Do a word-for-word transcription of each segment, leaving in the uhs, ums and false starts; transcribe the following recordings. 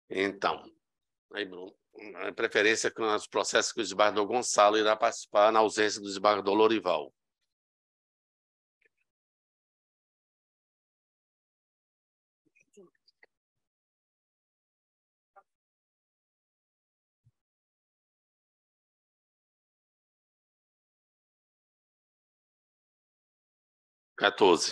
Então, aí, Bruno, a preferência com os processos que o desembargador Gonçalo irá participar na ausência do desembargador Lorival. quatorze.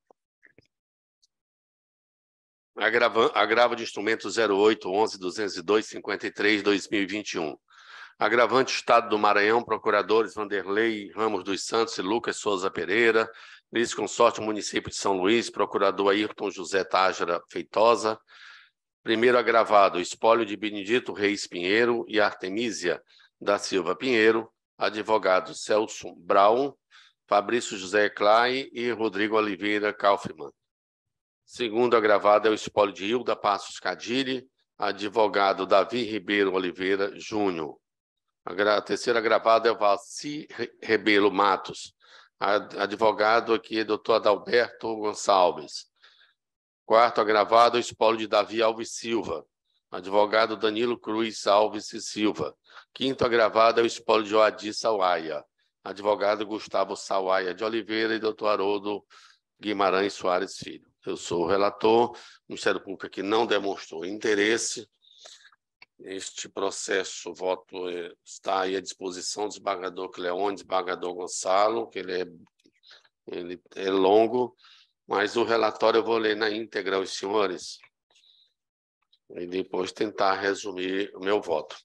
Agrava, agravo de instrumento zero oito, onze, duzentos e dois, cinquenta e três, dois mil e vinte e um. Agravante Estado do Maranhão, procuradores Vanderlei Ramos dos Santos e Lucas Souza Pereira, Litisconsorte Município de São Luís, procurador Ayrton José Tájara Feitosa. Primeiro agravado, espólio de Benedito Reis Pinheiro e Artemísia da Silva Pinheiro, advogados Celso Braun, Fabrício José Clay e Rodrigo Oliveira Kaufmann. Segundo agravado é o espólio de Hilda Passos Cadilli, advogado Davi Ribeiro Oliveira Júnior. A terceira agravada é o Valci Rebelo Matos, advogado aqui, doutor Adalberto Gonçalves. Quarto agravado é o espólio de Davi Alves Silva, advogado Danilo Cruz Alves e Silva. Quinto agravado é o espólio de Oadi Sawaia, advogado Gustavo Sawaia de Oliveira e doutor Haroldo Guimarães Soares Filho. Eu sou o relator, o Ministério Público aqui não demonstrou interesse. Este processo, o voto está aí à disposição do desembargador Cleone, desembargador Gonçalo, que ele é, ele é longo, mas o relatório eu vou ler na íntegra aos senhores e depois tentar resumir o meu voto.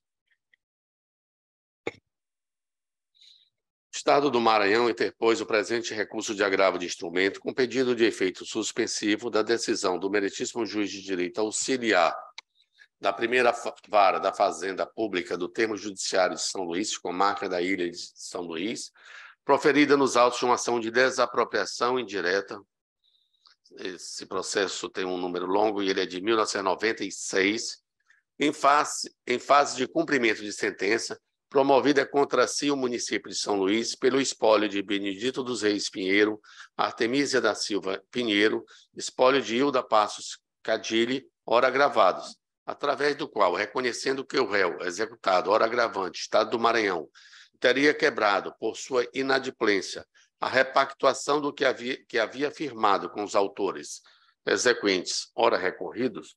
O Estado do Maranhão interpôs o presente recurso de agravo de instrumento com pedido de efeito suspensivo da decisão do meritíssimo juiz de direito auxiliar da primeira vara da Fazenda Pública do Termo Judiciário de São Luís, comarca da Ilha de São Luís, proferida nos autos de uma ação de desapropriação indireta. Esse processo tem um número longo e ele é de mil novecentos e noventa e seis, em fase, em fase de cumprimento de sentença, promovida contra si o município de São Luís pelo espólio de Benedito dos Reis Pinheiro, Artemísia da Silva Pinheiro, espólio de Hilda Passos Cadilli, ora agravados, através do qual, reconhecendo que o réu executado, ora agravante, Estado do Maranhão, teria quebrado, por sua inadimplência, a repactuação do que havia, que havia firmado com os autores exequentes, ora recorridos,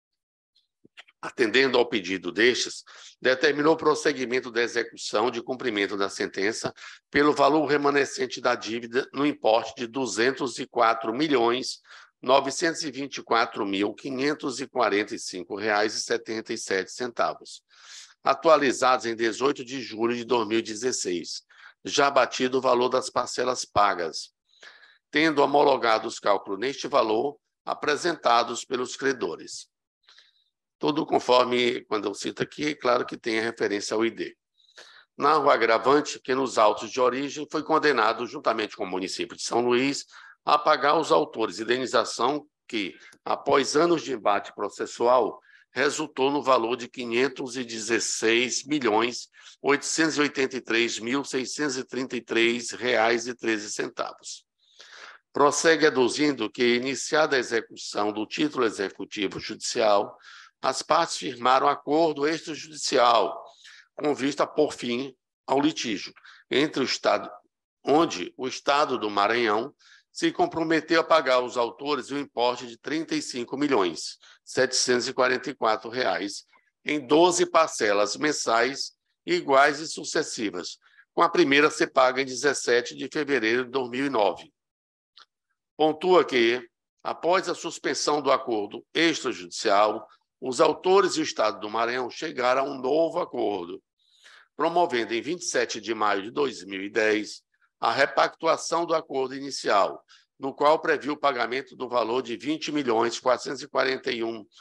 atendendo ao pedido destes, determinou o prosseguimento da execução de cumprimento da sentença pelo valor remanescente da dívida no importe de duzentos e quatro milhões, novecentos e vinte e quatro mil, quinhentos e quarenta e cinco reais e setenta e sete centavos, atualizados em dezoito de julho de dois mil e dezesseis, já batido o valor das parcelas pagas, tendo homologado os cálculos neste valor apresentados pelos credores. Tudo conforme, quando eu cito aqui, claro que tem a referência ao I D. Narro agravante que nos autos de origem foi condenado, juntamente com o município de São Luís, a pagar aos autores indenização que, após anos de embate processual, resultou no valor de quinhentos e dezesseis milhões, oitocentos e oitenta e três mil, seiscentos e trinta e três reais e treze centavos. Prossegue aduzindo que, iniciada a execução do título executivo judicial, as partes firmaram acordo extrajudicial com vista a pôr fim ao litígio entre o Estado, onde o Estado do Maranhão se comprometeu a pagar aos autores o importe de trinta e cinco milhões, setecentos e quarenta e quatro reais em doze parcelas mensais iguais e sucessivas, com a primeira a ser paga em dezessete de fevereiro de dois mil e nove. Pontua que, após a suspensão do acordo extrajudicial, os autores e o Estado do Maranhão chegaram a um novo acordo, promovendo em vinte e sete de maio de dois mil e dez a repactuação do acordo inicial, no qual previu o pagamento do valor de vinte milhões, quatrocentos e quarenta e um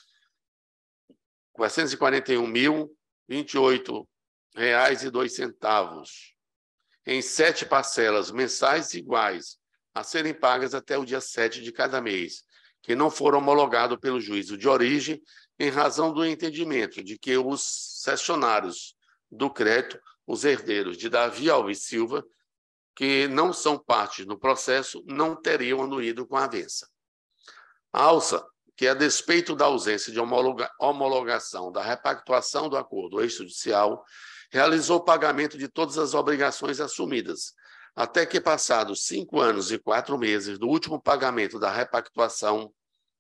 mil, vinte e oito reais e dois centavos, em sete parcelas mensais iguais, a serem pagas até o dia sete de cada mês, que não foram homologados pelo juízo de origem, em razão do entendimento de que os cessionários do crédito, os herdeiros de Davi Alves Silva, que não são partes no processo, não teriam anuído com a avença. A alça que, a despeito da ausência de homologa, homologação da repactuação do acordo extrajudicial, realizou o pagamento de todas as obrigações assumidas, até que, passados cinco anos e quatro meses do último pagamento da repactuação,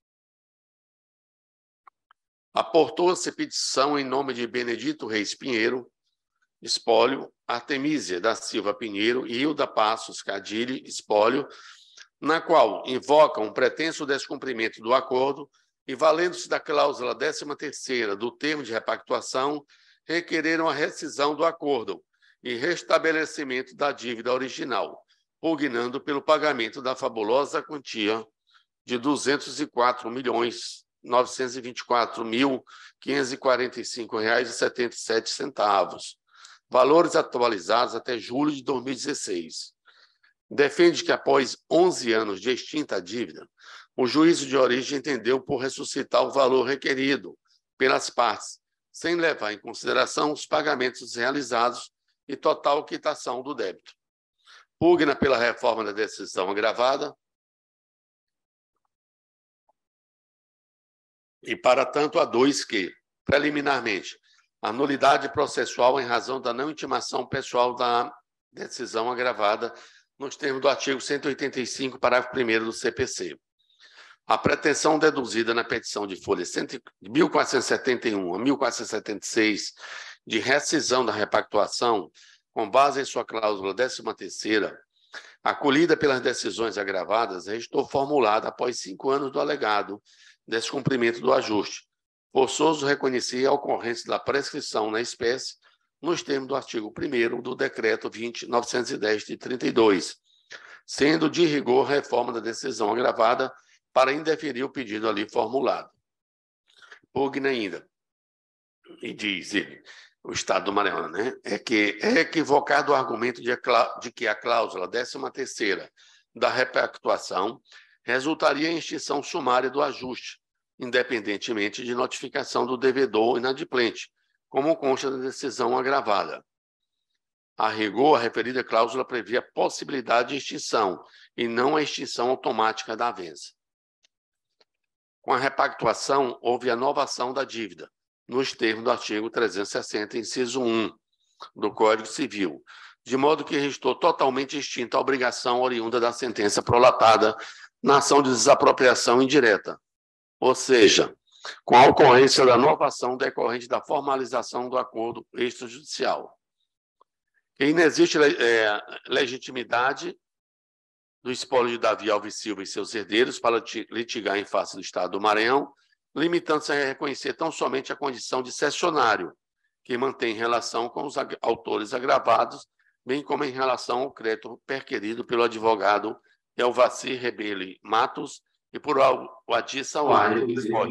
aportou-se petição em nome de Benedito Reis Pinheiro, espólio, Artemísia da Silva Pinheiro e Hilda Passos Cadilho, espólio, na qual invocam um pretenso descumprimento do acordo e, valendo-se da cláusula décima terceira do termo de repactuação, requereram a rescisão do acordo e restabelecimento da dívida original, pugnando pelo pagamento da fabulosa quantia de duzentos e quatro milhões novecentos e vinte e quatro mil quinhentos e quarenta e cinco reais e setenta e sete centavos, valores atualizados até julho de dois mil e dezesseis. Defende que, após onze anos de extinta a dívida, o juízo de origem entendeu por ressuscitar o valor requerido pelas partes, sem levar em consideração os pagamentos realizados e total quitação do débito. Pugna pela reforma da decisão agravada e, para tanto, aduz que, preliminarmente, a nulidade processual em razão da não intimação pessoal da decisão agravada nos termos do artigo cento e oitenta e cinco, parágrafo primeiro do C P C. A pretensão deduzida na petição de folha mil quatrocentos e setenta e um a mil quatrocentos e setenta e seis de rescisão da repactuação, com base em sua cláusula décima terceira, acolhida pelas decisões agravadas, restou formulada após cinco anos do alegado descumprimento do ajuste. Forçoso reconhecer a ocorrência da prescrição na espécie nos termos do artigo primeiro do Decreto vinte mil novecentos e dez de trinta e dois, sendo de rigor reforma da decisão agravada para indeferir o pedido ali formulado. Pugna ainda, e diz ele, o Estado do Maranhão, né, é que é equivocado o argumento de, de que a cláusula décima terceira da repactuação resultaria em extinção sumária do ajuste, independentemente de notificação do devedor inadimplente, como consta da decisão agravada. A rigor, a referida cláusula previa a possibilidade de extinção e não a extinção automática da avença. Com a repactuação, houve a novação da dívida, nos termos do artigo trezentos e sessenta, inciso um, do Código Civil, de modo que restou totalmente extinta a obrigação oriunda da sentença prolatada na ação de desapropriação indireta, ou seja, com a ocorrência da novação decorrente da formalização do acordo extrajudicial. E inexiste é, legitimidade do espólio de Davi Alves Silva e seus herdeiros para litigar em face do Estado do Maranhão, limitando-se a reconhecer tão somente a condição de cessionário, que mantém relação com os autores agravados, bem como em relação ao crédito perquirido pelo advogado Elvacir Rebele Matos e por Adir Sauar,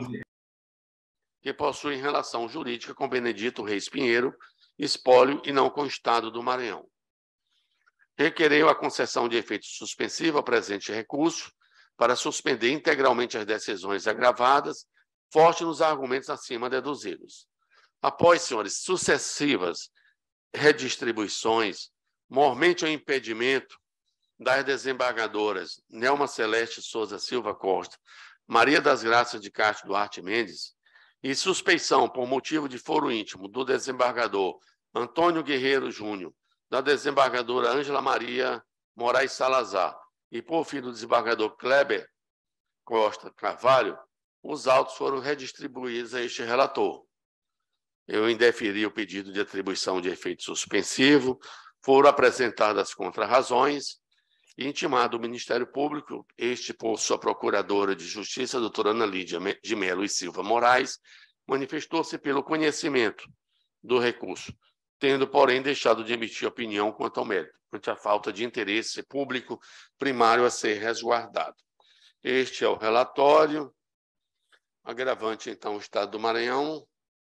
que possuem relação jurídica com Benedito Reis Pinheiro, espólio e não com o Estado do Maranhão. Requereu a concessão de efeito suspensivo ao presente recurso para suspender integralmente as decisões agravadas, forte nos argumentos acima deduzidos. Após, senhores, sucessivas redistribuições, mormente o impedimento das desembargadoras Nelma Celeste Souza Silva Costa, Maria das Graças de Castro Duarte Mendes, e suspeição por motivo de foro íntimo do desembargador Antônio Guerreiro Júnior, da desembargadora Ângela Maria Moraes Salazar e por fim do desembargador Kleber Costa Carvalho, os autos foram redistribuídos a este relator. Eu indeferi o pedido de atribuição de efeito suspensivo, foram apresentadas contrarrazões e intimado o Ministério Público, este por sua procuradora de Justiça, doutora Ana Lídia de Melo e Silva Moraes, manifestou-se pelo conhecimento do recurso, tendo, porém, deixado de emitir opinião quanto ao mérito, quanto à falta de interesse público primário a ser resguardado. Este é o relatório. Agravante, então, o Estado do Maranhão.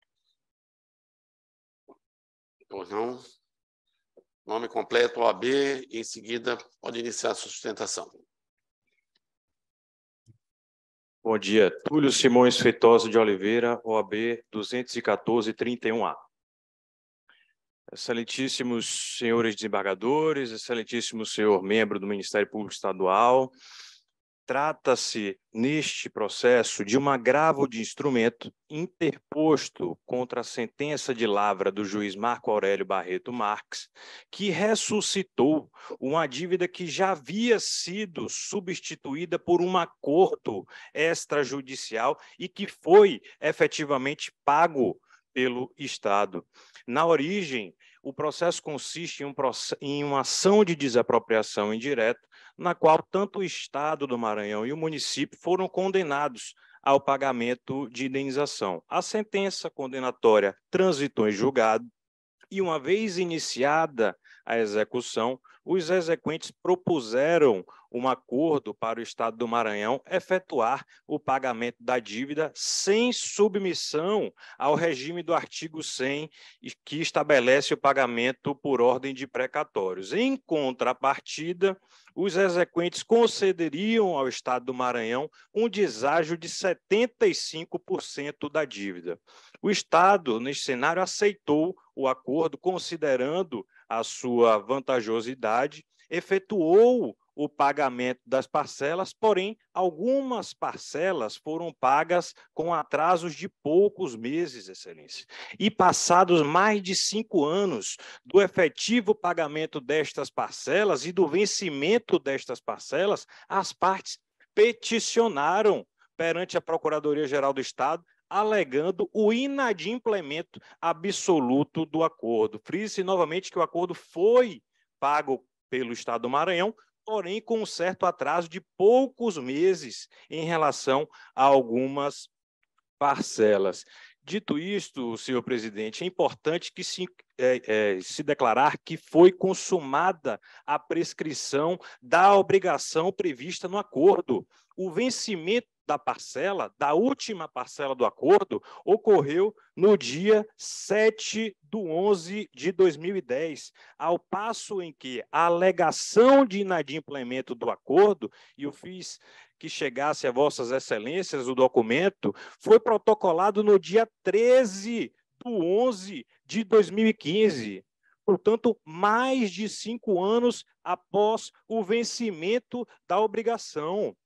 Ou não? Nome completo, O A B, e em seguida pode iniciar a sua sustentação. Bom dia. Túlio Simões Feitosa de Oliveira, O A B duzentos e quatorze, trinta e um A. Excelentíssimos senhores desembargadores, excelentíssimo senhor membro do Ministério Público Estadual, Trata-se, neste processo, de um agravo de instrumento interposto contra a sentença de lavra do juiz Marco Aurélio Barreto Marques, que ressuscitou uma dívida que já havia sido substituída por um acordo extrajudicial e que foi efetivamente pago pelo Estado. Na origem, o processo consiste em, um, em uma ação de desapropriação indireta, na qual tanto o Estado do Maranhão e o município foram condenados ao pagamento de indenização. A sentença condenatória transitou em julgado e, uma vez iniciada a execução, os exequentes propuseram um acordo para o Estado do Maranhão efetuar o pagamento da dívida sem submissão ao regime do artigo cem, que estabelece o pagamento por ordem de precatórios. Em contrapartida, os exequentes concederiam ao Estado do Maranhão um deságio de setenta e cinco por cento da dívida. O Estado, neste cenário, aceitou o acordo, considerando a sua vantajosidade, efetuou o pagamento das parcelas, porém, algumas parcelas foram pagas com atrasos de poucos meses, Excelência. E passados mais de cinco anos do efetivo pagamento destas parcelas e do vencimento destas parcelas, as partes peticionaram perante a Procuradoria-Geral do Estado, alegando o inadimplemento absoluto do acordo. Frise novamente que o acordo foi pago pelo Estado do Maranhão, porém com um certo atraso de poucos meses em relação a algumas parcelas. Dito isto, senhor presidente, é importante que se, é, é, se declarar que foi consumada a prescrição da obrigação prevista no acordo. O vencimento da parcela, da última parcela do acordo, ocorreu no dia sete de onze de dois mil e dez, ao passo em que a alegação de inadimplemento do acordo, e eu fiz que chegasse a vossas excelências o documento, foi protocolado no dia treze de onze de dois mil e quinze. Portanto, mais de cinco anos após o vencimento da obrigação.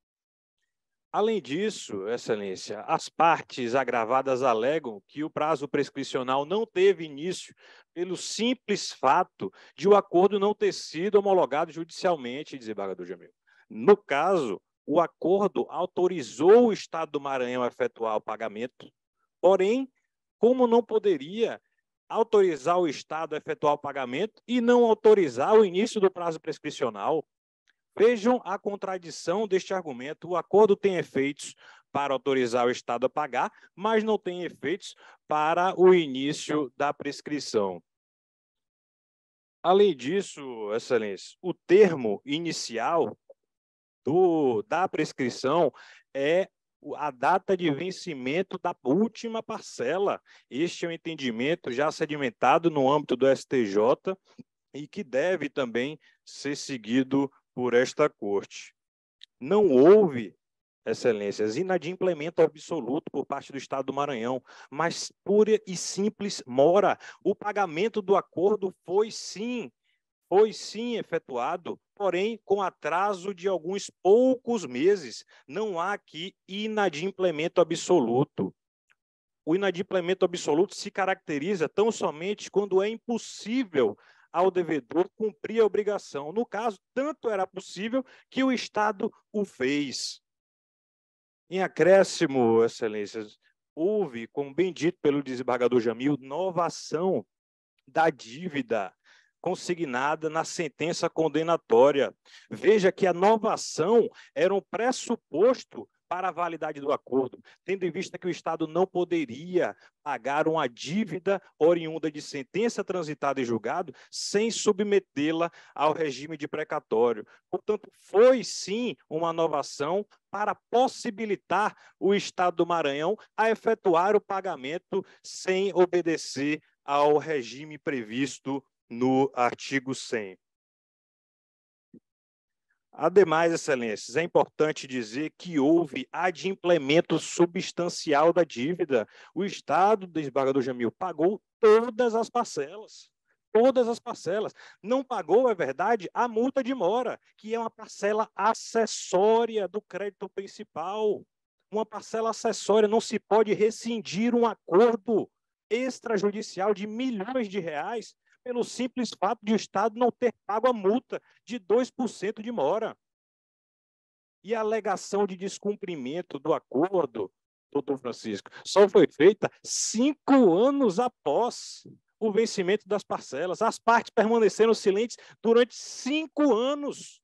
Além disso, Excelência, as partes agravadas alegam que o prazo prescricional não teve início pelo simples fato de o acordo não ter sido homologado judicialmente, desembargador Jamil. No caso, o acordo autorizou o Estado do Maranhão a efetuar o pagamento, porém, como não poderia autorizar o Estado a efetuar o pagamento e não autorizar o início do prazo prescricional, vejam a contradição deste argumento. O acordo tem efeitos para autorizar o Estado a pagar, mas não tem efeitos para o início da prescrição. Além disso, Excelência, o termo inicial do, da prescrição é a data de vencimento da última parcela. Este é um entendimento já sedimentado no âmbito do S T J e que deve também ser seguido por esta Corte. Não houve, Excelências, inadimplemento absoluto por parte do Estado do Maranhão, mas pura e simples mora. O pagamento do acordo foi sim, foi sim efetuado, porém com atraso de alguns poucos meses. Não há aqui inadimplemento absoluto. O inadimplemento absoluto se caracteriza tão somente quando é impossível ao devedor cumprir a obrigação. No caso, tanto era possível que o Estado o fez. Em acréscimo, Excelências, houve, como bem dito pelo desembargador Jamil, novação da dívida consignada na sentença condenatória. Veja que a novação era um pressuposto para a validade do acordo, tendo em vista que o Estado não poderia pagar uma dívida oriunda de sentença transitada em julgado sem submetê-la ao regime de precatório. Portanto, foi sim uma novação para possibilitar o Estado do Maranhão a efetuar o pagamento sem obedecer ao regime previsto no artigo cem. Ademais, Excelências, é importante dizer que houve adimplemento substancial da dívida. O Estado, desembargador Jamil, pagou todas as parcelas. todas as parcelas. Não pagou, é verdade, a multa de mora, que é uma parcela acessória do crédito principal. Uma parcela acessória, não se pode rescindir um acordo extrajudicial de milhões de reais pelo simples fato de o Estado não ter pago a multa de dois por cento de mora. E a alegação de descumprimento do acordo, doutor Francisco, só foi feita cinco anos após o vencimento das parcelas. As partes permaneceram silentes durante cinco anos.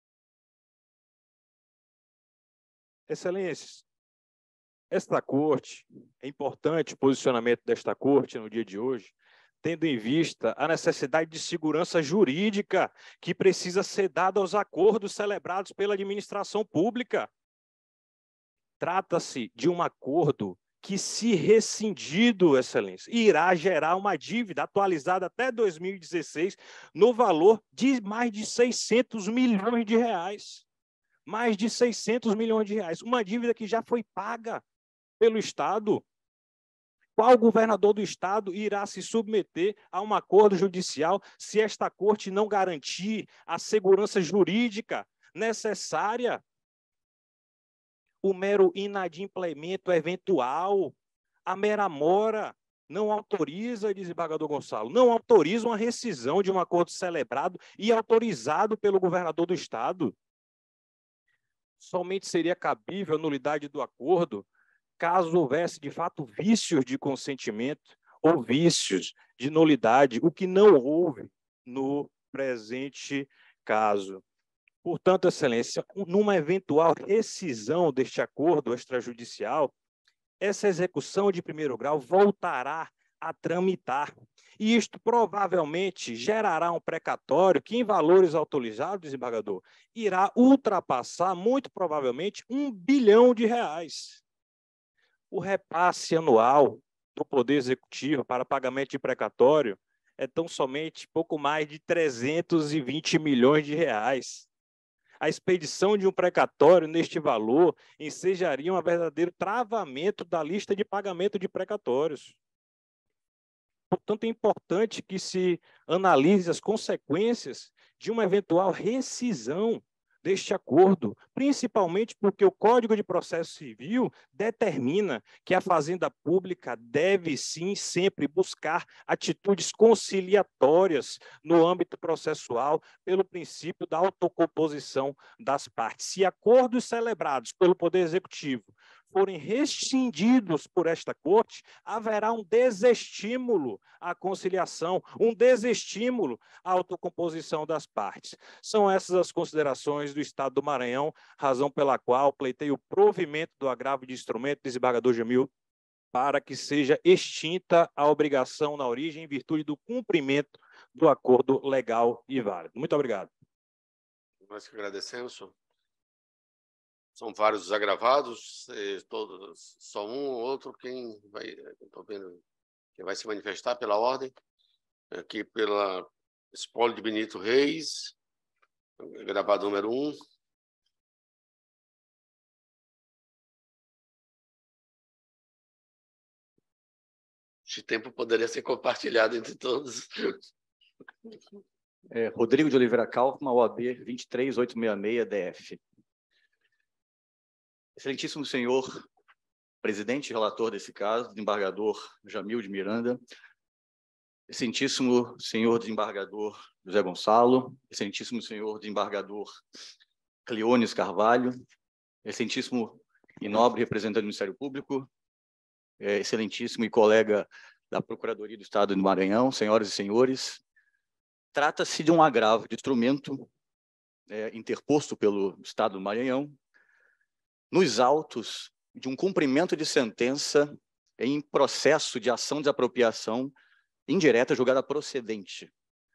Excelências, esta corte, é importante o posicionamento desta corte no dia de hoje, tendo em vista a necessidade de segurança jurídica que precisa ser dada aos acordos celebrados pela administração pública. Trata-se de um acordo que, se rescindido, Excelência, irá gerar uma dívida atualizada até dois mil e dezesseis no valor de mais de seiscentos milhões de reais. Mais de seiscentos milhões de reais. Uma dívida que já foi paga pelo Estado. Qual governador do Estado irá se submeter a um acordo judicial se esta corte não garantir a segurança jurídica necessária? O mero inadimplemento eventual, a mera mora, não autoriza, desembargador Gonçalo, não autoriza uma rescisão de um acordo celebrado e autorizado pelo governador do Estado. Somente seria cabível a nulidade do acordo caso houvesse, de fato, vícios de consentimento ou vícios de nulidade, o que não houve no presente caso. Portanto, Excelência, numa eventual rescisão deste acordo extrajudicial, essa execução de primeiro grau voltará a tramitar. E isto provavelmente gerará um precatório que, em valores autorizados, desembargador, irá ultrapassar, muito provavelmente, um bilhão de reais. O repasse anual do Poder Executivo para pagamento de precatório é tão somente pouco mais de trezentos e vinte milhões de reais. A expedição de um precatório neste valor ensejaria um verdadeiro travamento da lista de pagamento de precatórios. Portanto, é importante que se analise as consequências de uma eventual rescisão deste acordo, principalmente porque o Código de Processo Civil determina que a Fazenda Pública deve, sim, sempre buscar atitudes conciliatórias no âmbito processual pelo princípio da autocomposição das partes. Se acordos celebrados pelo Poder Executivo forem rescindidos por esta corte, haverá um desestímulo à conciliação, um desestímulo à autocomposição das partes. São essas as considerações do Estado do Maranhão, razão pela qual pleitei o provimento do agravo de instrumento, desembargador Jamil, para que seja extinta a obrigação na origem em virtude do cumprimento do acordo legal e válido. Muito obrigado. Nós que agradecemos, senhor. São vários os agravados, todos, só um ou outro quem vai, estou vendo, quem vai se manifestar pela ordem, aqui pela espólio de Benito Reis, gravado número um. Este tempo poderia ser compartilhado entre todos. É, Rodrigo de Oliveira Kaufmann, O A B vinte e três mil oitocentos e sessenta e seis, D F. Excelentíssimo senhor presidente e relator desse caso, desembargador Jamil de Miranda, excelentíssimo senhor desembargador José Gonçalo, excelentíssimo senhor desembargador Cleones Carvalho, excelentíssimo e nobre representante do Ministério Público, excelentíssimo e colega da Procuradoria do Estado do Maranhão, senhoras e senhores, trata-se de um agravo de instrumento é, interposto pelo Estado do Maranhão nos autos de um cumprimento de sentença em processo de ação de desapropriação indireta julgada procedente.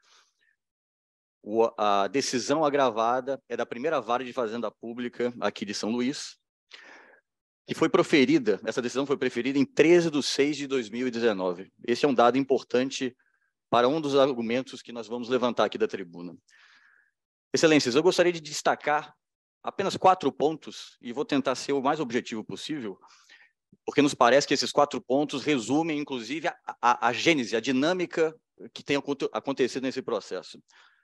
O, a decisão agravada é da primeira vara de Fazenda Pública aqui de São Luís, que foi proferida, essa decisão foi proferida em treze de seis de dois mil e dezenove. Esse é um dado importante para um dos argumentos que nós vamos levantar aqui da tribuna. Excelências, eu gostaria de destacar apenas quatro pontos, e vou tentar ser o mais objetivo possível, porque nos parece que esses quatro pontos resumem, inclusive, a, a, a gênese, a dinâmica que tenha acontecido nesse processo.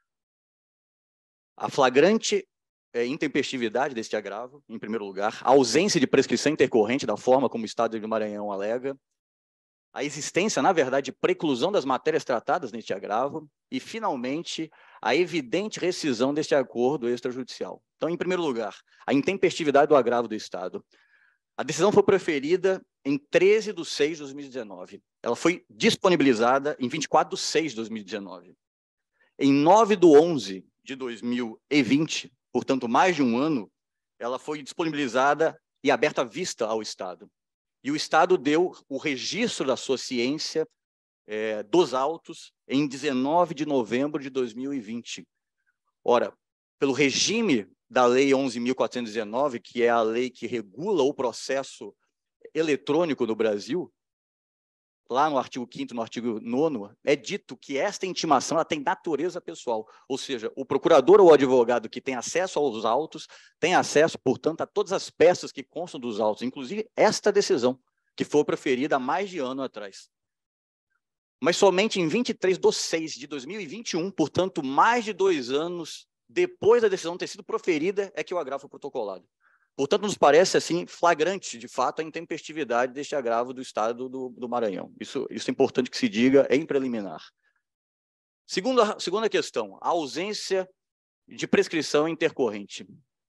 A flagrante é, intempestividade deste agravo, em primeiro lugar, a ausência de prescrição intercorrente da forma como o Estado do Maranhão alega, a existência, na verdade, de preclusão das matérias tratadas neste agravo e, finalmente, a evidente rescisão deste acordo extrajudicial. Então, em primeiro lugar, a intempestividade do agravo do Estado. A decisão foi proferida em treze de seis de dois mil e dezenove. Ela foi disponibilizada em vinte e quatro de seis de dois mil e dezenove. Em nove de onze de dois mil e vinte, portanto, mais de um ano, ela foi disponibilizada e aberta à vista ao Estado. E o Estado deu o registro da sua ciência é, dos autos em dezenove de novembro de dois mil e vinte. Ora, pelo regime da Lei onze mil quatrocentos e dezenove, que é a lei que regula o processo eletrônico no Brasil, lá no artigo quinto, no artigo nono, é dito que esta intimação ela tem natureza pessoal, ou seja, o procurador ou o advogado que tem acesso aos autos tem acesso, portanto, a todas as peças que constam dos autos, inclusive esta decisão, que foi proferida há mais de ano atrás. Mas somente em vinte e três de seis de dois mil e vinte e um, portanto, mais de dois anos depois da decisão ter sido proferida, é que o agravo foi protocolado. Portanto, nos parece assim flagrante, de fato, a intempestividade deste agravo do Estado do, do Maranhão. Isso, isso é importante que se diga em preliminar. Segunda, segunda questão, a ausência de prescrição intercorrente.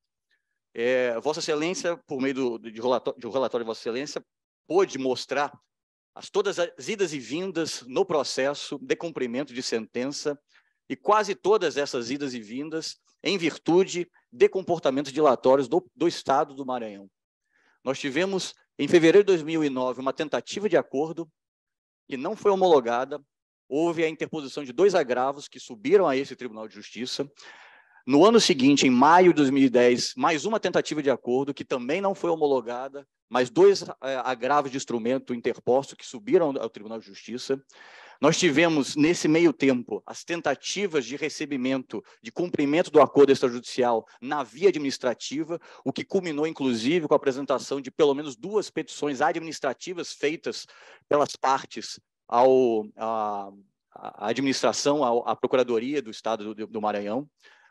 É, Vossa Excelência, por meio do, de, relatório, de relatório de Vossa Excelência, pôde mostrar as, todas as idas e vindas no processo de cumprimento de sentença e quase todas essas idas e vindas em virtude de comportamentos dilatórios do, do Estado do Maranhão. Nós tivemos, em fevereiro de dois mil e nove, uma tentativa de acordo que não foi homologada, houve a interposição de dois agravos que subiram a esse Tribunal de Justiça. No ano seguinte, em maio de dois mil e dez, mais uma tentativa de acordo que também não foi homologada, mais dois é, agravos de instrumento interposto que subiram ao Tribunal de Justiça. Nós tivemos, nesse meio tempo, as tentativas de recebimento, de cumprimento do acordo extrajudicial na via administrativa, o que culminou, inclusive, com a apresentação de pelo menos duas petições administrativas feitas pelas partes ao, à, à administração, à, à Procuradoria do Estado do, do Maranhão,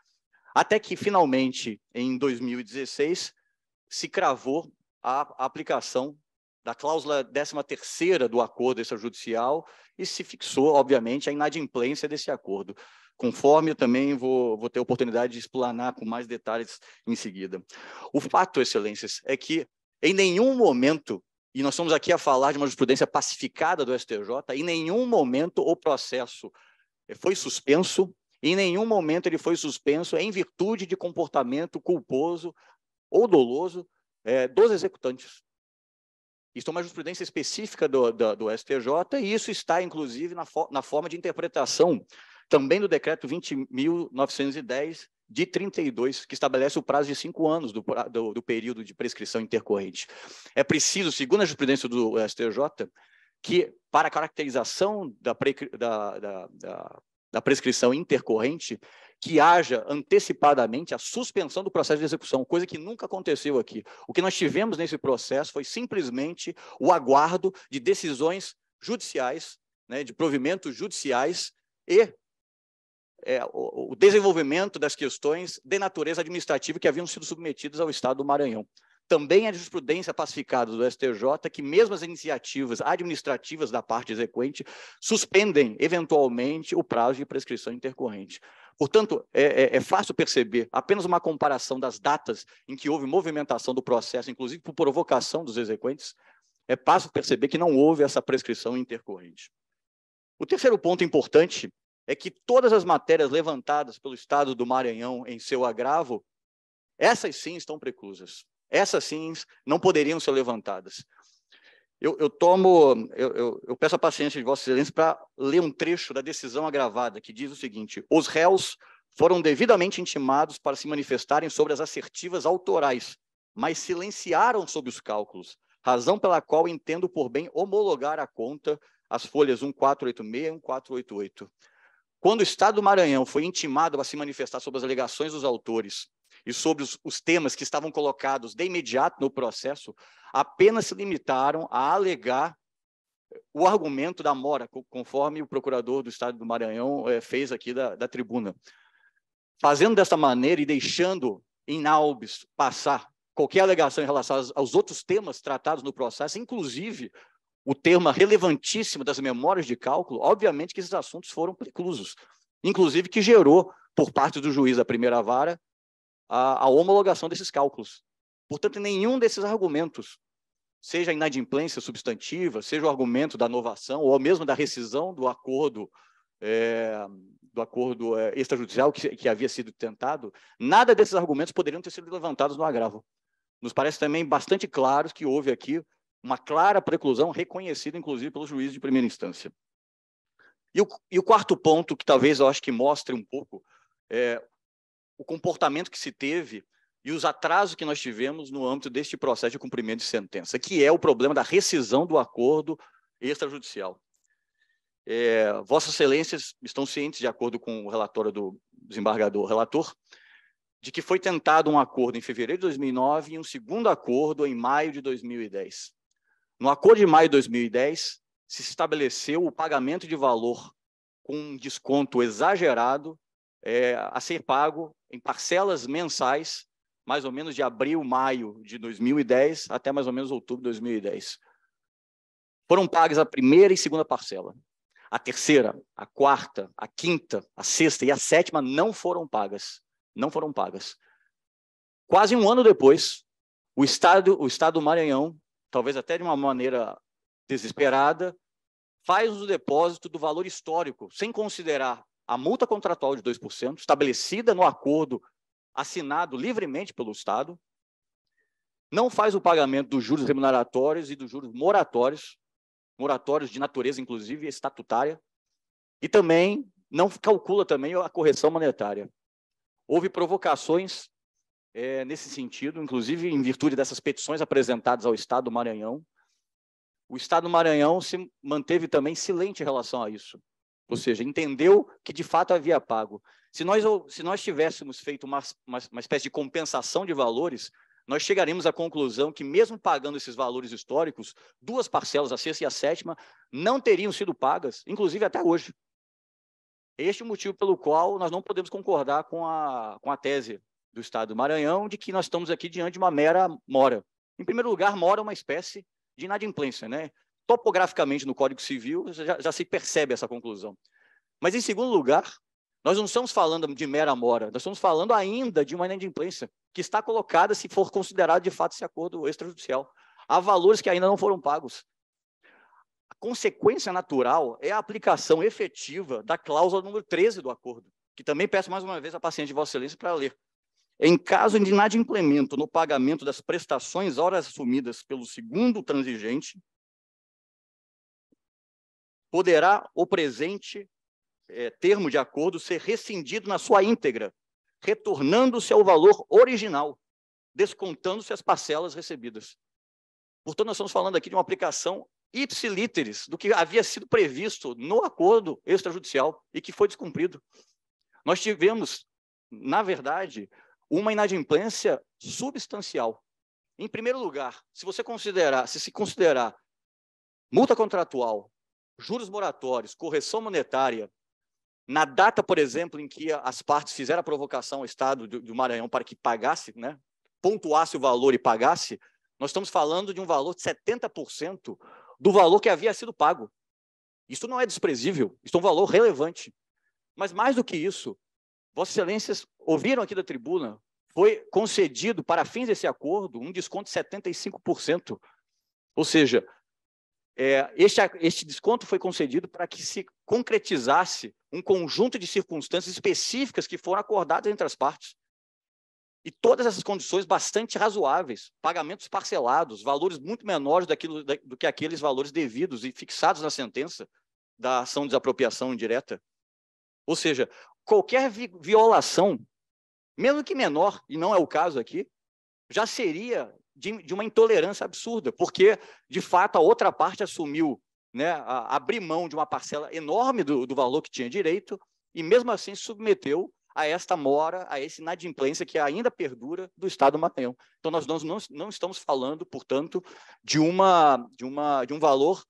até que, finalmente, em dois mil e dezesseis, se cravou a, a aplicação da cláusula décima terceira do acordo extrajudicial e se fixou, obviamente, a inadimplência desse acordo, conforme eu também vou, vou ter a oportunidade de explanar com mais detalhes em seguida. O fato, Excelências, é que em nenhum momento, e nós estamos aqui a falar de uma jurisprudência pacificada do S T J, em nenhum momento o processo foi suspenso, em nenhum momento ele foi suspenso em virtude de comportamento culposo ou doloso é, dos executantes. Isso é uma jurisprudência específica do, do, do S T J e isso está, inclusive, na, fo na forma de interpretação também do decreto vinte mil novecentos e dez de trinta e dois, que estabelece o prazo de cinco anos do, do, do período de prescrição intercorrente. É preciso, segundo a jurisprudência do S T J, que para a caracterização da, pre, da, da, da, da prescrição intercorrente, que haja antecipadamente a suspensão do processo de execução, coisa que nunca aconteceu aqui. O que nós tivemos nesse processo foi simplesmente o aguardo de decisões judiciais, né, de provimentos judiciais e é, o, o desenvolvimento das questões de natureza administrativa que haviam sido submetidas ao Estado do Maranhão. Também a jurisprudência pacificada do S T J que mesmo as iniciativas administrativas da parte exequente suspendem, eventualmente, o prazo de prescrição intercorrente. Portanto, é, é, é fácil perceber, apenas uma comparação das datas em que houve movimentação do processo, inclusive por provocação dos exequentes, é fácil perceber que não houve essa prescrição intercorrente. O terceiro ponto importante é que todas as matérias levantadas pelo Estado do Maranhão em seu agravo, essas sim estão preclusas. Essas sim não poderiam ser levantadas. Eu, eu tomo, eu, eu, eu peço a paciência de Vossa Excelência para ler um trecho da decisão agravada, que diz o seguinte: os réus foram devidamente intimados para se manifestarem sobre as assertivas autorais, mas silenciaram sobre os cálculos, razão pela qual entendo por bem homologar a conta as folhas um quatro oito seis e um quatro oito oito. Quando o Estado do Maranhão foi intimado a se manifestar sobre as alegações dos autores e sobre os, os temas que estavam colocados de imediato no processo, apenas se limitaram a alegar o argumento da mora, conforme o procurador do Estado do Maranhão eh, fez aqui da, da tribuna. Fazendo dessa maneira e deixando in albis passar qualquer alegação em relação aos, aos outros temas tratados no processo, inclusive o tema relevantíssimo das memórias de cálculo, obviamente que esses assuntos foram preclusos, inclusive que gerou, por parte do juiz da primeira vara, a, a homologação desses cálculos. Portanto, nenhum desses argumentos, seja a inadimplência substantiva, seja o argumento da novação, ou mesmo da rescisão do acordo, é, do acordo é, extrajudicial que, que havia sido tentado, nada desses argumentos poderiam ter sido levantados no agravo. Nos parece também bastante claro que houve aqui uma clara preclusão reconhecida, inclusive, pelo juiz de primeira instância. E o, e o quarto ponto, que talvez eu acho que mostre um pouco é, o comportamento que se teve e os atrasos que nós tivemos no âmbito deste processo de cumprimento de sentença, que é o problema da rescisão do acordo extrajudicial. É, Vossas Excelências estão cientes, de acordo com o relatório do desembargador relator, de que foi tentado um acordo em fevereiro de dois mil e nove e um segundo acordo em maio de dois mil e dez. No acordo de maio de dois mil e dez, se estabeleceu o pagamento de valor com um desconto exagerado é, a ser pago em parcelas mensais, mais ou menos de abril, maio de dois mil e dez até mais ou menos outubro de dois mil e dez. Foram pagas a primeira e segunda parcela. A terceira, a quarta, a quinta, a sexta e a sétima não foram pagas. Não foram pagas. Quase um ano depois, o Estado, o Estado do Maranhão, talvez até de uma maneira desesperada, faz o depósito do valor histórico, sem considerar a multa contratual de dois por cento, estabelecida no acordo assinado livremente pelo Estado, não faz o pagamento dos juros remuneratórios e dos juros moratórios, moratórios de natureza, inclusive, estatutária, e também não calcula também a correção monetária. Houve provocações é, nesse sentido, inclusive em virtude dessas petições apresentadas ao Estado do Maranhão. O Estado do Maranhão se manteve também silente em relação a isso, ou seja, entendeu que de fato havia pago. Se nós, se nós tivéssemos feito uma, uma, uma espécie de compensação de valores, nós chegaríamos à conclusão que, mesmo pagando esses valores históricos, duas parcelas, a sexta e a sétima, não teriam sido pagas, inclusive até hoje. Este é o motivo pelo qual nós não podemos concordar com a, com a tese do Estado do Maranhão de que nós estamos aqui diante de uma mera mora. Em primeiro lugar, mora é uma espécie de inadimplência, né? Topograficamente, no Código Civil, já, já se percebe essa conclusão. Mas, em segundo lugar, nós não estamos falando de mera mora, nós estamos falando ainda de uma inadimplência, que está colocada se for considerado, de fato, esse acordo extrajudicial. Há valores que ainda não foram pagos. A consequência natural é a aplicação efetiva da cláusula número treze do acordo, que também peço mais uma vez a paciência de Vossa Excelência para ler. Em caso de inadimplemento no pagamento das prestações horas assumidas pelo segundo transigente, poderá o presente é, termo de acordo ser rescindido na sua íntegra, retornando-se ao valor original, descontando-se as parcelas recebidas. Portanto, nós estamos falando aqui de uma aplicação ipsilíteris do que havia sido previsto no acordo extrajudicial e que foi descumprido. Nós tivemos, na verdade, uma inadimplência substancial. Em primeiro lugar, se você considerar, se se considerar multa contratual, juros moratórios, correção monetária, na data, por exemplo, em que as partes fizeram a provocação ao Estado do, do Maranhão para que pagasse, né, pontuasse o valor e pagasse, nós estamos falando de um valor de setenta por cento do valor que havia sido pago. Isso não é desprezível, isso é um valor relevante. Mas mais do que isso, Vossas Excelências ouviram aqui da tribuna, foi concedido para fins desse acordo um desconto de setenta e cinco por cento. Ou seja, é, este, este desconto foi concedido para que se concretizasse um conjunto de circunstâncias específicas que foram acordadas entre as partes. E todas essas condições bastante razoáveis, pagamentos parcelados, valores muito menores daquilo, do que aqueles valores devidos e fixados na sentença da ação de desapropriação indireta. Ou seja, qualquer vi violação, mesmo que menor, e não é o caso aqui, já seria de, de uma intolerância absurda, porque, de fato, a outra parte assumiu, né, a, abrir mão de uma parcela enorme do, do valor que tinha direito e, mesmo assim, se submeteu a esta mora, a essa inadimplência que ainda perdura do Estado do Maranhão. Então, nós não, não, não estamos falando, portanto, de, uma, de, uma, de um valor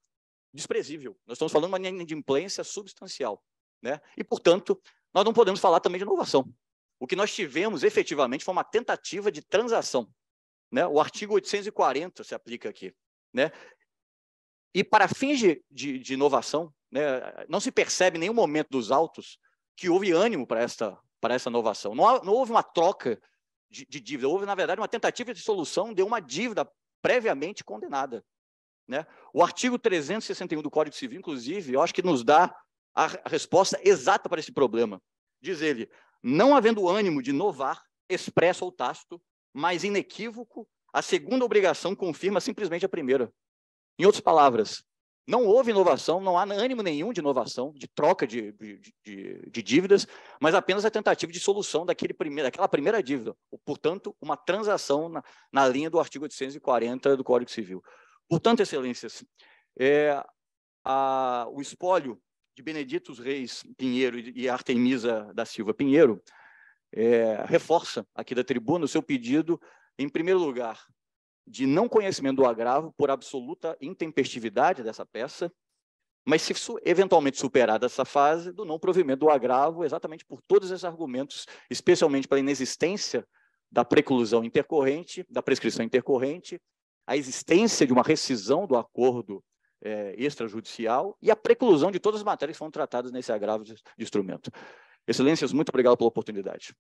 desprezível. Nós estamos falando de uma inadimplência substancial, né? E, portanto, nós não podemos falar também de inovação. O que nós tivemos, efetivamente, foi uma tentativa de transação, né? O artigo oitocentos e quarenta se aplica aqui, né? E, para fins de, de, de inovação, né, não se percebe em nenhum momento dos autos que houve ânimo para esta, para essa inovação. Não, há, não houve uma troca de, de dívida, houve, na verdade, uma tentativa de solução de uma dívida previamente condenada, né? O artigo trezentos e sessenta e um do Código Civil, inclusive, eu acho que nos dá a, a resposta exata para esse problema. Diz ele, não havendo ânimo de inovar, expresso ou tácito, mas inequívoco, a segunda obrigação confirma simplesmente a primeira. Em outras palavras, não houve inovação, não há ânimo nenhum de inovação, de troca de, de, de, de dívidas, mas apenas a tentativa de solução daquele primeiro, daquela primeira dívida. Portanto, uma transação na, na linha do artigo oitocentos e quarenta do Código Civil. Portanto, excelências, é, a, o espólio de Benedito Reis Pinheiro e Artemisa da Silva Pinheiro é, reforça aqui da tribuna o seu pedido, em primeiro lugar, de não conhecimento do agravo por absoluta intempestividade dessa peça, mas se eventualmente superada essa fase, do não provimento do agravo, exatamente por todos esses argumentos, especialmente pela inexistência da preclusão intercorrente, da prescrição intercorrente, a existência de uma rescisão do acordo é, extrajudicial e a preclusão de todas as matérias que foram tratadas nesse agravo de, de instrumento. Excelências, muito obrigado pela oportunidade.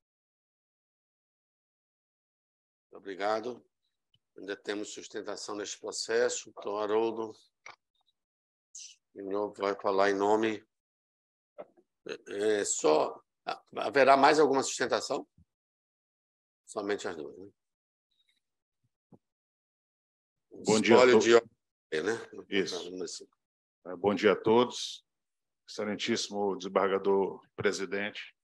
Obrigado. Ainda temos sustentação neste processo. Doutor Haroldo, de novo, vai falar em nome. É, só, haverá mais alguma sustentação? Somente as duas, né? Bom dia a todos. De... Né? Isso. Bom dia a todos. Excelentíssimo desembargador presidente,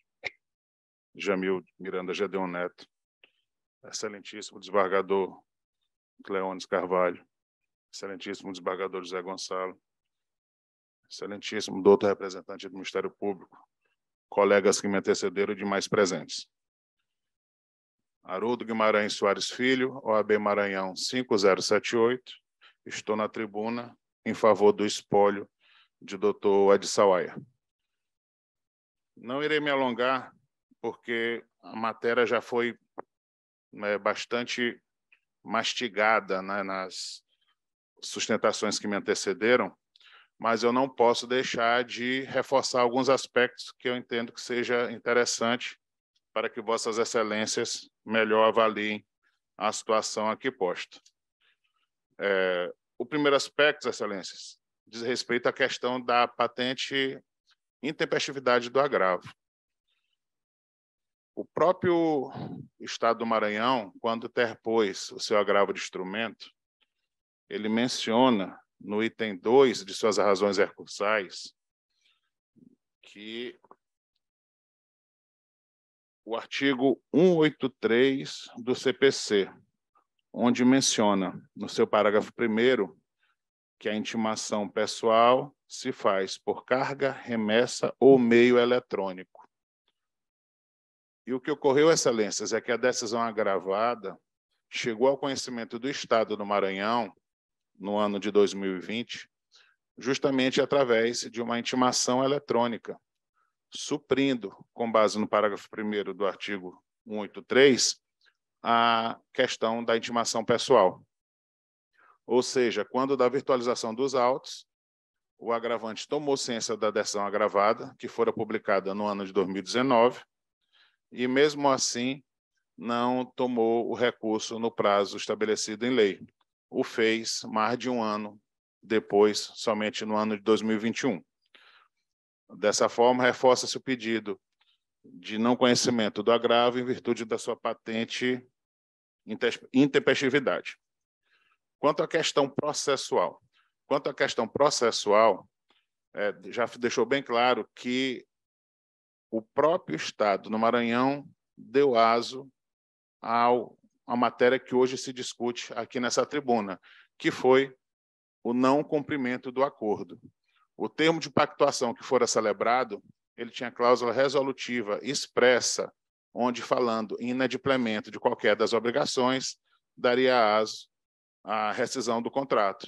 Jamil Miranda Gedeon Neto. Excelentíssimo desembargador Cleones Carvalho, excelentíssimo desembargador José Gonçalo, excelentíssimo doutor representante do Ministério Público, colegas que me antecederam e demais presentes. Haroldo Guimarães Soares Filho, O A B Maranhão cinco zero sete oito, estou na tribuna em favor do espólio de doutor Ed Sawaia. Não irei me alongar, porque a matéria já foi É bastante mastigada, né, nas sustentações que me antecederam, mas eu não posso deixar de reforçar alguns aspectos que eu entendo que seja interessante para que vossas excelências melhor avaliem a situação aqui posta. É, o primeiro aspecto, excelências, diz respeito à questão da patente intempestividade do agravo. O próprio Estado do Maranhão, quando interpôs o seu agravo de instrumento, ele menciona no item dois de suas razões recursais que o artigo cento e oitenta e três do C P C, onde menciona no seu parágrafo primeiro que a intimação pessoal se faz por carga, remessa ou meio eletrônico. E o que ocorreu, excelências, é que a decisão agravada chegou ao conhecimento do Estado do Maranhão no ano de dois mil e vinte, justamente através de uma intimação eletrônica, suprindo, com base no parágrafo primeiro do artigo cento e oitenta e três, a questão da intimação pessoal. Ou seja, quando da virtualização dos autos, o agravante tomou ciência da decisão agravada, que fora publicada no ano de dois mil e dezenove, e, mesmo assim, não tomou o recurso no prazo estabelecido em lei. O fez mais de um ano depois, somente no ano de dois mil e vinte e um. Dessa forma, reforça-se o pedido de não conhecimento do agravo em virtude da sua patente intempestividade. Quanto à questão processual, quanto à questão processual, é, já deixou bem claro que o próprio Estado no Maranhão deu aso ao, à matéria que hoje se discute aqui nessa tribuna, que foi o não cumprimento do acordo. O termo de pactuação que fora celebrado, ele tinha cláusula resolutiva expressa, onde, falando em inadimplemento de qualquer das obrigações, daria aso à rescisão do contrato.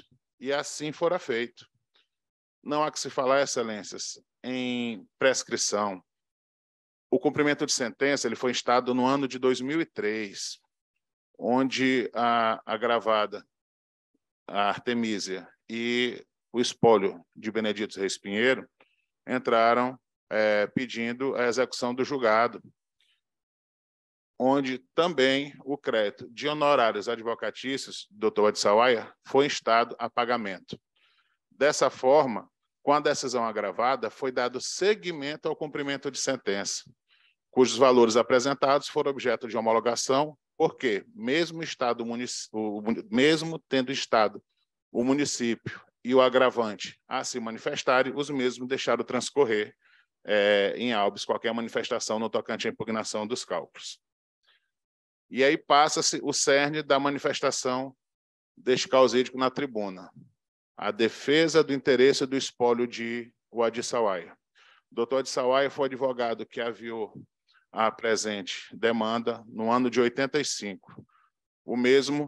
e assim fora feito. Não há que se falar, excelências, em prescrição. O cumprimento de sentença ele foi instado no ano de dois mil e três, onde a agravada, a Artemísia e o espólio de Benedito Reis Pinheiro entraram é, pedindo a execução do julgado, onde também o crédito de honorários advocatícios do doutor Adissauaia foi instado a pagamento. Dessa forma, com a decisão agravada, foi dado seguimento ao cumprimento de sentença, cujos valores apresentados foram objeto de homologação, porque, mesmo, estado, o, mesmo tendo estado o município e o agravante a se manifestarem, os mesmos deixaram transcorrer é, em habeas qualquer manifestação no tocante à impugnação dos cálculos. E aí passa-se o cerne da manifestação deste causídico na tribuna, a defesa do interesse do espólio de Adissauaia. O doutor Adissauaia foi advogado que aviou a presente demanda no ano de oitenta e cinco. O mesmo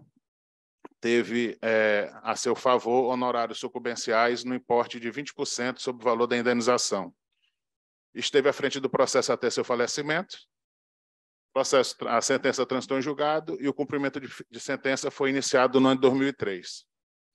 teve é, a seu favor honorários sucumbenciais no importe de vinte por cento sobre o valor da indenização. Esteve à frente do processo até seu falecimento. Processo, a sentença transitou em julgado e o cumprimento de, de sentença foi iniciado no ano de dois mil e três.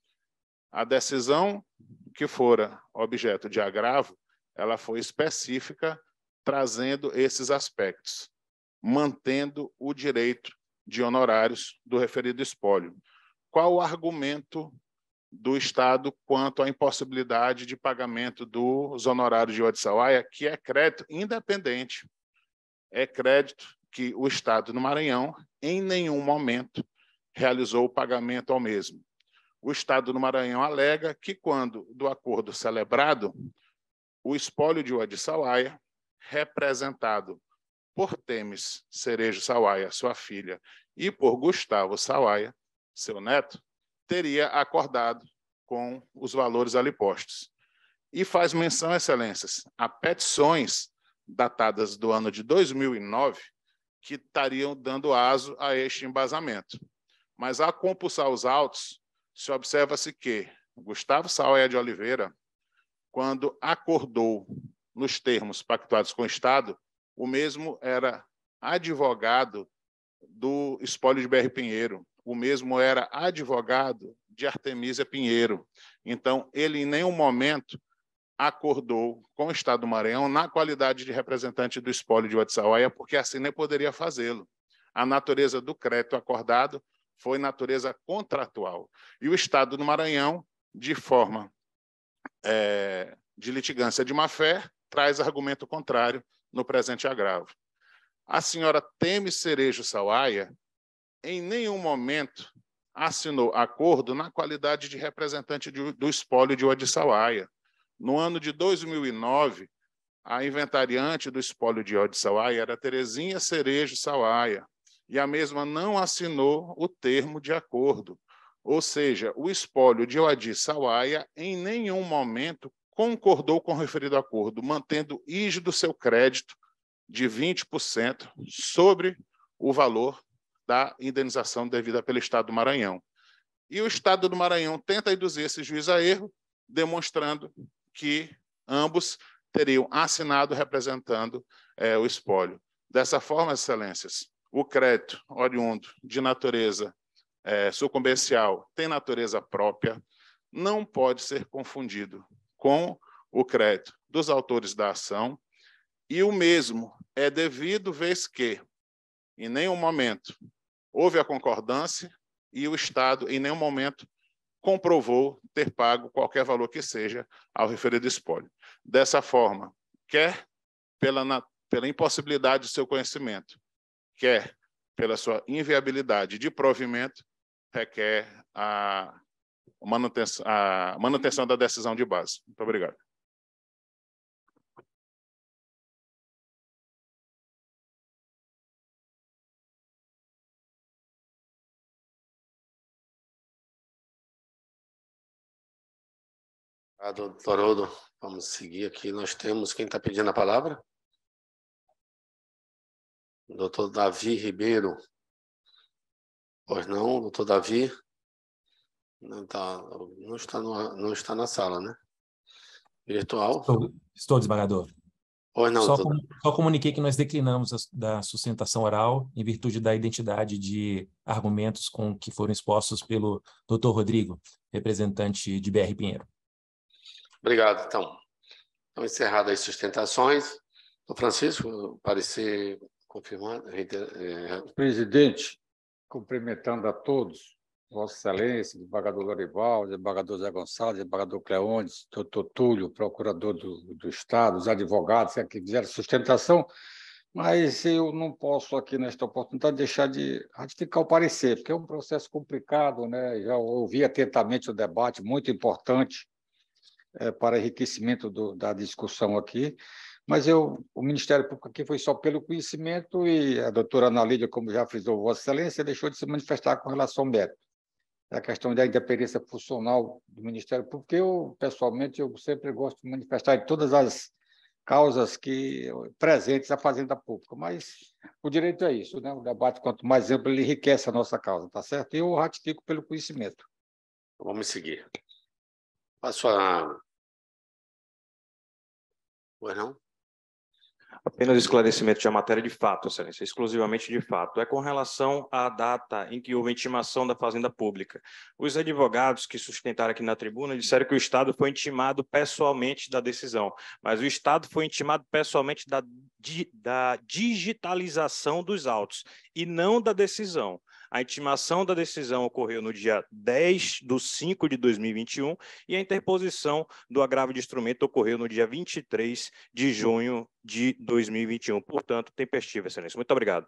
A decisão que fora objeto de agravo, ela foi específica, trazendo esses aspectos, mantendo o direito de honorários do referido espólio. Qual o argumento do Estado quanto à impossibilidade de pagamento dos honorários de Adissauaia, que é crédito independente? É crédito que o Estado do Maranhão, em nenhum momento, realizou o pagamento ao mesmo. O Estado do Maranhão alega que, quando do acordo celebrado, o espólio de Adissauaia, representado por Temes Cerejo Sauaia, sua filha, e por Gustavo Sauaia, seu neto, teria acordado com os valores ali postos. E faz menção, excelências, a petições datadas do ano de dois mil e nove, que estariam dando aso a este embasamento. Mas, ao compulsar os autos, se observa-se que Gustavo Sauaia de Oliveira, quando acordou nos termos pactuados com o Estado, o mesmo era advogado do espólio de B R Pinheiro, o mesmo era advogado de Artemísia Pinheiro. Então, ele em nenhum momento acordou com o Estado do Maranhão na qualidade de representante do espólio de Adissauaia, porque assim nem poderia fazê-lo. A natureza do crédito acordado foi natureza contratual. E o Estado do Maranhão, de forma é, de litigância de má-fé, traz argumento contrário no presente agravo. A senhora Temes Cerejo Sauaia, em nenhum momento, assinou acordo na qualidade de representante de, do espólio de Adissauaia. No ano de dois mil e nove, a inventariante do espólio de Adissauaia era Terezinha Cerejo Sauaia, e a mesma não assinou o termo de acordo. Ou seja, o espólio de Adissauaia em nenhum momento concordou com o referido acordo, mantendo rígido seu crédito de vinte por cento sobre o valor da indenização devida pelo Estado do Maranhão. E o Estado do Maranhão tenta induzir esse juiz a erro, demonstrando que ambos teriam assinado representando é, o espólio. Dessa forma, excelências, o crédito oriundo de natureza é, sucumbencial tem natureza própria, não pode ser confundido com o crédito dos autores da ação, e o mesmo é devido, vez que, em nenhum momento, houve a concordância e o Estado, em nenhum momento, comprovou ter pago qualquer valor que seja ao referido espólio. Dessa forma, quer pela, na, pela impossibilidade do seu conhecimento, quer pela sua inviabilidade de provimento, requer a manutenção, a manutenção da decisão de base. Muito obrigado. Ah, doutor Odo, vamos seguir aqui. Nós temos quem está pedindo a palavra? Doutor Davi Ribeiro. Pois não, doutor Davi? Não, tá, não, está no, não está na sala, né? Virtual? Estou, estou desembargador. Pois não, Só, doutor. com, só comuniquei que nós declinamos a, da sustentação oral em virtude da identidade de argumentos com que foram expostos pelo doutor Rodrigo, representante de B R Pinheiro. Obrigado, então. Então, encerradas as sustentações. Doutor Francisco, parecer confirmado. É... Presidente, cumprimentando a todos, Vossa Excelência, desembargador Lorival, desembargador Zé Gonçalves, desembargador Cleones, doutor Túlio, procurador do, do Estado, os advogados que fizeram sustentação, mas eu não posso aqui, nesta oportunidade, deixar de ratificar o parecer, porque é um processo complicado, né? Já ouvi atentamente o debate, muito importante é, para enriquecimento do, da discussão aqui, mas eu, o Ministério Público aqui foi só pelo conhecimento e a doutora Ana Lídia, como já frisou Vossa Excelência, deixou de se manifestar com relação ao mérito. A questão da independência funcional do Ministério Público, eu, pessoalmente, eu sempre gosto de manifestar em todas as causas que presentes à Fazenda Pública, mas o direito é isso, né? O debate, quanto mais amplo, ele enriquece a nossa causa, tá certo? E eu ratifico pelo conhecimento. Vamos seguir. Passo a... Pois não? Apenas esclarecimento de uma matéria de fato, Excelência, exclusivamente de fato. É com relação à data em que houve a intimação da Fazenda Pública. Os advogados que sustentaram aqui na tribuna disseram que o Estado foi intimado pessoalmente da decisão, mas o Estado foi intimado pessoalmente da, da digitalização dos autos e não da decisão. A intimação da decisão ocorreu no dia dez de cinco de dois mil e vinte e um e a interposição do agravo de instrumento ocorreu no dia vinte e três de junho de dois mil e vinte e um. Portanto, tempestivo, Excelência. Muito obrigado.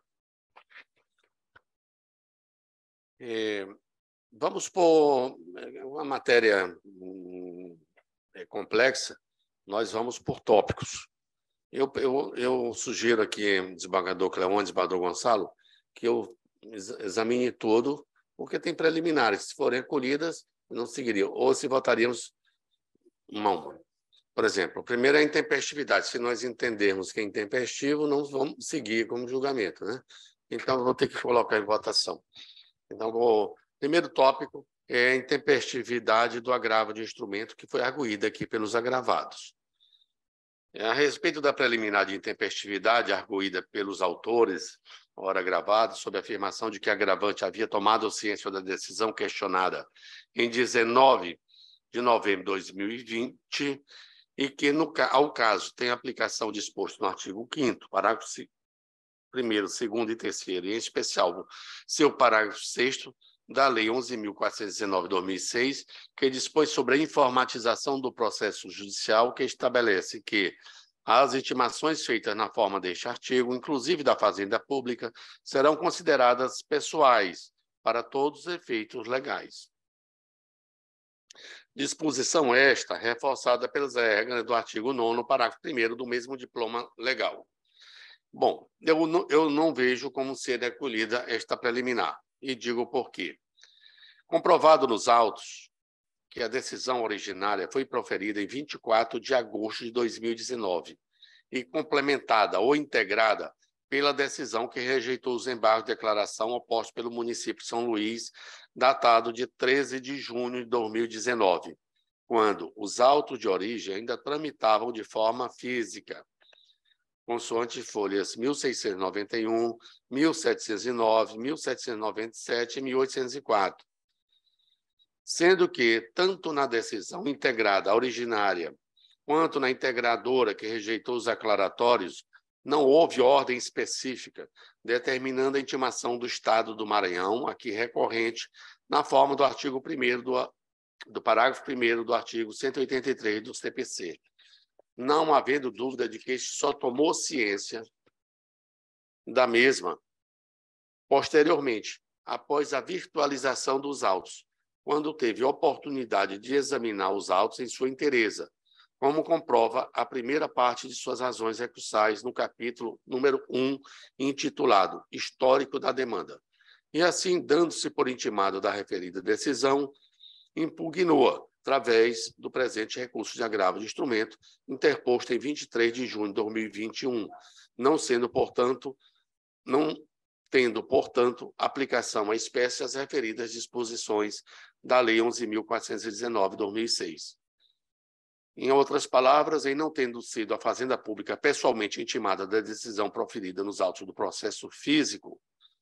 É, vamos por uma matéria é, complexa, nós vamos por tópicos. Eu, eu, eu sugiro aqui, desembargador Cleones, desembargador Gonçalo, que eu examine tudo, porque tem preliminares. Se forem recolhidas, não seguiriam. Ou se votaríamos uma a uma. Por exemplo, o primeiro é a intempestividade. Se nós entendermos que é intempestivo, não vamos seguir como julgamento, né? Então, vou ter que colocar em votação. Então, o primeiro tópico é a intempestividade do agravo de instrumento que foi arguída aqui pelos agravados. A respeito da preliminar de intempestividade arguída pelos autores, ora gravado, sob a afirmação de que a agravante havia tomado ciência da decisão questionada em dezenove de novembro de dois mil e vinte e que, no, ao caso, tem aplicação disposto no artigo quinto, parágrafo primeiro, segundo e terceiro, e em especial seu parágrafo sexto da Lei onze mil quatrocentos e dezenove de dois mil e seis, que dispõe sobre a informatização do processo judicial, que estabelece que as intimações feitas na forma deste artigo, inclusive da Fazenda Pública, serão consideradas pessoais para todos os efeitos legais. Disposição esta reforçada pelas regras do artigo nono, parágrafo primeiro do mesmo diploma legal. Bom, eu não, eu não vejo como ser recolhida esta preliminar, e digo por quê. Comprovado nos autos que a decisão originária foi proferida em vinte e quatro de agosto de dois mil e dezenove e complementada ou integrada pela decisão que rejeitou os embargos de declaração opostos pelo município de São Luís, datado de treze de junho de dois mil e dezenove, quando os autos de origem ainda tramitavam de forma física, consoante folhas mil seiscentos e noventa e um, mil setecentos e nove, mil setecentos e noventa e sete e mil oitocentos e quatro. Sendo que, tanto na decisão integrada originária, quanto na integradora que rejeitou os aclaratórios, não houve ordem específica determinando a intimação do Estado do Maranhão, aqui recorrente, na forma do artigo primeiro do, do parágrafo primeiro do artigo cento e oitenta e três do C P C. Não havendo dúvida de que este só tomou ciência da mesma posteriormente, após a virtualização dos autos, quando teve oportunidade de examinar os autos em sua inteireza, como comprova a primeira parte de suas razões recursais no capítulo número um, intitulado Histórico da Demanda. E assim, dando-se por intimado da referida decisão, impugnou-a através do presente recurso de agravo de instrumento, interposto em vinte e três de junho de dois mil e vinte e um, não sendo, portanto, não tendo, portanto, aplicação à espécie as referidas disposições da Lei onze mil quatrocentos e dezenove, de dois mil e seis. Em outras palavras, em não tendo sido a Fazenda Pública pessoalmente intimada da decisão proferida nos autos do processo físico,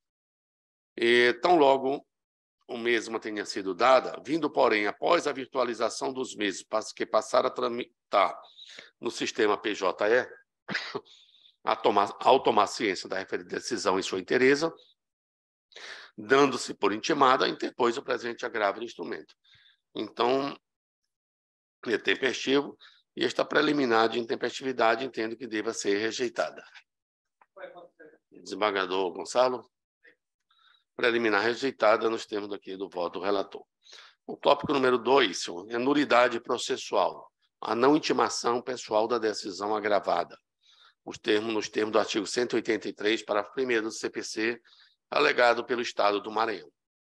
e tão logo o mesmo tenha sido dada, vindo, porém, após a virtualização dos mesmos, que passaram a tramitar no sistema P J E, a tomar, ao tomar ciência da referida decisão em sua inteireza, dando-se por intimada, interpôs o presente agravo de instrumento. Então, é tempestivo, e esta preliminar de intempestividade entendo que deva ser rejeitada. Desembargador Gonçalo? Preliminar rejeitada nos termos aqui do voto do relator. O tópico número dois, senhor, é nulidade processual, a não intimação pessoal da decisão agravada. Os termos, nos termos do artigo cento e oitenta e três, parágrafo primeiro do C P C, alegado pelo Estado do Maranhão.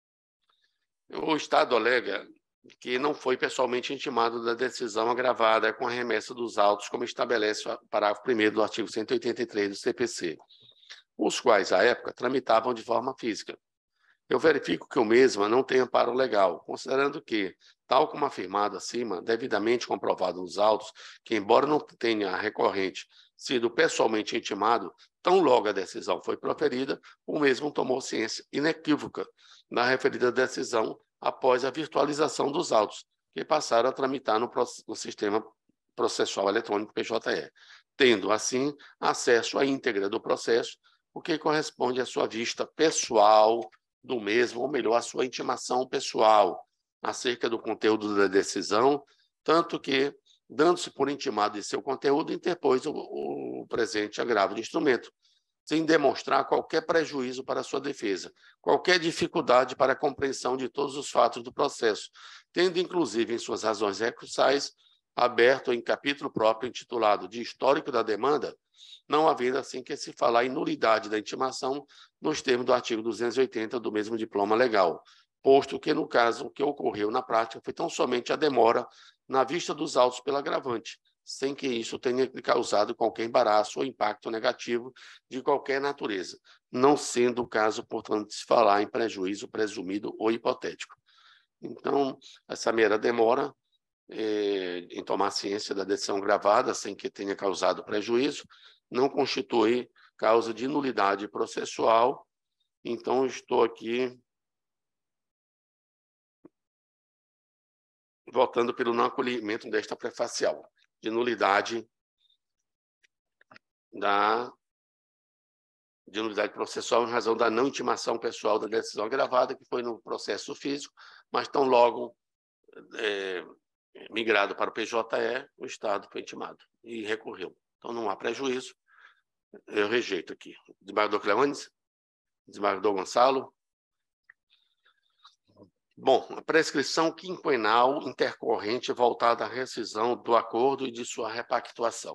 O Estado alega que não foi pessoalmente intimado da decisão agravada com a remessa dos autos, como estabelece o parágrafo primeiro do artigo cento e oitenta e três do C P C, os quais, à época, tramitavam de forma física. Eu verifico que o mesmo não tem amparo legal, considerando que, tal como afirmado acima, devidamente comprovado nos autos, que, embora não tenha a recorrente sido pessoalmente intimado, tão logo a decisão foi proferida, o mesmo tomou ciência inequívoca da referida decisão após a virtualização dos autos, que passaram a tramitar no, no sistema processual eletrônico P J E, tendo, assim, acesso à íntegra do processo, o que corresponde à sua vista pessoal do mesmo, ou melhor, à sua intimação pessoal acerca do conteúdo da decisão, tanto que, dando-se por intimado de seu conteúdo, interpôs o, o presente agravo de instrumento, sem demonstrar qualquer prejuízo para a sua defesa, qualquer dificuldade para a compreensão de todos os fatos do processo, tendo, inclusive, em suas razões recursais, aberto em capítulo próprio intitulado de Histórico da Demanda, não havendo assim que se falar em nulidade da intimação nos termos do artigo duzentos e oitenta do mesmo diploma legal, posto que, no caso, o que ocorreu na prática foi tão somente a demora na vista dos autos pelo agravante, sem que isso tenha causado qualquer embaraço ou impacto negativo de qualquer natureza, não sendo o caso, portanto, de se falar em prejuízo presumido ou hipotético. Então, essa mera demora eh, em tomar ciência da decisão gravada, sem que tenha causado prejuízo, não constitui causa de nulidade processual. Então, estou aqui votando pelo não acolhimento desta prefacial de nulidade da de nulidade processual em razão da não intimação pessoal da decisão agravada, que foi no processo físico, mas tão logo é, migrado para o P J E, o Estado foi intimado e recorreu. Então, não há prejuízo. Eu rejeito aqui. Desembargador Cleones? Desembargador Gonçalo? Bom, a prescrição quinquenal intercorrente voltada à rescisão do acordo e de sua repactuação.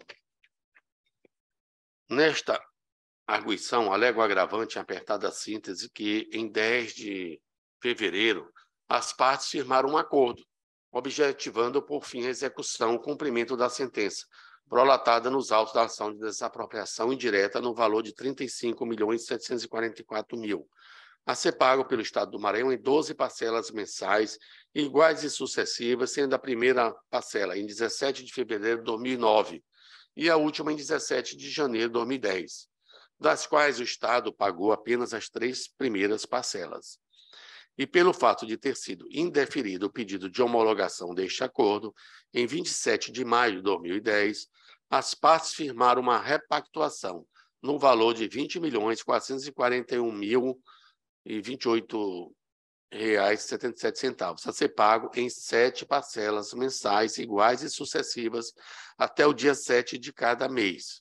Nesta arguição, alego agravante em apertada síntese que, em dez de fevereiro, as partes firmaram um acordo, objetivando, por fim, a execução e cumprimento da sentença, prolatada nos autos da ação de desapropriação indireta no valor de trinta e cinco milhões setecentos e quarenta e quatro mil, a ser pago pelo Estado do Maranhão em doze parcelas mensais, iguais e sucessivas, sendo a primeira parcela em dezessete de fevereiro de dois mil e nove e a última em dezessete de janeiro de dois mil e dez, das quais o Estado pagou apenas as três primeiras parcelas. E pelo fato de ter sido indeferido o pedido de homologação deste acordo, em vinte e sete de maio de dois mil e dez, as partes firmaram uma repactuação no valor de vinte milhões quatrocentos e quarenta e um mil e vinte e oito reais e setenta e sete centavos, a ser pago em sete parcelas mensais iguais e sucessivas até o dia sete de cada mês.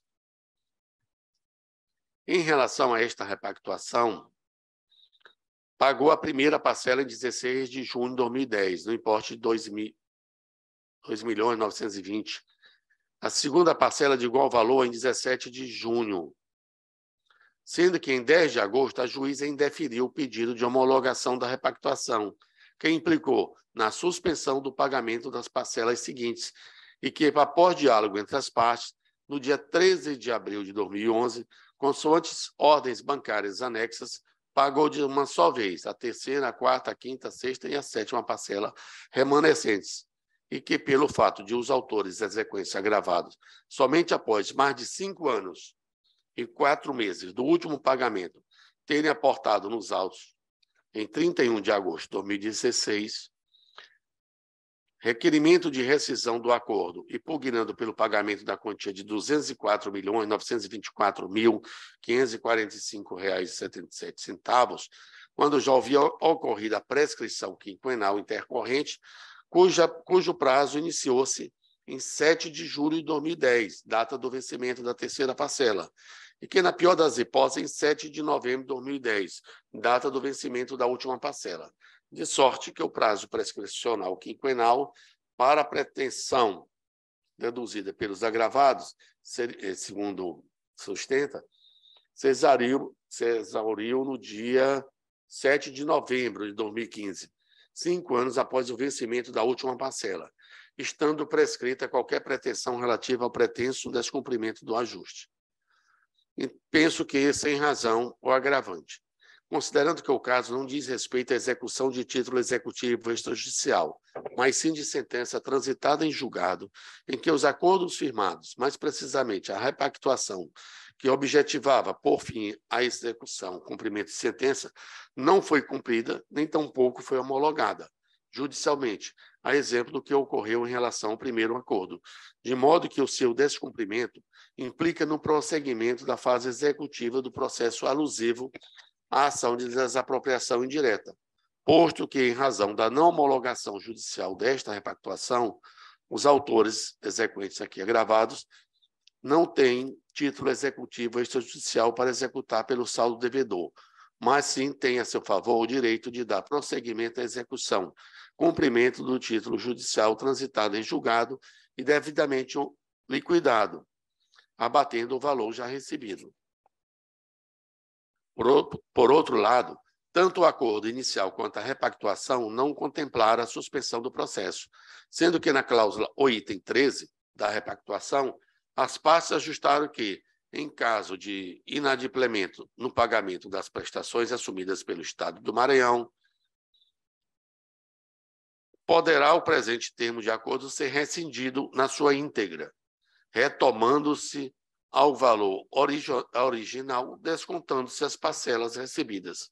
Em relação a esta repactuação, pagou a primeira parcela em dezesseis de junho de dois mil e dez, no importe de dois milhões novecentos e vinte. A segunda parcela de igual valor em dezessete de junho, sendo que em dez de agosto a juíza indeferiu o pedido de homologação da repactuação, que implicou na suspensão do pagamento das parcelas seguintes e que, após diálogo entre as partes, no dia treze de abril de dois mil e onze, consoante ordens bancárias anexas, pagou de uma só vez a terceira, a quarta, a quinta, a sexta e a sétima parcela remanescentes, e que, pelo fato de os autores exequentes agravados somente após mais de cinco anos e quatro meses do último pagamento terem aportado nos autos em trinta e um de agosto de dois mil e dezesseis, requerimento de rescisão do acordo e pugnando pelo pagamento da quantia de duzentos e quatro milhões, novecentos e vinte e quatro mil, quinhentos e quarenta e cinco reais e setenta e sete centavos, quando já havia ocorrido a prescrição quinquenal intercorrente, cuja, cujo prazo iniciou-se em sete de julho de dois mil e dez, data do vencimento da terceira parcela, e que, na pior das hipóteses, em sete de novembro de dois mil e dez, data do vencimento da última parcela, de sorte que o prazo prescricional quinquenal para a pretensão deduzida pelos agravados, segundo sustenta, se exauriu, se exauriu no dia sete de novembro de dois mil e quinze, cinco anos após o vencimento da última parcela, estando prescrita qualquer pretensão relativa ao pretenso descumprimento do ajuste. E penso que, sem razão ou agravante, considerando que o caso não diz respeito à execução de título executivo extrajudicial, mas sim de sentença transitada em julgado, em que os acordos firmados, mais precisamente a repactuação, que objetivava, por fim, a execução, cumprimento de sentença, não foi cumprida, nem tampouco foi homologada judicialmente, a exemplo do que ocorreu em relação ao primeiro acordo, de modo que o seu descumprimento implica no prosseguimento da fase executiva do processo alusivo à ação de desapropriação indireta, posto que, em razão da não homologação judicial desta repactuação, os autores exequentes aqui agravados não têm título executivo extrajudicial para executar pelo saldo devedor, mas sim têm a seu favor o direito de dar prosseguimento à execução, cumprimento do título judicial transitado em julgado e devidamente liquidado, abatendo o valor já recebido. Por, por outro lado, tanto o acordo inicial quanto a repactuação não contemplaram a suspensão do processo, sendo que na cláusula ou item treze da repactuação, as partes ajustaram que, em caso de inadimplemento no pagamento das prestações assumidas pelo Estado do Maranhão, poderá o presente termo de acordo ser rescindido na sua íntegra, retomando-se ao valor origi original, descontando-se as parcelas recebidas.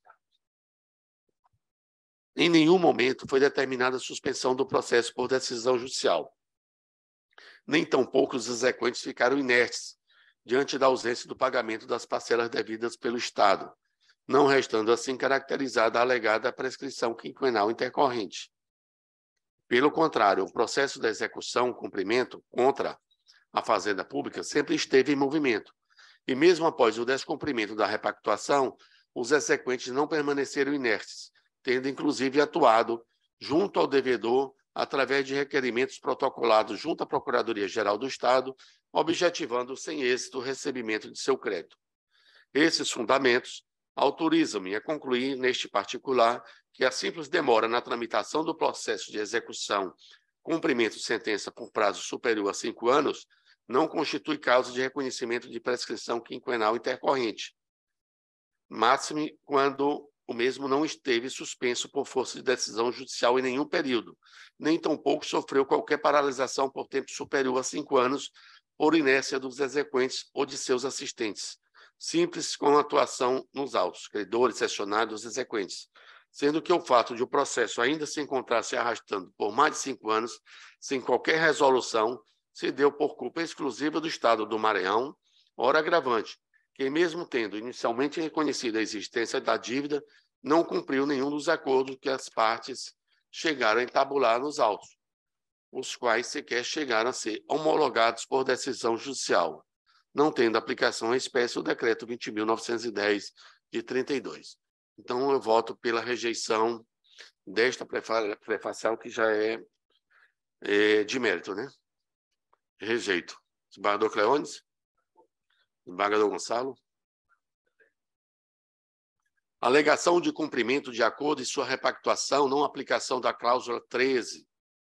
Em nenhum momento foi determinada a suspensão do processo por decisão judicial. Nem tampouco os exequentes ficaram inertes diante da ausência do pagamento das parcelas devidas pelo Estado, não restando assim caracterizada a alegada prescrição quinquenal intercorrente. Pelo contrário, o processo da execução, cumprimento contra a Fazenda Pública sempre esteve em movimento, e mesmo após o descumprimento da repactuação, os exequentes não permaneceram inertes, tendo inclusive atuado junto ao devedor através de requerimentos protocolados junto à Procuradoria-Geral do Estado, objetivando sem êxito o recebimento de seu crédito. Esses fundamentos autorizam-me a concluir, neste particular, que a simples demora na tramitação do processo de execução, cumprimento de sentença por prazo superior a cinco anos, não constitui causa de reconhecimento de prescrição quinquenal intercorrente, máxime quando o mesmo não esteve suspenso por força de decisão judicial em nenhum período, nem tampouco sofreu qualquer paralisação por tempo superior a cinco anos por inércia dos exequentes ou de seus assistentes, simples com atuação nos autos, credores, cessionários dos exequentes, sendo que o fato de o processo ainda se encontrar se arrastando por mais de cinco anos, sem qualquer resolução, se deu por culpa exclusiva do Estado do Maranhão, ora agravante, que mesmo tendo inicialmente reconhecido a existência da dívida, não cumpriu nenhum dos acordos que as partes chegaram a entabular nos autos, os quais sequer chegaram a ser homologados por decisão judicial, não tendo aplicação à espécie o decreto vinte mil novecentos e dez de trinta e dois. Então, eu voto pela rejeição desta prefacial, que já é, é de mérito, né? Rejeito. Desembargador Cleones? Desembargador Gonçalo? Alegação de cumprimento de acordo e sua repactuação, não aplicação da cláusula treze.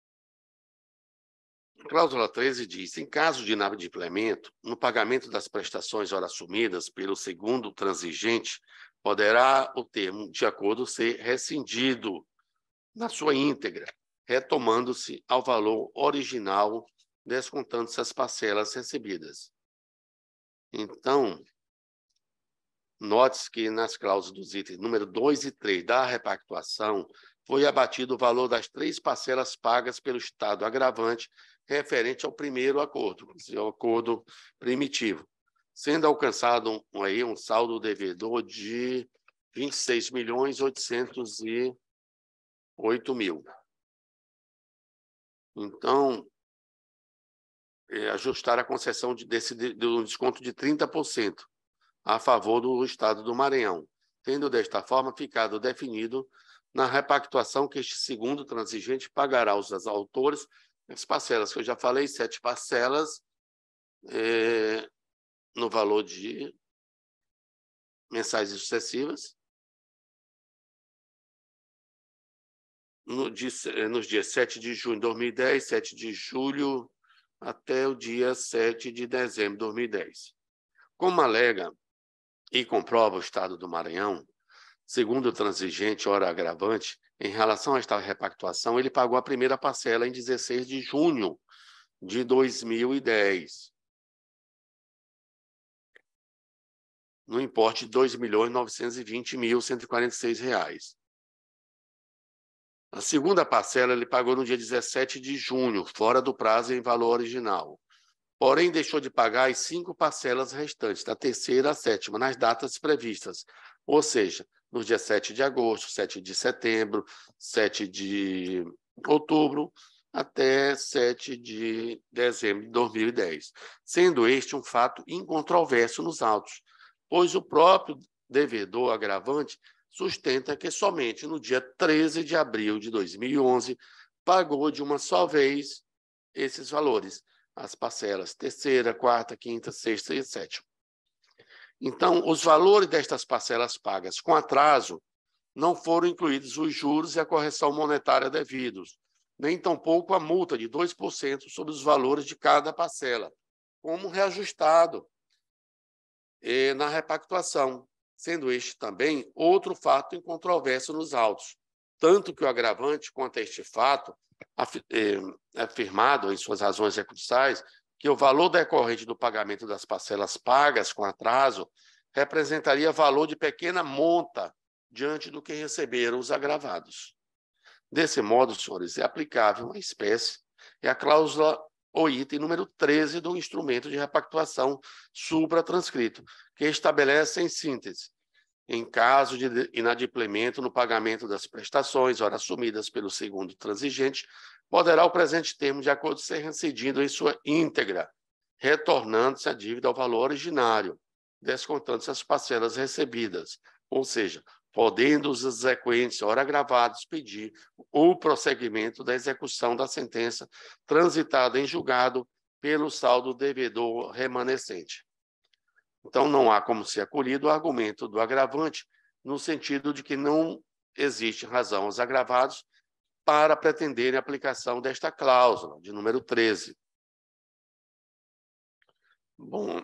A cláusula treze diz: em caso de inadimplemento, no pagamento das prestações ora assumidas pelo segundo transigente poderá o termo de acordo ser rescindido na sua íntegra, retomando-se ao valor original, descontando-se as parcelas recebidas. Então, note-se que nas cláusulas dos itens número dois e três da repactuação foi abatido o valor das três parcelas pagas pelo Estado agravante referente ao primeiro acordo, o acordo primitivo, sendo alcançado um, aí, um saldo devedor de vinte e seis milhões oitocentos e oito mil. Então, é, ajustar a concessão de, desse, de um desconto de trinta por cento a favor do Estado do Maranhão, tendo desta forma ficado definido na repactuação que este segundo transigente pagará aos autores as parcelas, que eu já falei, sete parcelas, é, no valor de mensais e sucessivas, no dia, nos dias sete de junho de dois mil e dez, sete de julho, até o dia sete de dezembro de dois mil e dez. Como alega e comprova o Estado do Maranhão, segundo o transigente, ora agravante, em relação a esta repactuação, ele pagou a primeira parcela em dezesseis de junho de dois mil e dez, no importe de dois milhões novecentos e vinte mil cento e quarenta e seis reais. A segunda parcela ele pagou no dia dezessete de junho, fora do prazo em valor original. Porém, deixou de pagar as cinco parcelas restantes, da terceira à sétima, nas datas previstas, ou seja, nos dias sete de agosto, sete de setembro, sete de outubro, até sete de dezembro de dois mil e dez, sendo este um fato incontroverso nos autos, pois o próprio devedor agravante sustenta que somente no dia treze de abril de dois mil e onze pagou de uma só vez esses valores, as parcelas terceira, quarta, quinta, sexta e sétima. Então, os valores destas parcelas pagas com atraso não foram incluídos os juros e a correção monetária devidos, nem tampouco a multa de dois por cento sobre os valores de cada parcela, como reajustado eh, na repactuação, sendo este também outro fato incontroverso nos autos, tanto que o agravante quanto a este fato é afirmado em suas razões recursais que o valor decorrente do pagamento das parcelas pagas com atraso representaria valor de pequena monta diante do que receberam os agravados. Desse modo, senhores, é aplicável a espécie e a cláusula ou item número treze do instrumento de repactuação supratranscrito, que estabelece, em síntese, em caso de inadimplemento no pagamento das prestações, ora assumidas pelo segundo transigente, poderá o presente termo de acordo ser reincidido em sua íntegra, retornando-se a dívida ao valor originário, descontando-se as parcelas recebidas, ou seja, podendo os exequentes, ora agravados, pedir o prosseguimento da execução da sentença transitada em julgado pelo saldo devedor remanescente. Então, não há como ser acolhido o argumento do agravante, no sentido de que não existe razão aos agravados para pretenderem a aplicação desta cláusula, de número treze. Bom,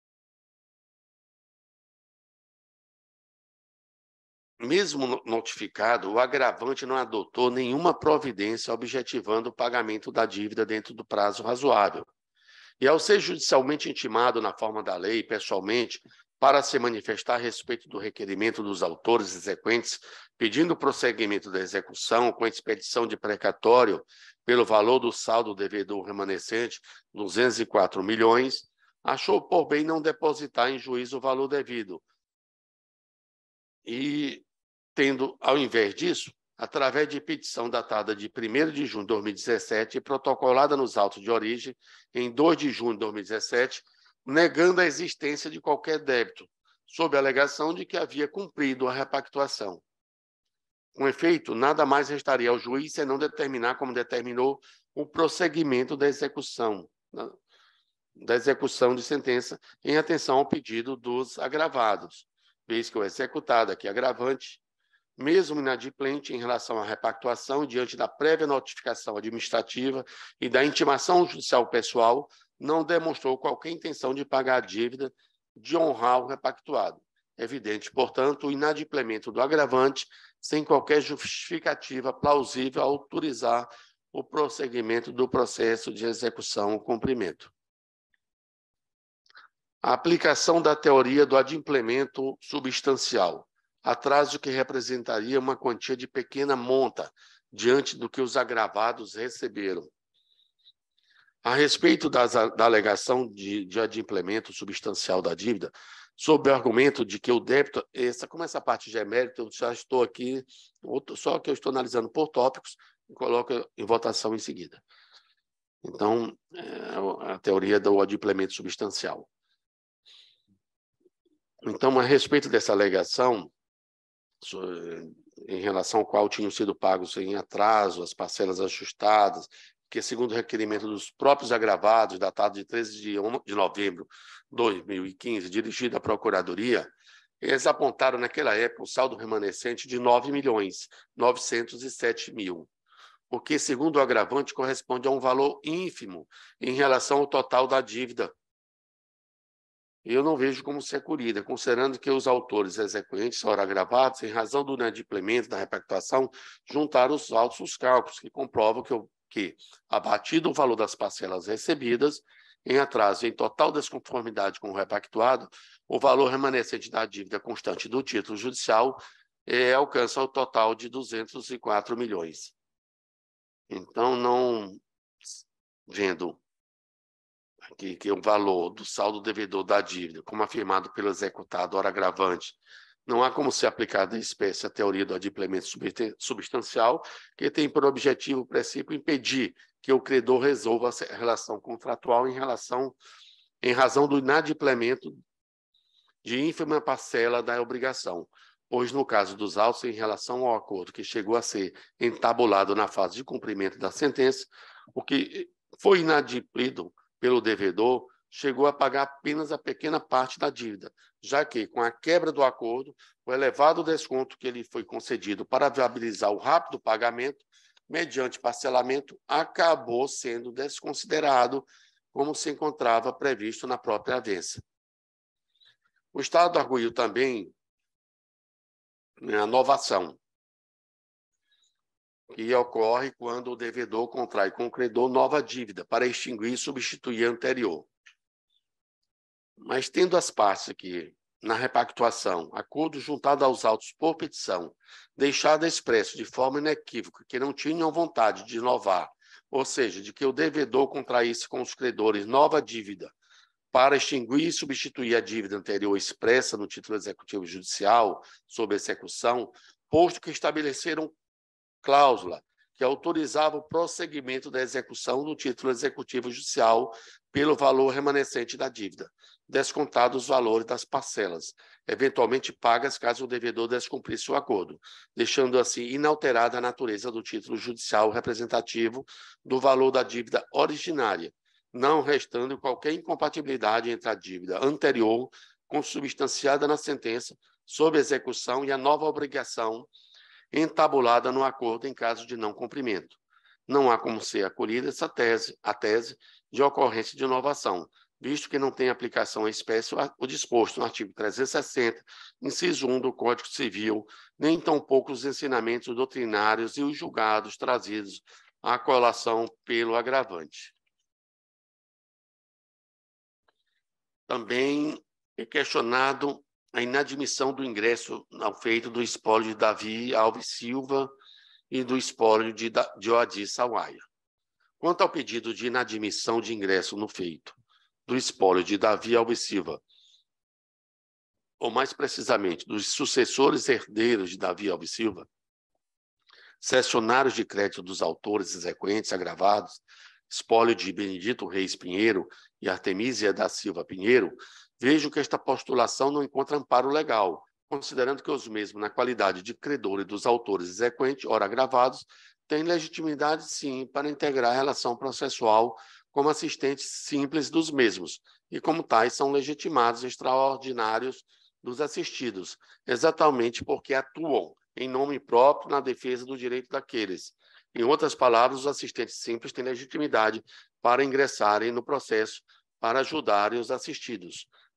mesmo notificado, o agravante não adotou nenhuma providência objetivando o pagamento da dívida dentro do prazo razoável. E ao ser judicialmente intimado na forma da lei, pessoalmente, para se manifestar a respeito do requerimento dos autores exequentes, pedindo o prosseguimento da execução com expedição de precatório pelo valor do saldo devedor remanescente, duzentos e quatro milhões, achou por bem não depositar em juízo o valor devido. E, tendo, ao invés disso, através de petição datada de primeiro de junho de dois mil e dezessete e protocolada nos autos de origem em dois de junho de dois mil e dezessete, negando a existência de qualquer débito, sob a alegação de que havia cumprido a repactuação. Com efeito, nada mais restaria ao juiz senão determinar, como determinou, o prosseguimento da execução, da execução de sentença em atenção ao pedido dos agravados, vez que o executado, aqui agravante, mesmo inadimplente em relação à repactuação, diante da prévia notificação administrativa e da intimação judicial pessoal, não demonstrou qualquer intenção de pagar a dívida, de honrar o repactuado, evidente, portanto, o inadimplemento do agravante sem qualquer justificativa plausível a autorizar o prosseguimento do processo de execução ou cumprimento. A aplicação da teoria do adimplemento substancial, atraso que representaria uma quantia de pequena monta diante do que os agravados receberam. A respeito das, da alegação de, de adimplemento substancial da dívida, sob o argumento de que o débito, essa, como essa parte já é mérito, eu já estou aqui, só que eu estou analisando por tópicos e coloco em votação em seguida. Então, é a teoria do adimplemento substancial. Então, a respeito dessa alegação, em relação ao qual tinham sido pagos em atraso, as parcelas ajustadas, que, segundo o requerimento dos próprios agravados, datado de treze de novembro de dois mil e quinze, dirigido à Procuradoria, eles apontaram naquela época o saldo remanescente de nove milhões novecentos e sete mil, o que, segundo o agravante, corresponde a um valor ínfimo em relação ao total da dívida. Eu não vejo como ser acolhida, considerando que os autores exequentes foram agravados em razão do inadimplemento da repactuação, juntaram os autos os cálculos, que comprovam que, que, abatido o valor das parcelas recebidas, em atraso e em total desconformidade com o repactuado, o valor remanescente da dívida constante do título judicial é, alcança o total de duzentos e quatro milhões. Então, não vendo Que, que o valor do saldo devedor da dívida, como afirmado pelo executado, ora agravante, não há como ser aplicada em espécie a teoria do adimplemento substancial, que tem por objetivo o princípio impedir que o credor resolva a relação contratual em, relação, em razão do inadimplemento de ínfima parcela da obrigação, pois, no caso dos autos, em relação ao acordo que chegou a ser entabulado na fase de cumprimento da sentença, o que foi inadimplido pelo devedor, chegou a pagar apenas a pequena parte da dívida, já que, com a quebra do acordo, o elevado desconto que lhe foi concedido para viabilizar o rápido pagamento, mediante parcelamento, acabou sendo desconsiderado, como se encontrava previsto na própria avença. O Estado arguiu também a novação, que ocorre quando o devedor contrai com o credor nova dívida para extinguir e substituir a anterior. Mas, tendo as partes aqui, na repactuação, acordo juntado aos autos por petição, deixado expresso de forma inequívoca que não tinham vontade de inovar, ou seja, de que o devedor contraísse com os credores nova dívida para extinguir e substituir a dívida anterior expressa no título executivo judicial sob execução, posto que estabeleceram cláusula que autorizava o prosseguimento da execução do título executivo judicial pelo valor remanescente da dívida, descontados os valores das parcelas, eventualmente pagas caso o devedor descumprisse o acordo, deixando assim inalterada a natureza do título judicial representativo do valor da dívida originária, não restando qualquer incompatibilidade entre a dívida anterior, consubstanciada na sentença, sob execução, e a nova obrigação entabulada no acordo em caso de não cumprimento. Não há como ser acolhida essa tese, a tese de ocorrência de inovação, visto que não tem aplicação à espécie o disposto no artigo trezentos e sessenta, inciso um do Código Civil, nem tampouco os ensinamentos doutrinários e os julgados trazidos à colação pelo agravante. Também é questionado a inadmissão do ingresso ao feito do espólio de Davi Alves Silva e do espólio de, de Oadir Sawaia. Quanto ao pedido de inadmissão de ingresso no feito do espólio de Davi Alves Silva, ou mais precisamente, dos sucessores herdeiros de Davi Alves Silva, cessionários de crédito dos autores exequentes agravados, espólio de Benedito Reis Pinheiro e Artemísia da Silva Pinheiro, vejo que esta postulação não encontra amparo legal, considerando que os mesmos, na qualidade de credor e dos autores exequentes, ora agravados, têm legitimidade, sim, para integrar a relação processual como assistentes simples dos mesmos, e como tais são legitimados extraordinários dos assistidos, exatamente porque atuam em nome próprio na defesa do direito daqueles. Em outras palavras, os assistentes simples têm legitimidade para ingressarem no processo para ajudarem os assistidos.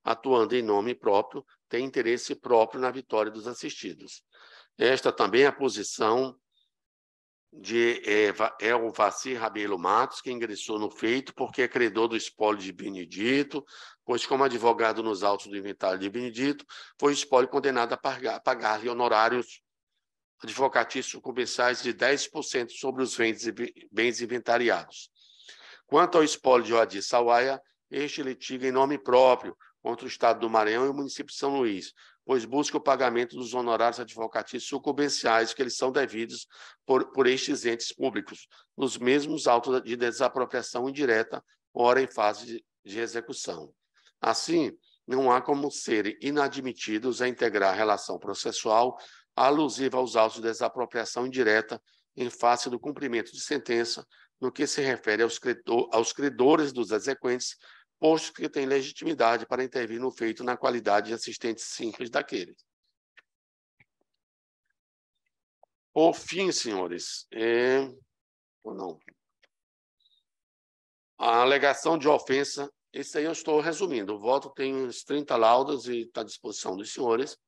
atuando em nome próprio, tem interesse próprio na vitória dos assistidos. Esta também é a posição de é, o Vacir Rabelo Matos, que ingressou no feito porque é credor do espólio de Benedito, pois, como advogado nos autos do inventário de Benedito, foi o espólio condenado a pagar, pagar-lhe honorários advocatícios sucumbensais de dez por cento sobre os bens inventariados. Quanto ao espólio de Oadir Sawaia, este litiga em nome próprio contra o Estado do Maranhão e o município de São Luís, pois busca o pagamento dos honorários advocatícios sucumbenciais que eles são devidos por, por estes entes públicos, nos mesmos autos de desapropriação indireta, ora em fase de, de execução. Assim, não há como serem inadmitidos a integrar a relação processual alusiva aos autos de desapropriação indireta em face do cumprimento de sentença, no que se refere aos, credor, aos credores dos exequentes, posto que tem legitimidade para intervir no feito na qualidade de assistente simples daquele. Por fim, senhores, é... ou não, a alegação de ofensa, isso aí eu estou resumindo, o voto tem uns trinta laudas e está à disposição dos senhores.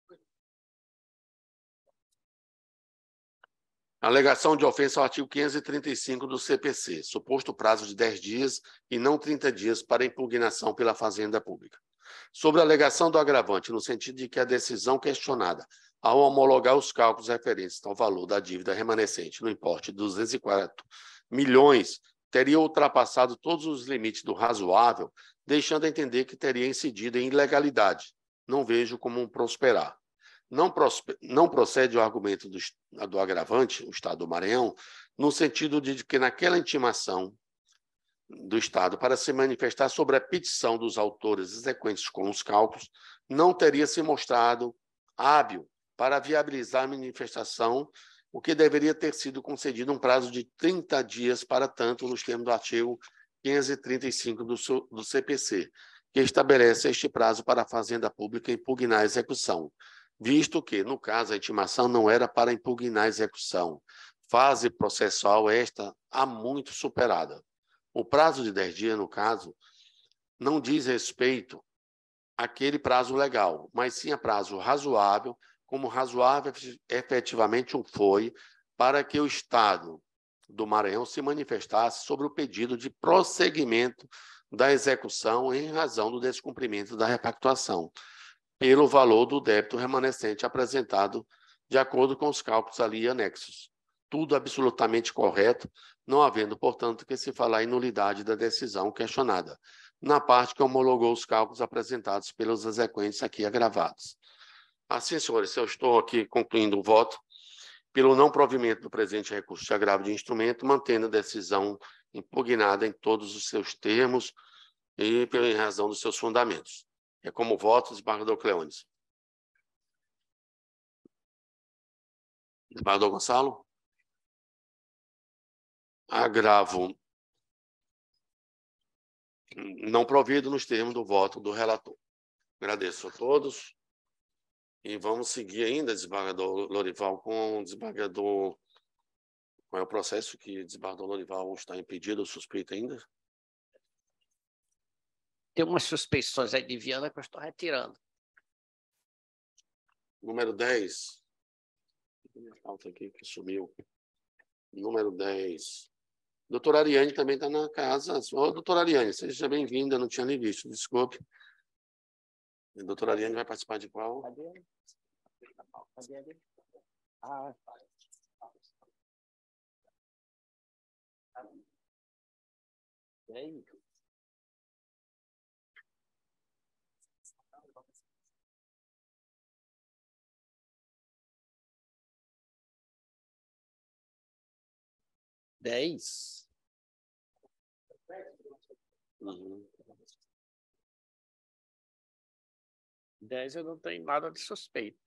Alegação de ofensa ao artigo quinhentos e trinta e cinco do C P C, suposto prazo de dez dias e não trinta dias para impugnação pela Fazenda Pública. Sobre a alegação do agravante, no sentido de que a decisão questionada, ao homologar os cálculos referentes ao valor da dívida remanescente no importe de duzentos e quatro milhões, teria ultrapassado todos os limites do razoável, deixando a entender que teria incidido em ilegalidade. Não vejo como um prosperar. Não, não procede o argumento do, do agravante, o Estado do Maranhão, no sentido de que naquela intimação do Estado para se manifestar sobre a petição dos autores exequentes com os cálculos, não teria se mostrado hábil para viabilizar a manifestação, o que deveria ter sido concedido um prazo de trinta dias para tanto nos termos do artigo quinhentos e trinta e cinco do, do C P C, que estabelece este prazo para a Fazenda Pública impugnar a execução, visto que, no caso, a intimação não era para impugnar a execução. Fase processual esta há muito superada. O prazo de dez dias, no caso, não diz respeito àquele prazo legal, mas sim a prazo razoável, como razoável efetivamente o foi, para que o Estado do Maranhão se manifestasse sobre o pedido de prosseguimento da execução em razão do descumprimento da repactuação, pelo valor do débito remanescente apresentado de acordo com os cálculos ali anexos. Tudo absolutamente correto, não havendo, portanto, que se falar em nulidade da decisão questionada, na parte que homologou os cálculos apresentados pelos exequentes aqui agravados. Assim, senhores, eu estou aqui concluindo o voto pelo não provimento do presente recurso de agravo de instrumento, mantendo a decisão impugnada em todos os seus termos e em razão dos seus fundamentos. É como voto, desembargador Cleones. Desembargador Gonçalo? Agravo não provido nos termos do voto do relator. Agradeço a todos. E vamos seguir ainda, desembargador Lorival, com o desembargador... Qual é o processo que o desembargador Lorival está impedido ou suspeito ainda? Tem umas suspeições aí de Viana que eu estou retirando. Número dez. Minha pauta aqui que sumiu. Número dez. Doutora Ariane também está na casa. Ô, doutora Ariane, seja bem-vinda, não tinha nem visto, desculpe. A doutora Ariane vai participar de qual? Ah, e aí? Dez? Uhum. Dez eu não tenho nada de suspeito.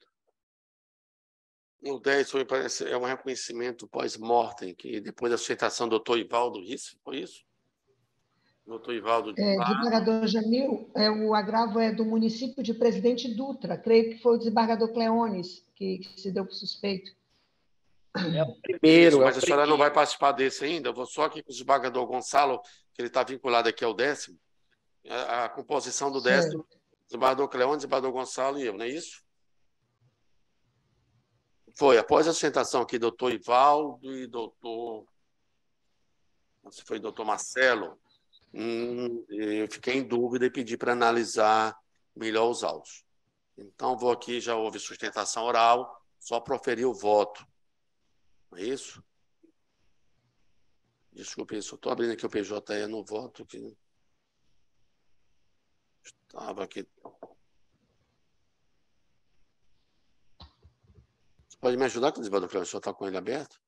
O dez foi, parece, é um reconhecimento pós-mortem, que depois da aceitação do doutor Ivaldo Risse, foi isso? Doutor Ivaldo de É, desembargador Jamil, é, o agravo é do município de Presidente Dutra. Creio que foi o desembargador Cleones que, que se deu por suspeito. É o primeiro. Isso, mas é a senhora não vai participar desse ainda. Eu vou só aqui com o desembargador Gonçalo, que ele está vinculado aqui ao décimo. A, a composição do décimo Desembargador Cleone, desembargador Gonçalo e eu, não é isso? Foi. Após a sustentação aqui, doutor Ivaldo e doutor... Se foi doutor Marcelo, hum, eu fiquei em dúvida e pedi para analisar melhor os autos. Então, vou aqui, já houve sustentação oral, só proferir o voto. Não é isso? Desculpe, isso. Estou abrindo aqui o P J E no voto que estava aqui. Você pode me ajudar com o desembargador Cleone? O senhor está com ele aberto?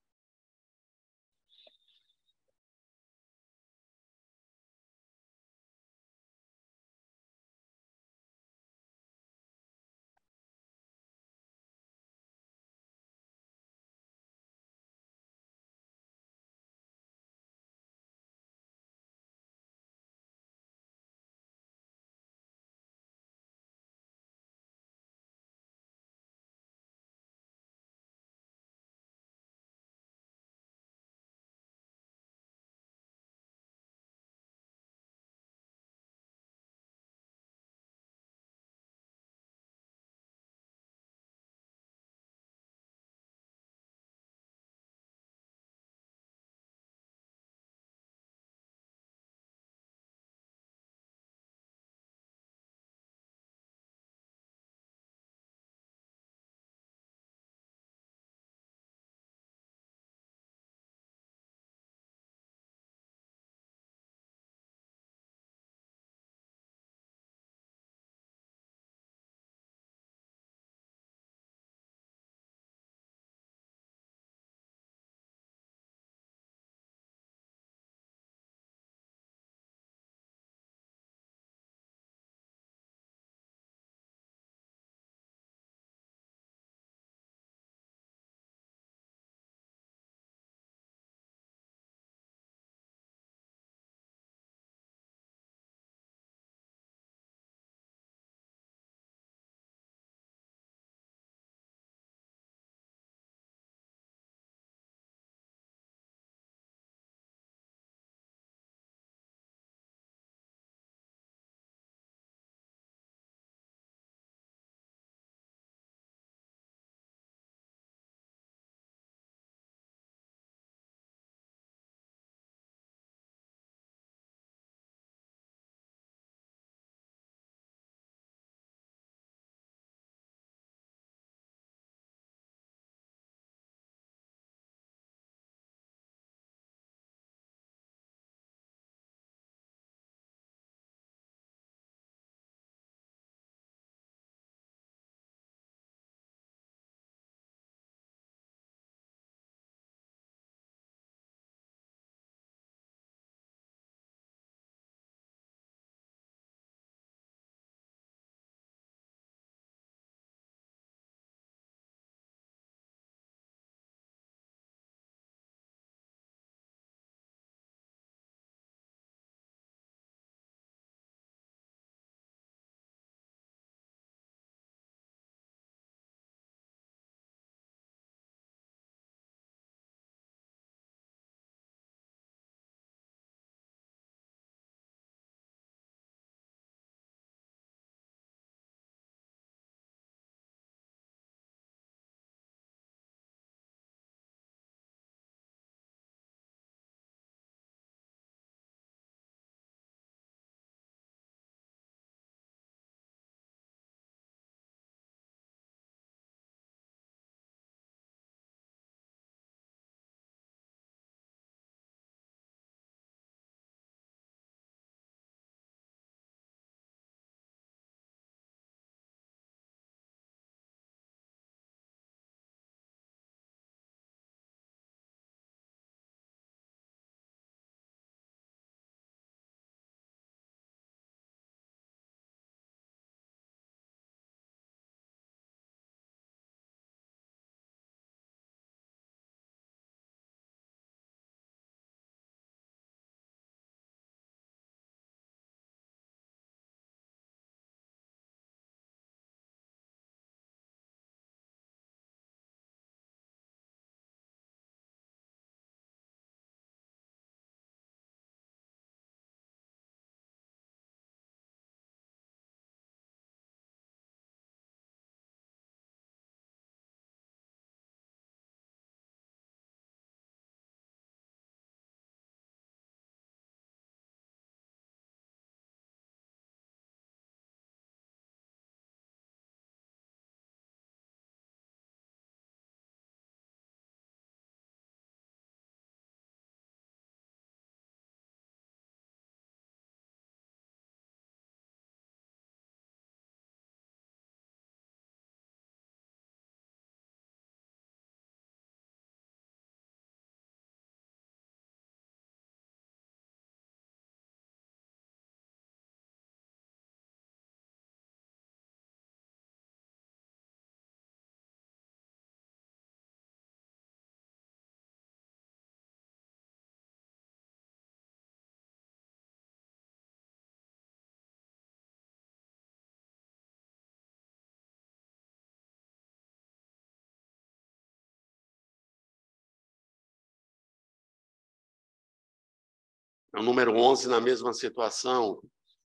O número onze, na mesma situação.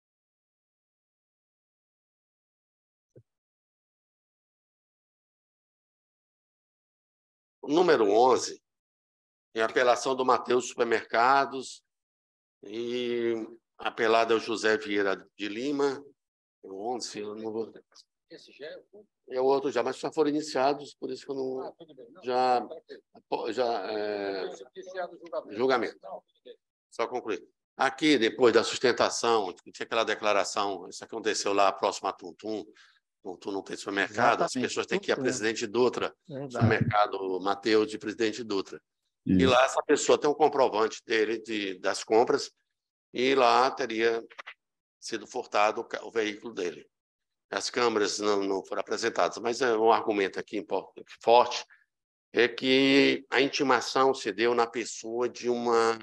O número onze é a apelação do Mateus Supermercados e apelado ao José Vieira de Lima. O onze, eu não vou... Esse já é o... É o outro já, mas já foram iniciados, por isso que eu não... Ah, tudo bem. Não, Já... não, já é... Iniciado o julgamento. Julgamento. Não, tudo bem. Só concluir. Aqui, depois da sustentação, tinha aquela declaração, isso aconteceu lá próximo a Tuntum, Tuntum não tem supermercado, as Exatamente, pessoas têm que ir a Tuntum. Presidente Dutra, Verdade. supermercado Mateus de Presidente Dutra. E Isso. lá essa pessoa tem um comprovante dele de, das compras e lá teria sido furtado o, ca- o veículo dele. As câmeras não, não foram apresentadas, mas é um argumento aqui impor- forte, é que a intimação se deu na pessoa de uma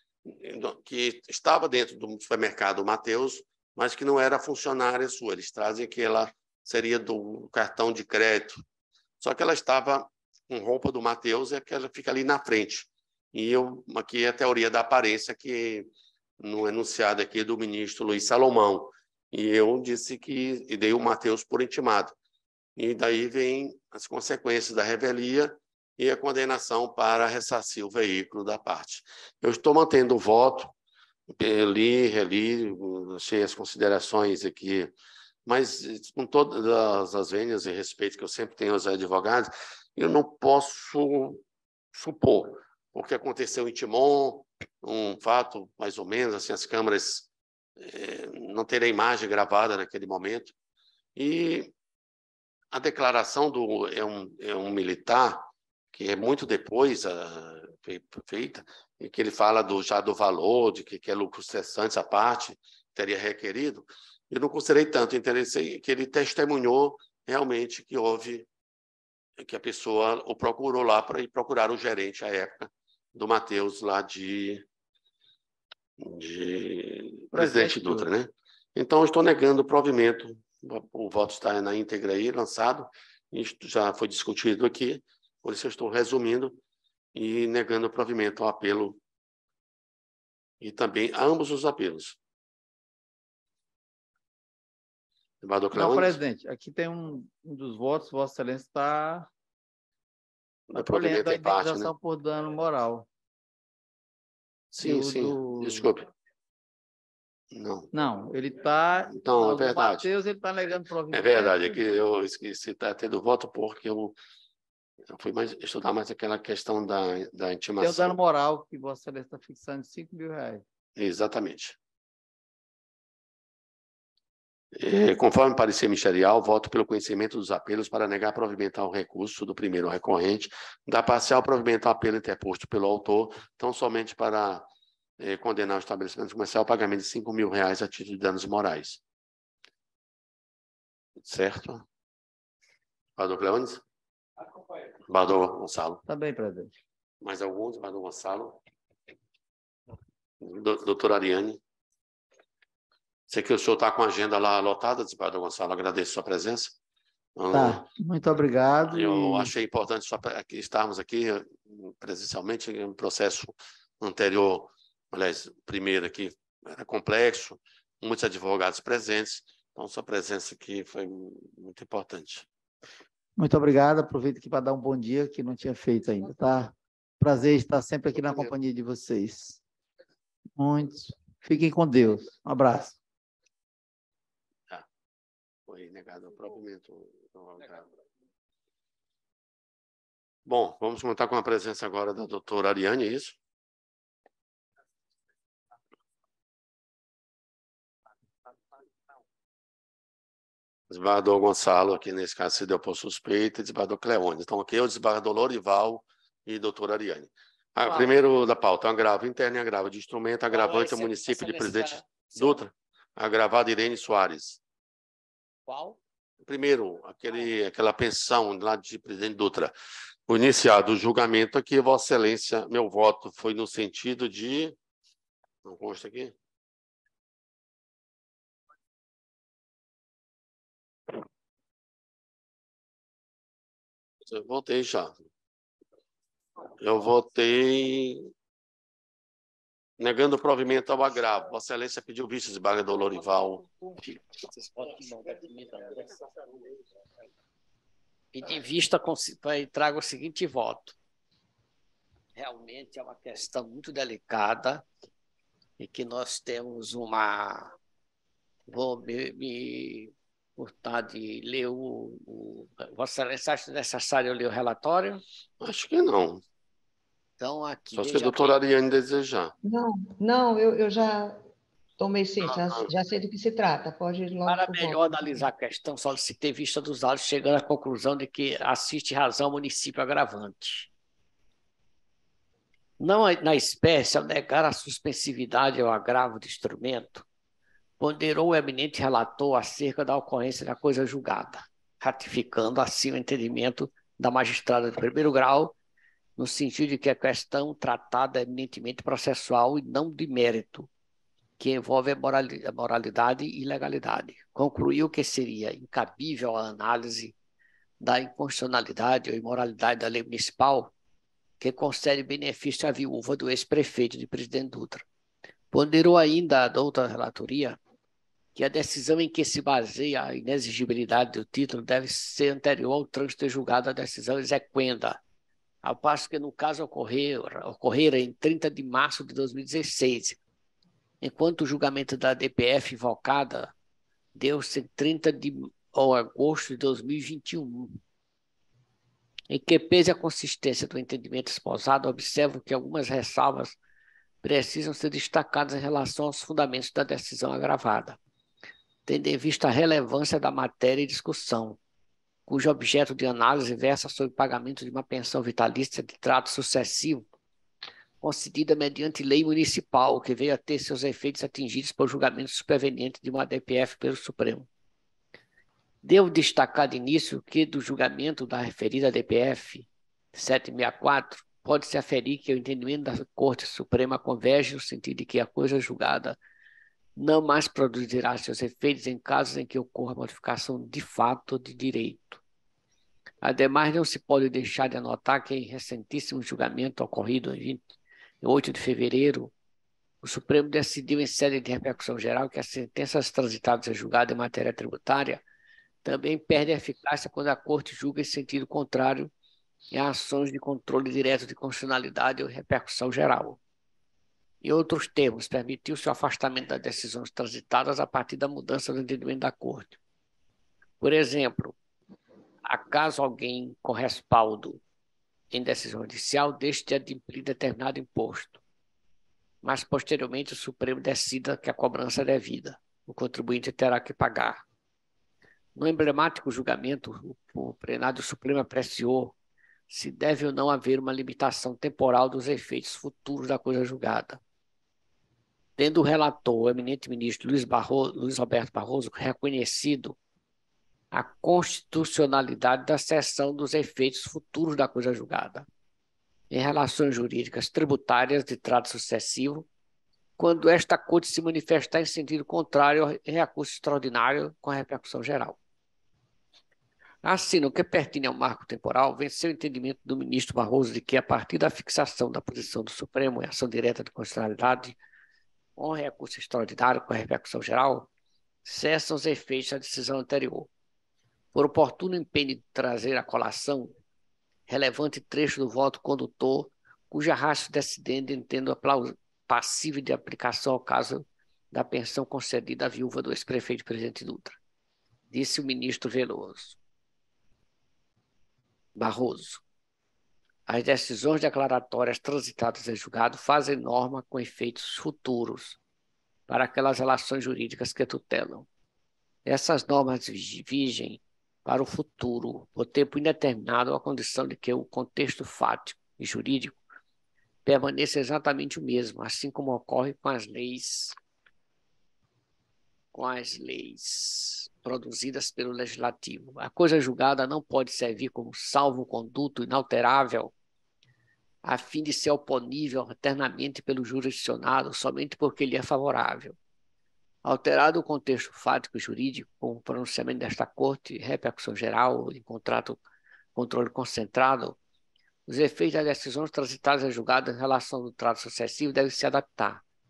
que estava dentro do supermercado Mateus, mas que não era funcionária sua. Eles trazem que ela seria do cartão de crédito. Só que ela estava com roupa do Mateus e que ela fica ali na frente. E eu aqui é a teoria da aparência que no enunciado aqui do ministro Luiz Salomão. E eu disse que e dei o Mateus por intimado. E daí vem as consequências da revelia e a condenação para ressarcir o veículo da parte. Eu estou mantendo o voto, li, reli, achei as considerações aqui, mas com todas as vênias e respeito que eu sempre tenho aos advogados, eu não posso supor, porque aconteceu em Timon, um fato mais ou menos, assim, as câmeras eh, não terem imagem gravada naquele momento, e a declaração do é um, é um militar, que é muito depois a, feita, e que ele fala do, já do valor, de que, que é lucro cessante, a parte teria requerido, eu não considerei tanto, interessei que ele testemunhou realmente que houve, que a pessoa o procurou lá para ir procurar o gerente à época do Mateus lá de, de Presidente Dutra, né? Então, eu estou negando o provimento, o voto está na íntegra aí, lançado, isto já foi discutido aqui, por isso eu estou resumindo e negando o provimento ao apelo e também a ambos os apelos. Não, Não, presidente, aqui tem um, um dos votos, Vossa Excelência está acolhendo a indenização, né, por dano moral. Sim, sim, do... desculpe. Não. Não, ele está... Então, é verdade. Mateus, ele está negando provimento. É verdade, é que eu esqueci, está tendo voto porque eu, eu fui mais, estudar mais aquela questão da, da intimação. Tem o dano moral, que Vossa Excelência está fixando de cinco mil reais. Exatamente. É, conforme parecer ministerial, voto pelo conhecimento dos apelos para negar provimento ao recurso do primeiro recorrente, da parcial provimento ao apelo interposto pelo autor, tão somente para é, condenar o estabelecimento comercial ao pagamento de cinco mil reais a título de danos morais. Certo? Bador Cleones? Bador Gonçalo. Tá bem, presidente. Mais alguns? Bador Gonçalo? Doutora Ariane? Sei que o senhor está com a agenda lá lotada, desembargador Gonçalo, agradeço a sua presença. Tá, muito obrigado. Eu e... achei importante só estarmos aqui presencialmente, em um processo anterior, aliás, o primeiro aqui era complexo, muitos advogados presentes, então sua presença aqui foi muito importante. Muito obrigado, aproveito aqui para dar um bom dia, que não tinha feito ainda, tá? Prazer estar sempre aqui na companhia de vocês. Muitos. Fiquem com Deus. Um abraço. Foi negado o provimento. Bom, vamos contar com a presença agora da doutora Ariane, é isso? Desembargador Gonçalo, aqui nesse caso se deu por suspeita, e desembargador Cleone. Então, aqui é o desembargador Lorival e doutora Ariane. Ah, primeiro da pauta, agravo interno e agravo de instrumento, agravante ao município de Presidente Dutra, agravado Irene Soares. Qual? Primeiro, aquele, aquela pensão lá de Presidente Dutra. O iniciado o julgamento aqui, Vossa Excelência, meu voto foi no sentido de... Não consta aqui? Eu votei já. Eu votei Negando o provimento ao agravo. Vossa Excelência pediu vista, desembargador Lorival. Pedir vista e trago o seguinte voto. Realmente é uma questão muito delicada e que nós temos uma... Vou me, me furtar de ler o, o... Vossa Excelência acha necessário eu ler o relatório? Acho que não. Então, aqui... Só se a doutora Ariane desejar. Não, não, eu, eu já tomei sim, já, já sei do que se trata. Pode ir logo. Para melhor analisar a questão, solicitei vista dos autos, chegando à conclusão de que assiste razão ao município agravante. Não na espécie, ao negar a suspensividade ao agravo de instrumento, ponderou o eminente relator acerca da ocorrência da coisa julgada, ratificando assim o entendimento da magistrada de primeiro grau, no sentido de que a questão tratada é eminentemente processual e não de mérito, que envolve a moralidade e legalidade. Concluiu que seria incabível a análise da inconstitucionalidade ou imoralidade da lei municipal que concede benefício à viúva do ex-prefeito de Presidente Dutra. Ponderou ainda a outra relatoria que a decisão em que se baseia a inexigibilidade do título deve ser anterior ao trânsito julgado da decisão exequenda, ao passo que, no caso, ocorrer, ocorrer em trinta de março de dois mil e dezesseis, enquanto o julgamento da D P F invocada deu-se em trinta de agosto de dois mil e vinte e um. Em que pese a consistência do entendimento esposado, observo que algumas ressalvas precisam ser destacadas em relação aos fundamentos da decisão agravada, tendo em vista a relevância da matéria em discussão, cujo objeto de análise versa sobre o pagamento de uma pensão vitalícia de trato sucessivo, concedida mediante lei municipal, que veio a ter seus efeitos atingidos por julgamento superveniente de uma D P F pelo Supremo. Devo destacar de início que, do julgamento da referida D P F setecentos e sessenta e quatro, pode-se aferir que o entendimento da Corte Suprema converge no sentido de que a coisa julgada não mais produzirá seus efeitos em casos em que ocorra modificação de fato ou de direito. Ademais, não se pode deixar de anotar que, em recentíssimo julgamento ocorrido em vinte e oito de fevereiro, o Supremo decidiu, em sede de repercussão geral, que as sentenças transitadas e julgadas em matéria tributária também perdem eficácia quando a Corte julga em sentido contrário em ações de controle direto de constitucionalidade ou repercussão geral. Em outros termos, permitiu-se o afastamento das decisões transitadas a partir da mudança do entendimento da Corte. Por exemplo, acaso alguém com respaldo em decisão judicial deixe de adimplir determinado imposto, mas posteriormente o Supremo decida que a cobrança é devida, o contribuinte terá que pagar. No emblemático julgamento, o plenário do Supremo apreciou se deve ou não haver uma limitação temporal dos efeitos futuros da coisa julgada. Tendo o relator, o eminente ministro Luiz, Barroso, Luiz Roberto Barroso, reconhecido a constitucionalidade da cessão dos efeitos futuros da coisa julgada em relações jurídicas tributárias de trato sucessivo, quando esta Corte se manifestar em sentido contrário ao recurso extraordinário com a repercussão geral. Assim, no que pertine ao marco temporal, venceu o entendimento do ministro Barroso de que, a partir da fixação da posição do Supremo em ação direta de constitucionalidade, com recurso extraordinário com a repercussão geral, cessam os efeitos da decisão anterior. Por oportuno empenho de trazer à colação relevante trecho do voto condutor, cuja raça decidente entendo passível de aplicação ao caso da pensão concedida à viúva do ex-prefeito Presidente Dutra, disse o ministro Veloso. Barroso. As decisões declaratórias transitadas em julgado fazem norma com efeitos futuros para aquelas relações jurídicas que tutelam. Essas normas vigem para o futuro, por tempo indeterminado, à condição de que o contexto fático e jurídico permaneça exatamente o mesmo, assim como ocorre com as leis, com as leis produzidas pelo Legislativo. A coisa julgada não pode servir como salvo-conduto inalterável a fim de ser oponível eternamente pelo jurisdicionado somente porque lhe é favorável. Alterado o contexto fático e jurídico, com o pronunciamento desta Corte, repercussão geral em contrato controle concentrado, os efeitos das decisões transitadas e julgadas em relação ao trato sucessivo devem se adaptar,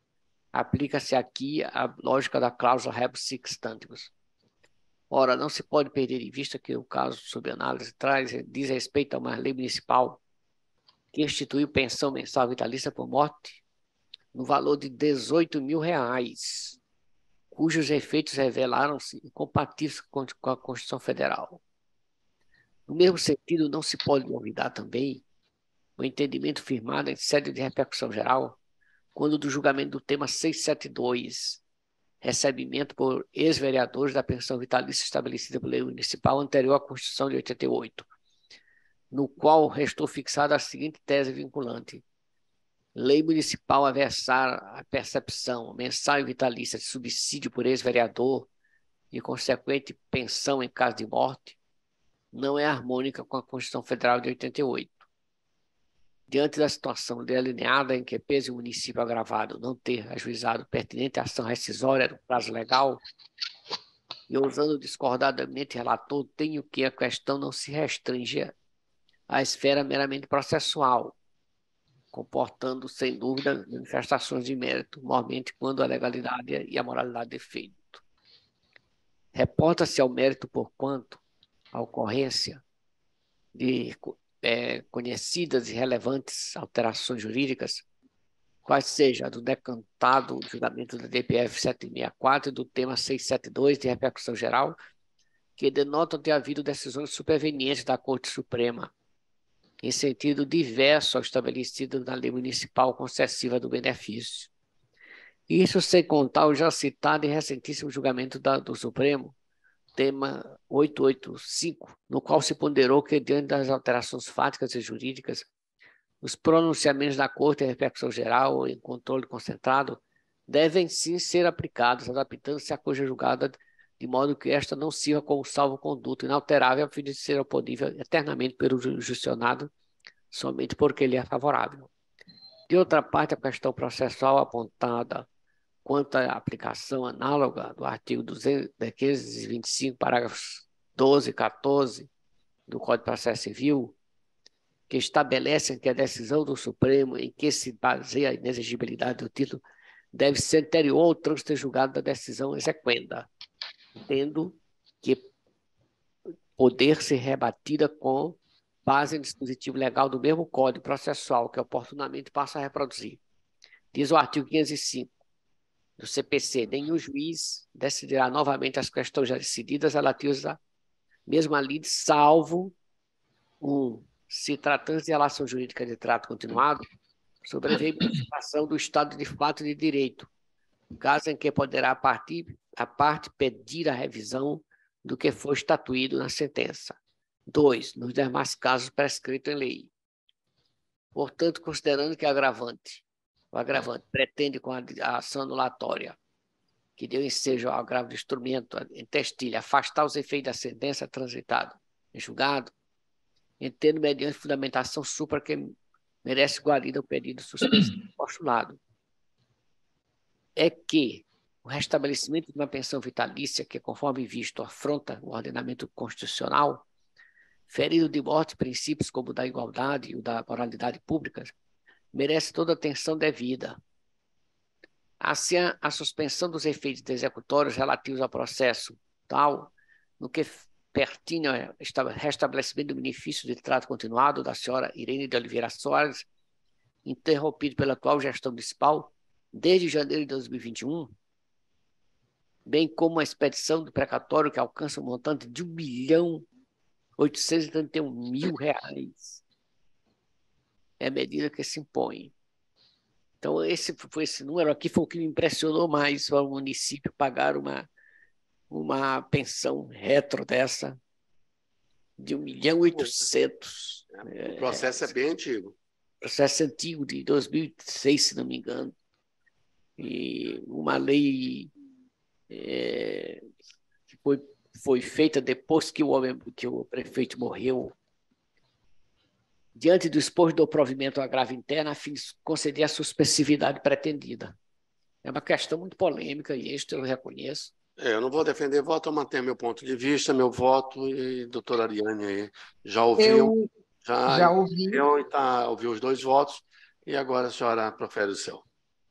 aplica-se aqui a lógica da cláusula rebus sic stantibus. Ora, não se pode perder de vista que o caso sob análise traz, diz respeito a uma lei municipal que instituiu pensão mensal vitalícia por morte no valor de dezoito mil reais, cujos efeitos revelaram-se incompatíveis com a Constituição Federal. No mesmo sentido, não se pode olvidar também o entendimento firmado em sede de repercussão geral, quando do julgamento do tema seiscentos e setenta e dois, recebimento por ex-vereadores da pensão vitalícia estabelecida pela lei municipal anterior à Constituição de oitenta e oito, no qual restou fixada a seguinte tese vinculante: lei municipal a versar a percepção mensal e vitalícia de subsídio por ex-vereador e consequente pensão em caso de morte não é harmônica com a Constituição Federal de oitenta e oito. Diante da situação delineada em que pese o município agravado não ter ajuizado pertinente ação rescisória no prazo legal, e ousando discordar do eminente relator, tenho que a questão não se restringe à esfera meramente processual, comportando, sem dúvida, manifestações de mérito, mormente quando a legalidade e a moralidade de feito. Reporta-se ao mérito por quanto a ocorrência de é, conhecidas e relevantes alterações jurídicas, quais seja a do decantado julgamento da D P F setecentos e sessenta e quatro e do tema seiscentos e setenta e dois de repercussão geral, que denotam ter havido decisões supervenientes da Corte Suprema, em sentido diverso ao estabelecido na lei municipal concessiva do benefício. Isso sem contar o já citado e recentíssimo julgamento da, do Supremo, tema oitocentos e oitenta e cinco, no qual se ponderou que, diante das alterações fáticas e jurídicas, os pronunciamentos da Corte em repercussão geral ou em controle concentrado devem sim ser aplicados, adaptando-se à coisa julgada de modo que esta não sirva como salvo-conduto inalterável a fim de ser oponível eternamente pelo jurisdicionado somente porque ele é favorável. De outra parte, a questão processual apontada quanto à aplicação análoga do artigo duzentos e vinte e cinco, parágrafos doze e quatorze do Código de Processo Civil, que estabelecem que a decisão do Supremo em que se baseia a inexigibilidade do título deve ser anterior ao trânsito julgado da decisão exequenda, tendo que poder ser rebatida com base em dispositivo legal do mesmo Código Processual, que oportunamente passa a reproduzir. Diz o artigo quinhentos e cinco do C P C, nenhum juiz decidirá novamente as questões já decididas relativas à mesma lide, salvo um, se tratando de relação jurídica de trato continuado, sobreveio modificação do estado de fato de direito, caso em que poderá a, partir, a parte pedir a revisão do que for estatuído na sentença. Dois, nos demais casos prescritos em lei. Portanto, considerando que o agravante, o agravante pretende com a, a ação anulatória que deu ensejo ao agravo do instrumento em testilha afastar os efeitos da sentença transitada em julgado, entendo mediante fundamentação supra que merece guarida o pedido suspensivo postulado, é que o restabelecimento de uma pensão vitalícia que, conforme visto, afronta o ordenamento constitucional, ferido de morte princípios como o da igualdade e o da moralidade pública, merece toda a atenção devida. Assim, a suspensão dos efeitos executórios relativos ao processo tal, no que pertinha ao restabelecimento do benefício de trato continuado da senhora Irene de Oliveira Soares, interrompido pela atual gestão municipal desde janeiro de dois mil e vinte e um, bem como a expedição do precatório que alcança um montante de um milhão oitocentos e trinta e um mil reais. É a medida que se impõe. Então, esse, foi esse número aqui foi o que me impressionou mais para o município pagar uma, uma pensão retro dessa de um milhão e oitocentos. O processo é, é bem antigo. Processo antigo, de dois mil e seis, se não me engano. E uma lei é, que foi, foi feita depois que o, homem, que o prefeito morreu, diante do exposto do provimento ao agravo interno, a fim de conceder a suspensividade pretendida. É uma questão muito polêmica, e isso eu reconheço. É, eu não vou defender voto, eu mantenho meu ponto de vista, meu voto, e a doutora Ariane aí já ouviu, eu já, já ouvi. Eu, tá, ouviu os dois votos, e agora a senhora profere o seu.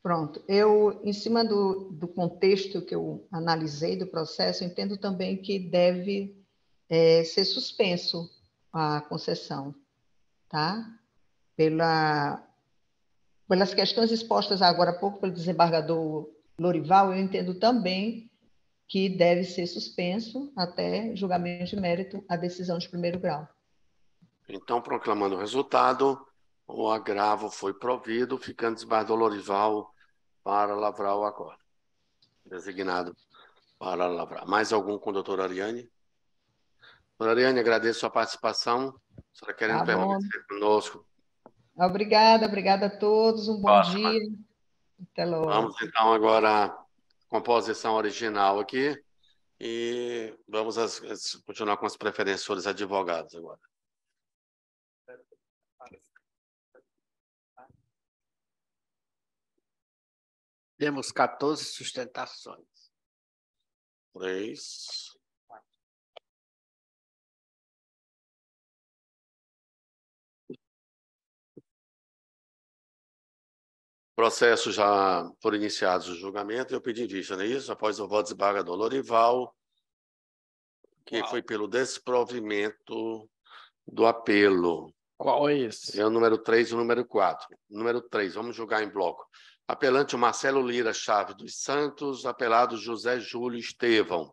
Pronto. Eu, em cima do, do contexto que eu analisei do processo, eu entendo também que deve é, ser suspenso a concessão, tá? Pela, pelas questões expostas agora há pouco pelo desembargador Lorival, eu entendo também que deve ser suspenso até julgamento de mérito a decisão de primeiro grau. Então, proclamando o resultado, o agravo foi provido, ficando desembargador Lorival para lavrar o acordo. Designado para lavrar. Mais algum com a doutora Ariane? Doutora Ariane, agradeço a sua participação. A senhora querendo Tá bom. permanecer conosco. Obrigada, obrigada a todos. Um bom Próxima. dia. Até logo. Vamos, então, agora com a composição original aqui e vamos as, as, continuar com as preferências advogados agora. Temos quatorze sustentações. Três. Processo já foram iniciados o julgamento, eu pedi vista, não é isso? Após o voto do desembargador Lorival, que Qual? foi pelo desprovimento do apelo. Qual é esse? É o número três e o número quatro. Número três, vamos julgar em bloco. Apelante o Marcelo Lira Chaves dos Santos, apelado José Júlio Estevão.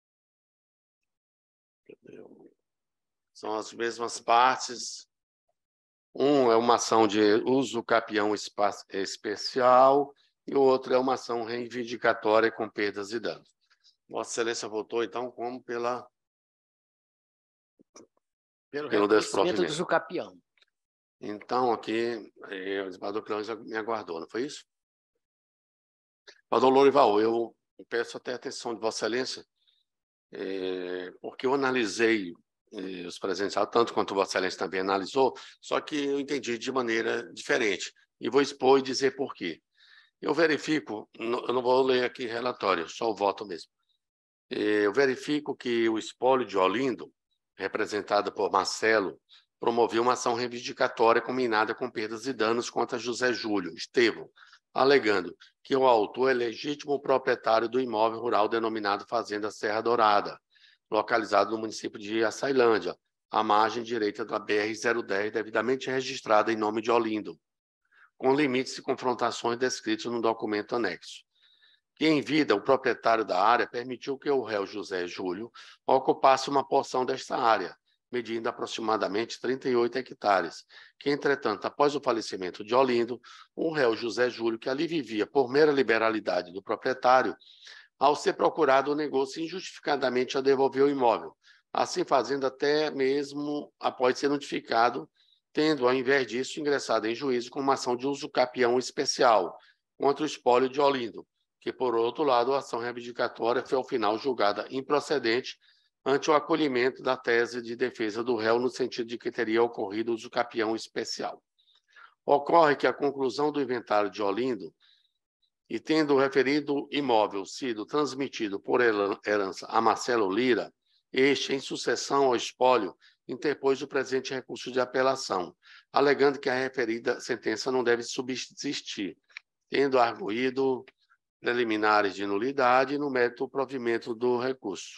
São as mesmas partes. Um é uma ação de uso capião especial e o outro é uma ação reivindicatória com perdas e danos. Vossa Excelência votou, então, como pela... Pelo, pelo desprovimento do uso capião. Então, aqui, eh, o desembargador Cleões já me aguardou, não foi isso? Desembargador Lorival, eu peço até a atenção de Vossa Excelência, eh, porque eu analisei eh, os presenciais, tanto quanto Vossa Excelência também analisou, só que eu entendi de maneira diferente. E vou expor e dizer por quê. Eu verifico, eu não vou ler aqui relatório, só o voto mesmo. Eh, eu verifico que o espólio de Olindo, representado por Marcelo, promoveu uma ação reivindicatória combinada com perdas e danos contra José Júlio Estevão, alegando que o autor é legítimo proprietário do imóvel rural denominado Fazenda Serra Dourada, localizado no município de Açailândia, à margem direita da B R zero dez, devidamente registrada em nome de Olindo, com limites e confrontações descritos no documento anexo. Que, em vida, o proprietário da área permitiu que o réu José Júlio ocupasse uma porção desta área, medindo aproximadamente trinta e oito hectares, que, entretanto, após o falecimento de Olindo, o réu José Júlio, que ali vivia por mera liberalidade do proprietário, ao ser procurado, negou-se injustificadamente a devolver o imóvel, assim fazendo até mesmo após ser notificado, tendo, ao invés disso, ingressado em juízo com uma ação de uso capião especial contra o espólio de Olindo, que, por outro lado, a ação reivindicatória foi, ao final, julgada improcedente ante o acolhimento da tese de defesa do réu no sentido de que teria ocorrido uso capião especial. Ocorre que a conclusão do inventário de Olindo, e tendo o referido imóvel sido transmitido por herança a Marcelo Lira, este, em sucessão ao espólio, interpôs o presente recurso de apelação, alegando que a referida sentença não deve subsistir, tendo arguído preliminares de nulidade no mérito do provimento do recurso.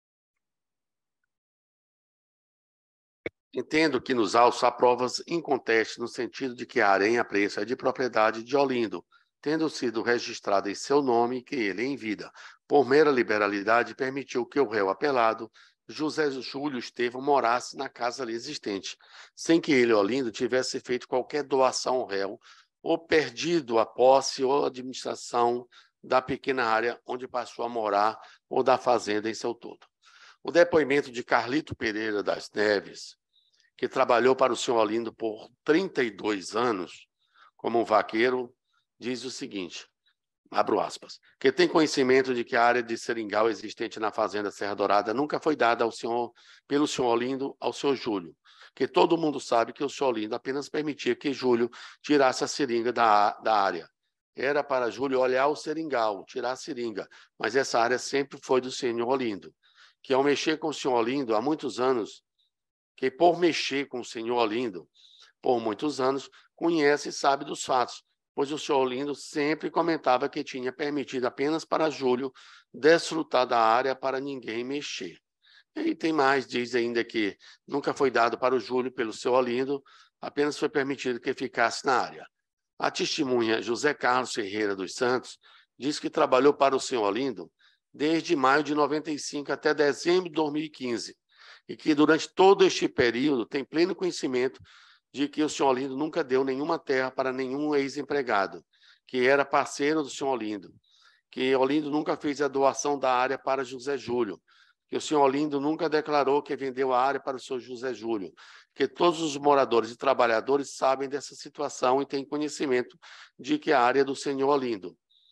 Entendo que nos autos há provas incontestes no sentido de que a área em apreço é de propriedade de Olindo, tendo sido registrada em seu nome que ele, em vida, por mera liberalidade, permitiu que o réu apelado, José Júlio Estevão, morasse na casa ali existente, sem que ele, Olindo, tivesse feito qualquer doação ao réu ou perdido a posse ou a administração da pequena área onde passou a morar ou da fazenda em seu todo. O depoimento de Carlito Pereira das Neves, que trabalhou para o senhor Olindo por trinta e dois anos como um vaqueiro, diz o seguinte, abro aspas, que tem conhecimento de que a área de seringal existente na fazenda Serra Dourada nunca foi dada ao senhor, pelo senhor Olindo ao senhor Júlio, que todo mundo sabe que o senhor Olindo apenas permitia que Júlio tirasse a seringa da, da área. Era para Júlio olhar o seringal, tirar a seringa, mas essa área sempre foi do senhor Olindo, que ao mexer com o senhor Olindo há muitos anos, que por mexer com o senhor Olindo por muitos anos, conhece e sabe dos fatos, pois o senhor Olindo sempre comentava que tinha permitido apenas para Júlio desfrutar da área para ninguém mexer. E tem mais, diz ainda que nunca foi dado para o Júlio pelo seu Olindo, apenas foi permitido que ficasse na área. A testemunha José Carlos Ferreira dos Santos diz que trabalhou para o senhor Olindo desde maio de noventa e cinco até dezembro de dois mil e quinze, e que durante todo este período tem pleno conhecimento de que o senhor Olindo nunca deu nenhuma terra para nenhum ex-empregado, que era parceiro do senhor Olindo, que Olindo nunca fez a doação da área para José Júlio, que o senhor Olindo nunca declarou que vendeu a área para o senhor José Júlio, que todos os moradores e trabalhadores sabem dessa situação e têm conhecimento de que a área é do senhor Olindo.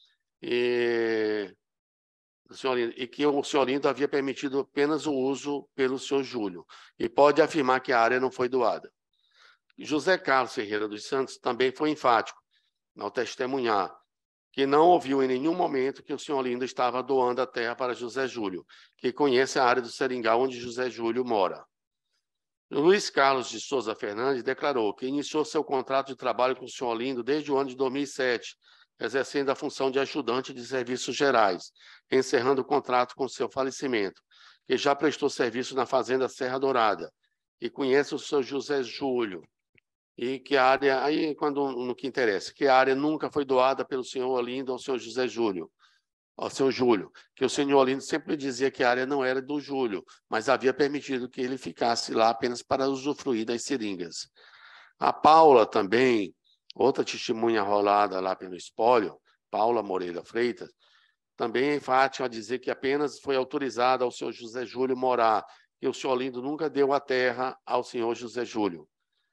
E, do senhor Olindo, e que o senhor Olindo havia permitido apenas o uso pelo senhor Júlio, e pode afirmar que a área não foi doada. José Carlos Ferreira dos Santos também foi enfático ao testemunhar que não ouviu em nenhum momento que o senhor Olindo estava doando a terra para José Júlio, que conhece a área do Seringal onde José Júlio mora. Luiz Carlos de Souza Fernandes declarou que iniciou seu contrato de trabalho com o senhor Olindo desde o ano de dois mil e sete, exercendo a função de ajudante de serviços gerais, encerrando o contrato com seu falecimento, que já prestou serviço na fazenda Serra Dourada, e conhece o senhor José Júlio, e que a área, aí quando no que interessa, que a área nunca foi doada pelo senhor Olindo ao senhor José Júlio, ao senhor Júlio, que o senhor Olindo sempre dizia que a área não era do Júlio, mas havia permitido que ele ficasse lá apenas para usufruir das seringas. A Paula também, outra testemunha rolada lá pelo espólio, Paula Moreira Freitas, também é enfática a dizer que apenas foi autorizada ao senhor José Júlio morar, que o senhor Olindo nunca deu a terra ao senhor José Júlio.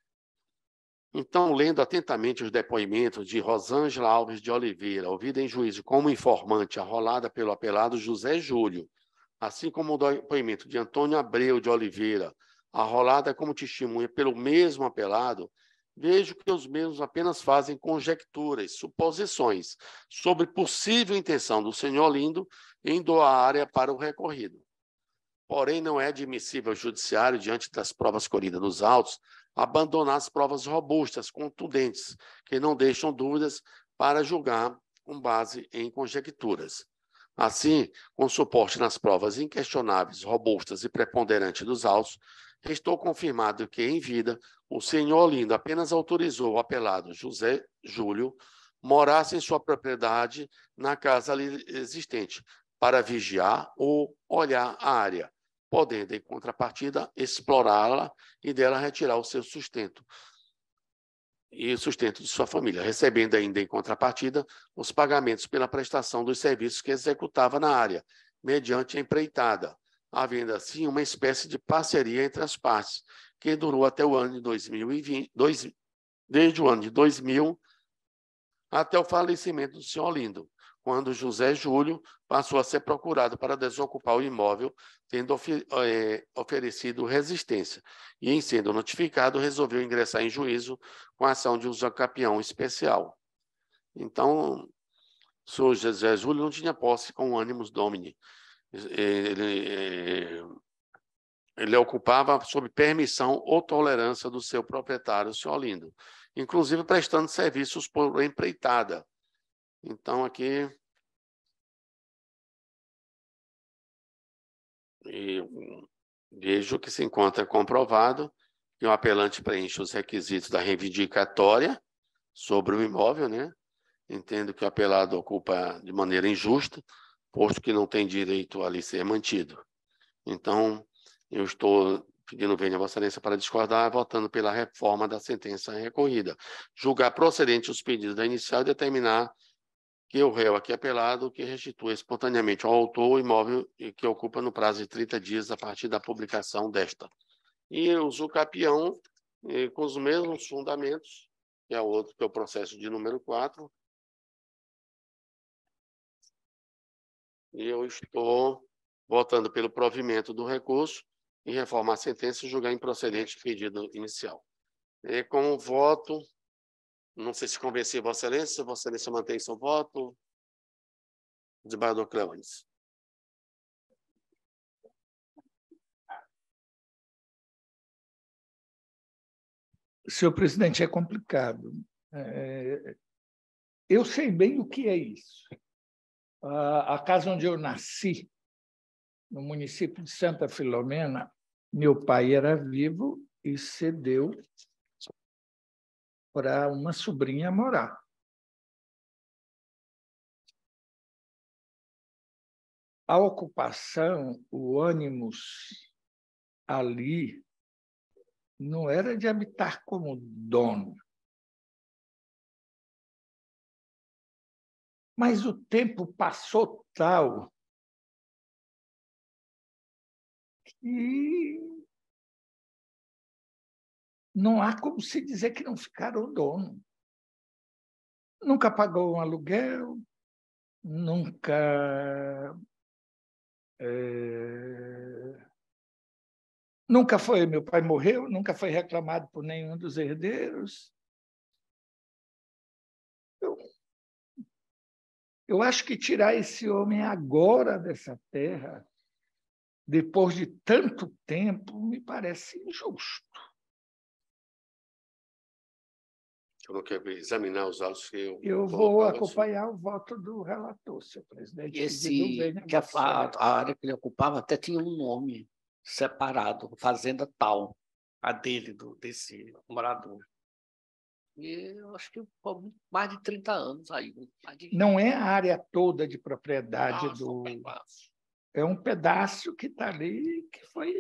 Então, lendo atentamente os depoimentos de Rosângela Alves de Oliveira, ouvida em juízo como informante, arrolada pelo apelado José Júlio, assim como o depoimento de Antônio Abreu de Oliveira, arrolada como testemunha pelo mesmo apelado, vejo que os mesmos apenas fazem conjecturas, suposições, sobre possível intenção do senhor Olindo em doar a área para o recorrido. Porém, não é admissível ao judiciário, diante das provas colhidas nos autos, abandonar as provas robustas, contundentes, que não deixam dúvidas para julgar com base em conjecturas. Assim, com suporte nas provas inquestionáveis, robustas e preponderantes dos autos, restou confirmado que, em vida, o senhor Olindo apenas autorizou o apelado José Júlio morasse em sua propriedade na casa ali existente, para vigiar ou olhar a área, podendo, em contrapartida, explorá-la e dela retirar o seu sustento e o sustento de sua família, recebendo ainda, em contrapartida, os pagamentos pela prestação dos serviços que executava na área, mediante a empreitada, havendo assim uma espécie de parceria entre as partes, que durou até o ano de dois mil e vinte, dois, desde o ano de dois mil até o falecimento do senhor Olindo, quando José Júlio passou a ser procurado para desocupar o imóvel, tendo ofer é, oferecido resistência, e, em sendo notificado, resolveu ingressar em juízo com a ação de usucapião especial. Então, o senhor José Júlio não tinha posse com o animus domini. Ele, ele ocupava sob permissão ou tolerância do seu proprietário, o senhor Olindo, inclusive prestando serviços por empreitada. Então, aqui, e vejo que se encontra comprovado que o apelante preenche os requisitos da reivindicatória sobre o imóvel, né? Entendo que o apelado ocupa de maneira injusta, posto que não tem direito a ali ser mantido. Então, eu estou pedindo vênia a Vossa Excelência para discordar, votando pela reforma da sentença recorrida. Julgar procedente os pedidos da inicial e determinar que o réu aqui apelado que restitua espontaneamente ao autor o imóvel e que ocupa no prazo de trinta dias a partir da publicação desta. E o usucapião, eh, com os mesmos fundamentos, que é o outro, que é o processo de número quatro. E eu estou votando pelo provimento do recurso e reformar a sentença e julgar improcedente o pedido inicial. E com o voto, não sei se convenci Vossa Excelência, Vossa Excelência mantém seu voto. Desembargador Cleones. Senhor presidente, é complicado. É, eu sei bem o que é isso. A casa onde eu nasci, no município de Santa Filomena, meu pai era vivo e cedeu para uma sobrinha morar. A ocupação, o ânimos ali, não era de habitar como dono. Mas o tempo passou tal que não há como se dizer que não ficaram dono. Nunca pagou um aluguel, nunca é, nunca foi, meu pai morreu, nunca foi reclamado por nenhum dos herdeiros. Eu, eu acho que tirar esse homem agora dessa terra, depois de tanto tempo, me parece injusto. Eu não quero examinar os autos que eu... Eu vou acompanhar o voto do relator, senhor presidente. Esse, que a, a área que ele ocupava até tinha um nome separado, Fazenda Tal, a dele, do, desse morador. E eu acho que por mais de trinta anos aí. De... Não é a área toda de propriedade Nossa, do... um pedaço. É um pedaço que está ali, que foi...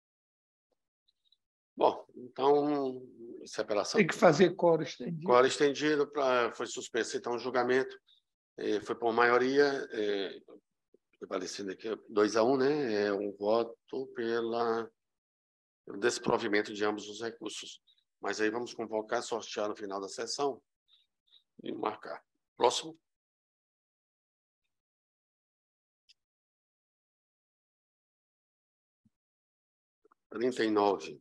Bom, então, separação... Tem que fazer coro estendido. Coro estendido, pra, foi suspenso, então, o julgamento. Eh, foi por maioria, eh, prevalecendo aqui, dois a um, né? É um voto pela, pelo desprovimento de ambos os recursos. Mas aí vamos convocar, sortear no final da sessão e marcar. Próximo. trinta e nove.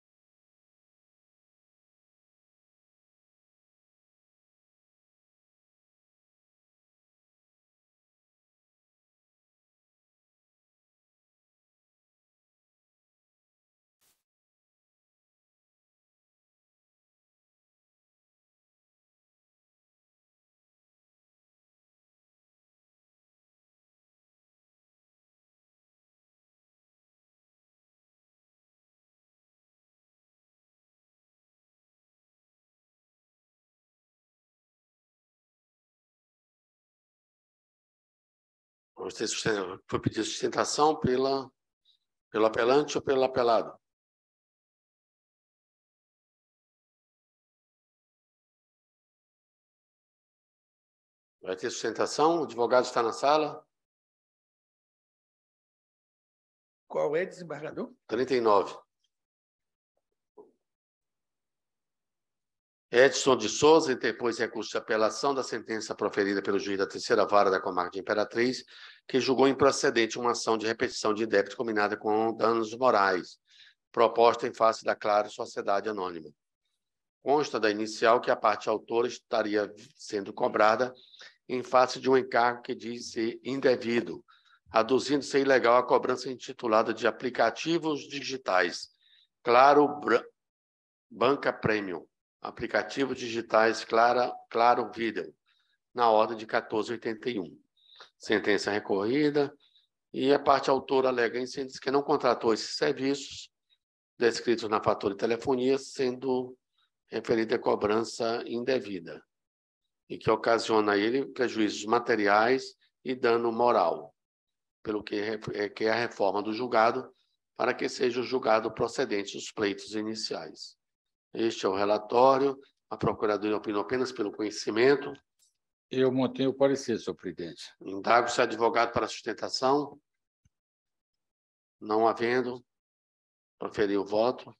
Foi pedir sustentação pela, pelo apelante ou pelo apelado? Vai ter sustentação? O advogado está na sala? Qual é, desembargador? trinta e nove. Edson de Souza interpôs recurso de apelação da sentença proferida pelo juiz da terceira vara da comarca de Imperatriz, que julgou improcedente uma ação de repetição de débito combinada com danos morais, proposta em face da Claro Sociedade Anônima. Consta da inicial que a parte autora estaria sendo cobrada em face de um encargo que diz ser indevido, aduzindo ser ilegal a cobrança intitulada de aplicativos digitais. Claro Banca Premium. Aplicativos digitais Clara, Claro Video, na ordem de quatorze e oitenta e um. Sentença recorrida e a parte autora alega em síntese que não contratou esses serviços descritos na fatura de telefonia, sendo referida a cobrança indevida e que ocasiona a ele prejuízos materiais e dano moral, pelo que é a reforma do julgado para que seja o julgado procedente dos pleitos iniciais. Este é o relatório. A Procuradoria opinou apenas pelo conhecimento. Eu mantenho o parecer, senhor presidente. Indago se advogado para sustentação. Não havendo, proferir o voto.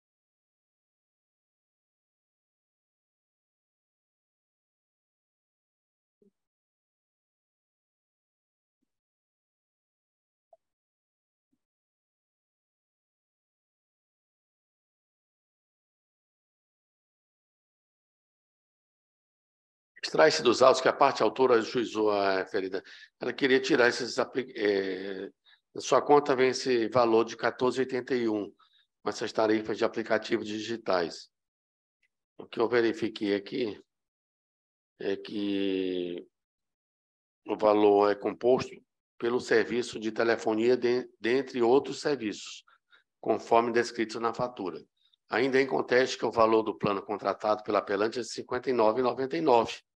Extrai-se dos autos que a parte autora juizou a referida. Ela queria tirar esses... É, na sua conta vem esse valor de quatorze e oitenta e um, com essas tarifas de aplicativos digitais. O que eu verifiquei aqui... é que o valor é composto pelo serviço de telefonia, de, dentre outros serviços, conforme descrito na fatura. Ainda em contexto que o valor do plano contratado pela apelante é cinquenta e nove reais e noventa e nove centavos.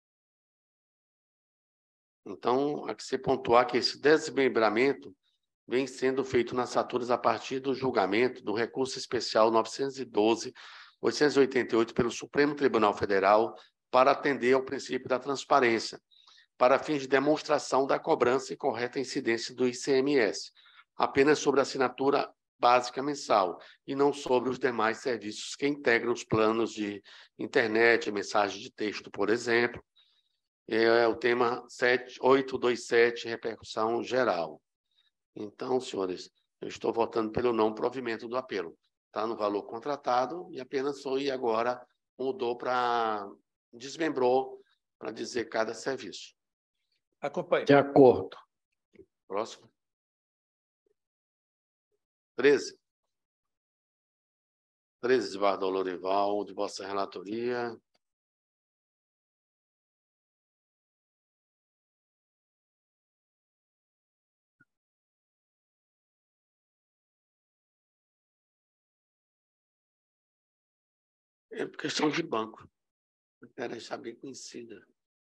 Então, há que se pontuar que esse desmembramento vem sendo feito nas faturas a partir do julgamento do recurso especial novecentos e doze, oitocentos e oitenta e oito pelo Supremo Tribunal Federal para atender ao princípio da transparência, para fins de demonstração da cobrança e correta incidência do I C M S, apenas sobre a assinatura básica mensal e não sobre os demais serviços que integram os planos de internet, mensagem de texto, por exemplo. É o tema oito dois sete, repercussão geral. Então, senhores, eu estou votando pelo não provimento do apelo. Está no valor contratado e apenas foi agora mudou para desmembrou para dizer cada serviço. Acompanhe. De acordo. Próximo. treze. treze, desembargador Lorival, de vossa relatoria. É questão de banco. Eu quero deixar bem conhecida.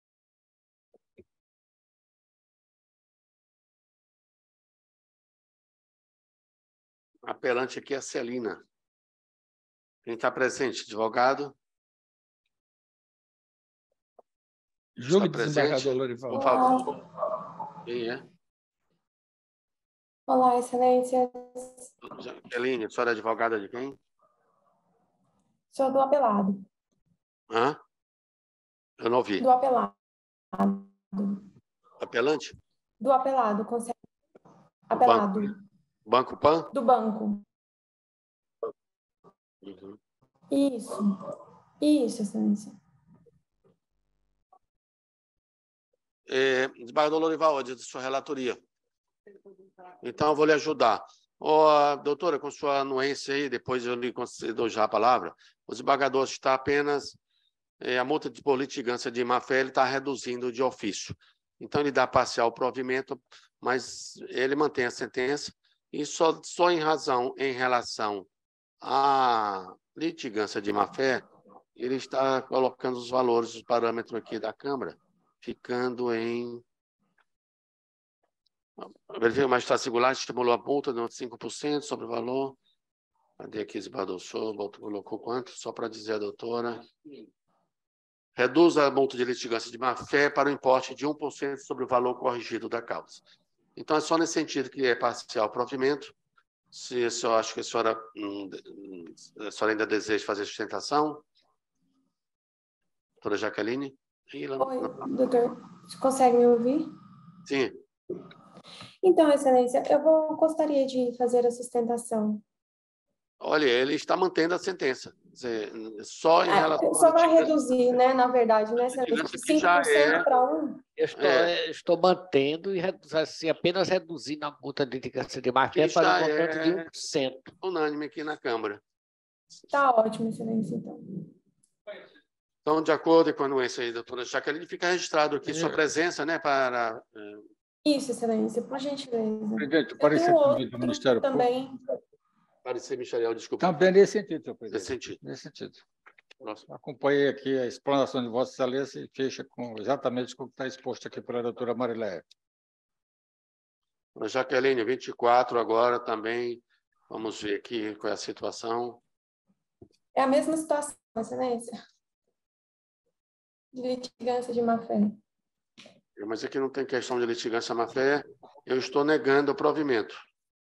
A apelante aqui é a Celina. Quem está presente? Advogado? Julgue, Está presente? desembargador Lorival. Por favor. Quem é? Olá, Excelência. Jaqueline, a senhora é advogada de quem? Sou do apelado. Hã? Eu não ouvi. Do apelado. Apelante? Do apelado, consegue? Apelado. Banco Pan? Do banco. Uhum. Isso. Isso, Excelência. É, desembargador Lorival, é de sua relatoria. Então, eu vou lhe ajudar. Oh, doutora, com sua anuência aí, depois eu lhe concedo já a palavra. O desembargador está apenas... É, a multa de por litigância de má-fé ele está reduzindo de ofício. Então, ele dá parcial provimento, mas ele mantém a sentença e só, só em razão, em relação à litigância de má-fé, ele está colocando os valores, os parâmetros aqui da Câmara, ficando em... A magistrado singular estimulou a multa de cinco por cento sobre o valor. Cadê aqui, desembargador? O senhor colocou quanto? Só para dizer a doutora... Reduz a multa de litigância de má-fé para o importe de um por cento sobre o valor corrigido da causa. Então, é só nesse sentido que é parcial provimento. Se a senhora acha que a senhora, a senhora ainda deseja fazer sustentação. Doutora Jaqueline? Oi, doutor. Você consegue me ouvir? Sim. Então, Excelência, eu vou, gostaria de fazer a sustentação. Olha, ele está mantendo a sentença. Dizer, só em é, relação... Só vai reduzir, né, na verdade, né, Excelência? cinco por cento É... para um? Eu estou, É. estou mantendo e redu- assim, apenas reduzindo a multa de litigância de má-fé Que para já um montante de é um por cento. unânime aqui na Câmara. Tá ótimo, Excelência, então. Então, de acordo com a anuência aí, doutora Jaqueline, fica registrado aqui sua presença, né, para... Isso, Excelência, por gentileza. Presidente, Eu parecer tenho também do outro Ministério também. Parecer ministerial, desculpa. Também nesse sentido, senhor presidente. Nesse sentido. Nesse sentido. Próximo. Acompanhei aqui a explanação de Vossa Excelência e fecha com, exatamente com o que está exposto aqui pela doutora Mariléia. Jaqueline, vinte e quatro agora também. Vamos ver aqui qual é a situação. É a mesma situação, Excelência. De litigância de má-fé. Mas aqui não tem questão de litigância má-fé. Eu estou negando o provimento.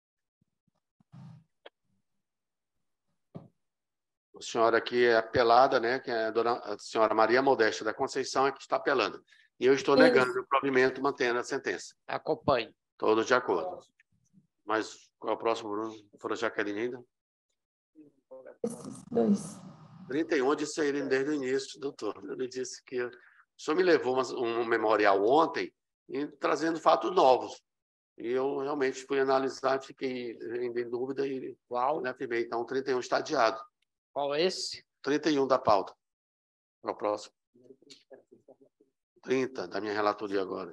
A senhora aqui é apelada, né? Que é a, dona, a senhora Maria Modesta da Conceição é que está apelando. E eu estou Isso. negando o provimento, mantendo a sentença. Acompanhe. Todos de acordo. Mas qual é o próximo, Bruno? Fora Jaqueline ainda? Esses dois. trinta e um, eu disse a ele desde o início, doutor. Ele disse que o senhor me levou uma, um memorial ontem e trazendo fatos novos. E eu realmente fui analisar, fiquei ainda em dúvida e Qual? afirmei. Então, trinta e um está adiado. Qual é esse? trinta e um da pauta. Para o próximo. trinta da minha relatoria agora.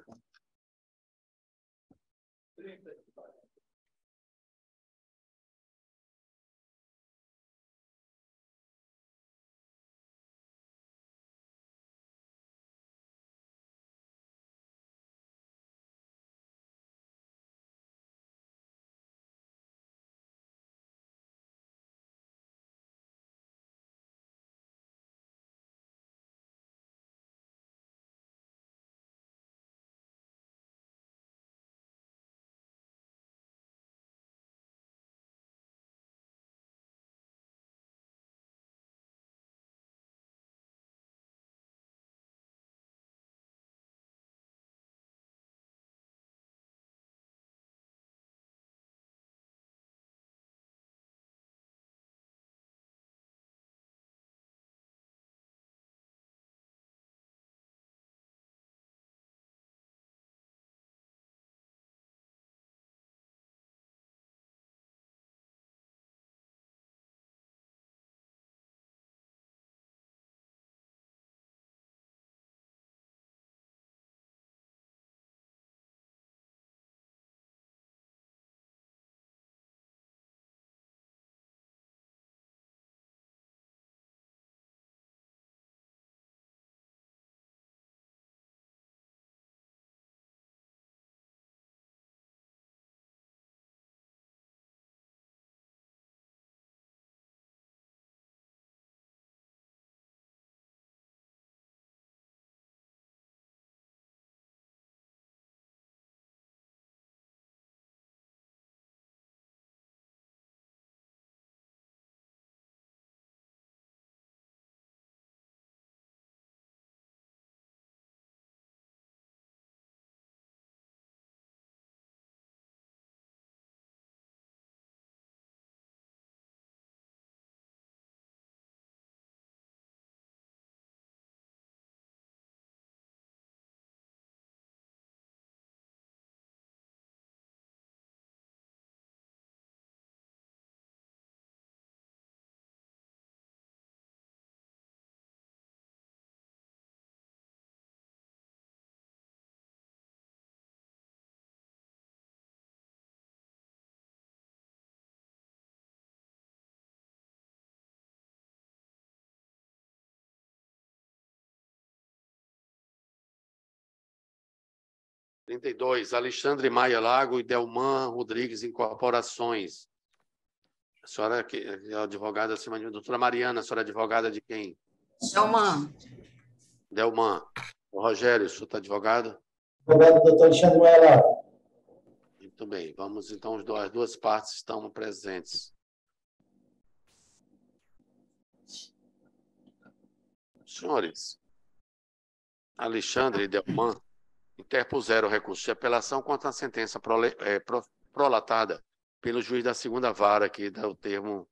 trinta e dois, Alexandre Maia Lago e Delman Rodrigues Incorporações. A senhora é advogada acima de mim. Doutora Mariana, a senhora é advogada de quem? Delman. Delman. O Rogério, o senhor está advogado? Advogado, doutor Alexandre Maia Lago. Muito bem, vamos então, as duas partes estão presentes. Senhores, Alexandre e Delman interpuseram recurso de apelação contra a sentença prole, é, pro, prolatada pelo juiz da segunda vara, que dá o termo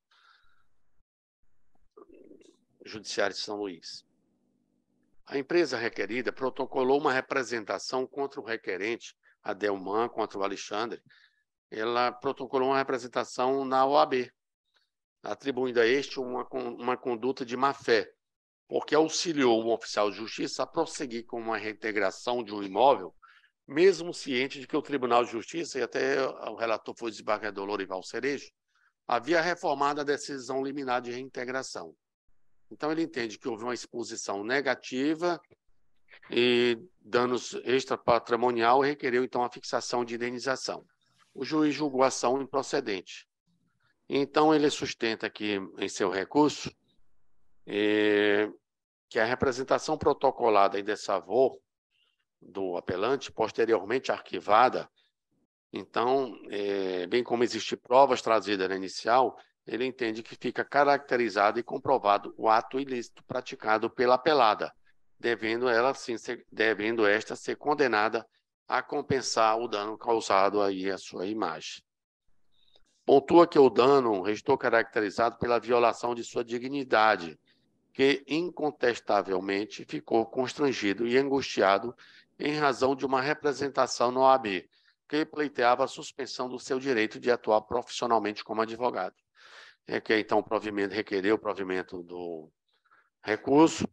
Judiciário de São Luís. A empresa requerida protocolou uma representação contra o requerente, a Delman, contra o Alexandre. Ela protocolou uma representação na O A B, atribuindo a este uma, uma conduta de má-fé, porque auxiliou um oficial de justiça a prosseguir com uma reintegração de um imóvel, mesmo ciente de que o Tribunal de Justiça, e até o relator foi o desembargador Lorival Cerejo, havia reformado a decisão liminar de reintegração. Então, ele entende que houve uma exposição negativa e danos extrapatrimonial e requereu, então, a fixação de indenização. O juiz julgou a ação improcedente. Então, ele sustenta aqui, em seu recurso, eh, que a representação protocolada em desfavor do apelante, posteriormente arquivada, então, eh, bem como existem provas trazidas na inicial, ele entende que fica caracterizado e comprovado o ato ilícito praticado pela apelada, devendo, ela, sim, ser, devendo esta ser condenada a compensar o dano causado aí à sua imagem. Pontua que o dano restou caracterizado pela violação de sua dignidade, que incontestavelmente ficou constrangido e angustiado em razão de uma representação no O A B, que pleiteava a suspensão do seu direito de atuar profissionalmente como advogado. É que então o provimento requereu o provimento do recurso,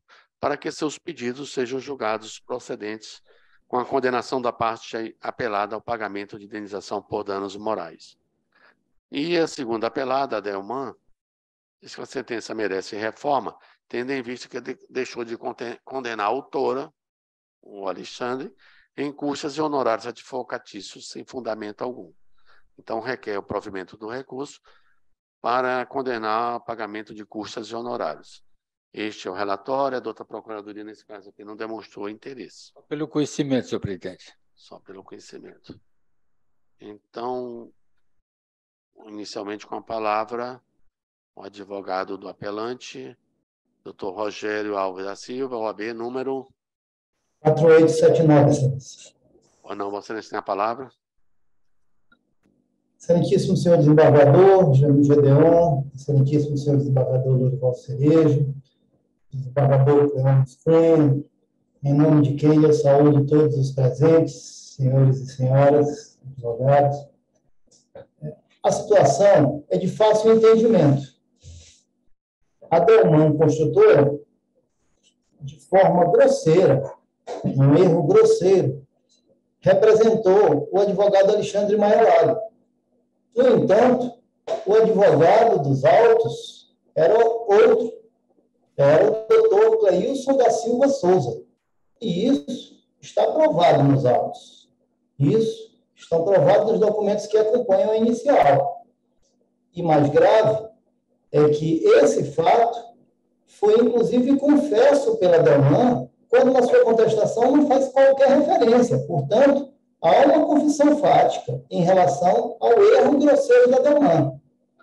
para que seus pedidos sejam julgados procedentes com a condenação da parte apelada ao pagamento de indenização por danos morais. E a segunda apelada, a Delman, diz que a sentença merece reforma, tendo em vista que deixou de condenar a autora, o Alexandre, em custas e honorários advocatícios sem fundamento algum. Então, requer o provimento do recurso para condenar o pagamento de custas e honorários. Este é o relatório, a doutora Procuradoria, nesse caso aqui, não demonstrou interesse. Só pelo conhecimento, senhor presidente. Só pelo conhecimento. Então, inicialmente com a palavra, o advogado do apelante, doutor Rogério Alves da Silva, O A B, número... quatro oito sete nove, excelência. Ou não, você tem a palavra? Excelentíssimo senhor desembargador, Jamil Gedeon, excelentíssimo senhor desembargador Lorival Cerejo, desembargador Cleônides Cunha, em nome de quem eu saúdo todos os presentes, senhores e senhoras, advogados. A situação é de fácil entendimento. A Delman Construtora, de forma grosseira, um erro grosseiro, representou o advogado Alexandre Maia Lago. No entanto, o advogado dos autos era outro, era o doutor Cleilson da Silva Souza. E isso está provado nos autos. Isso estão provados nos documentos que acompanham a inicial. E mais grave é que esse fato foi, inclusive, confesso pela Delman, quando na sua contestação não faz qualquer referência. Portanto, há uma confissão fática em relação ao erro grosseiro da Delman.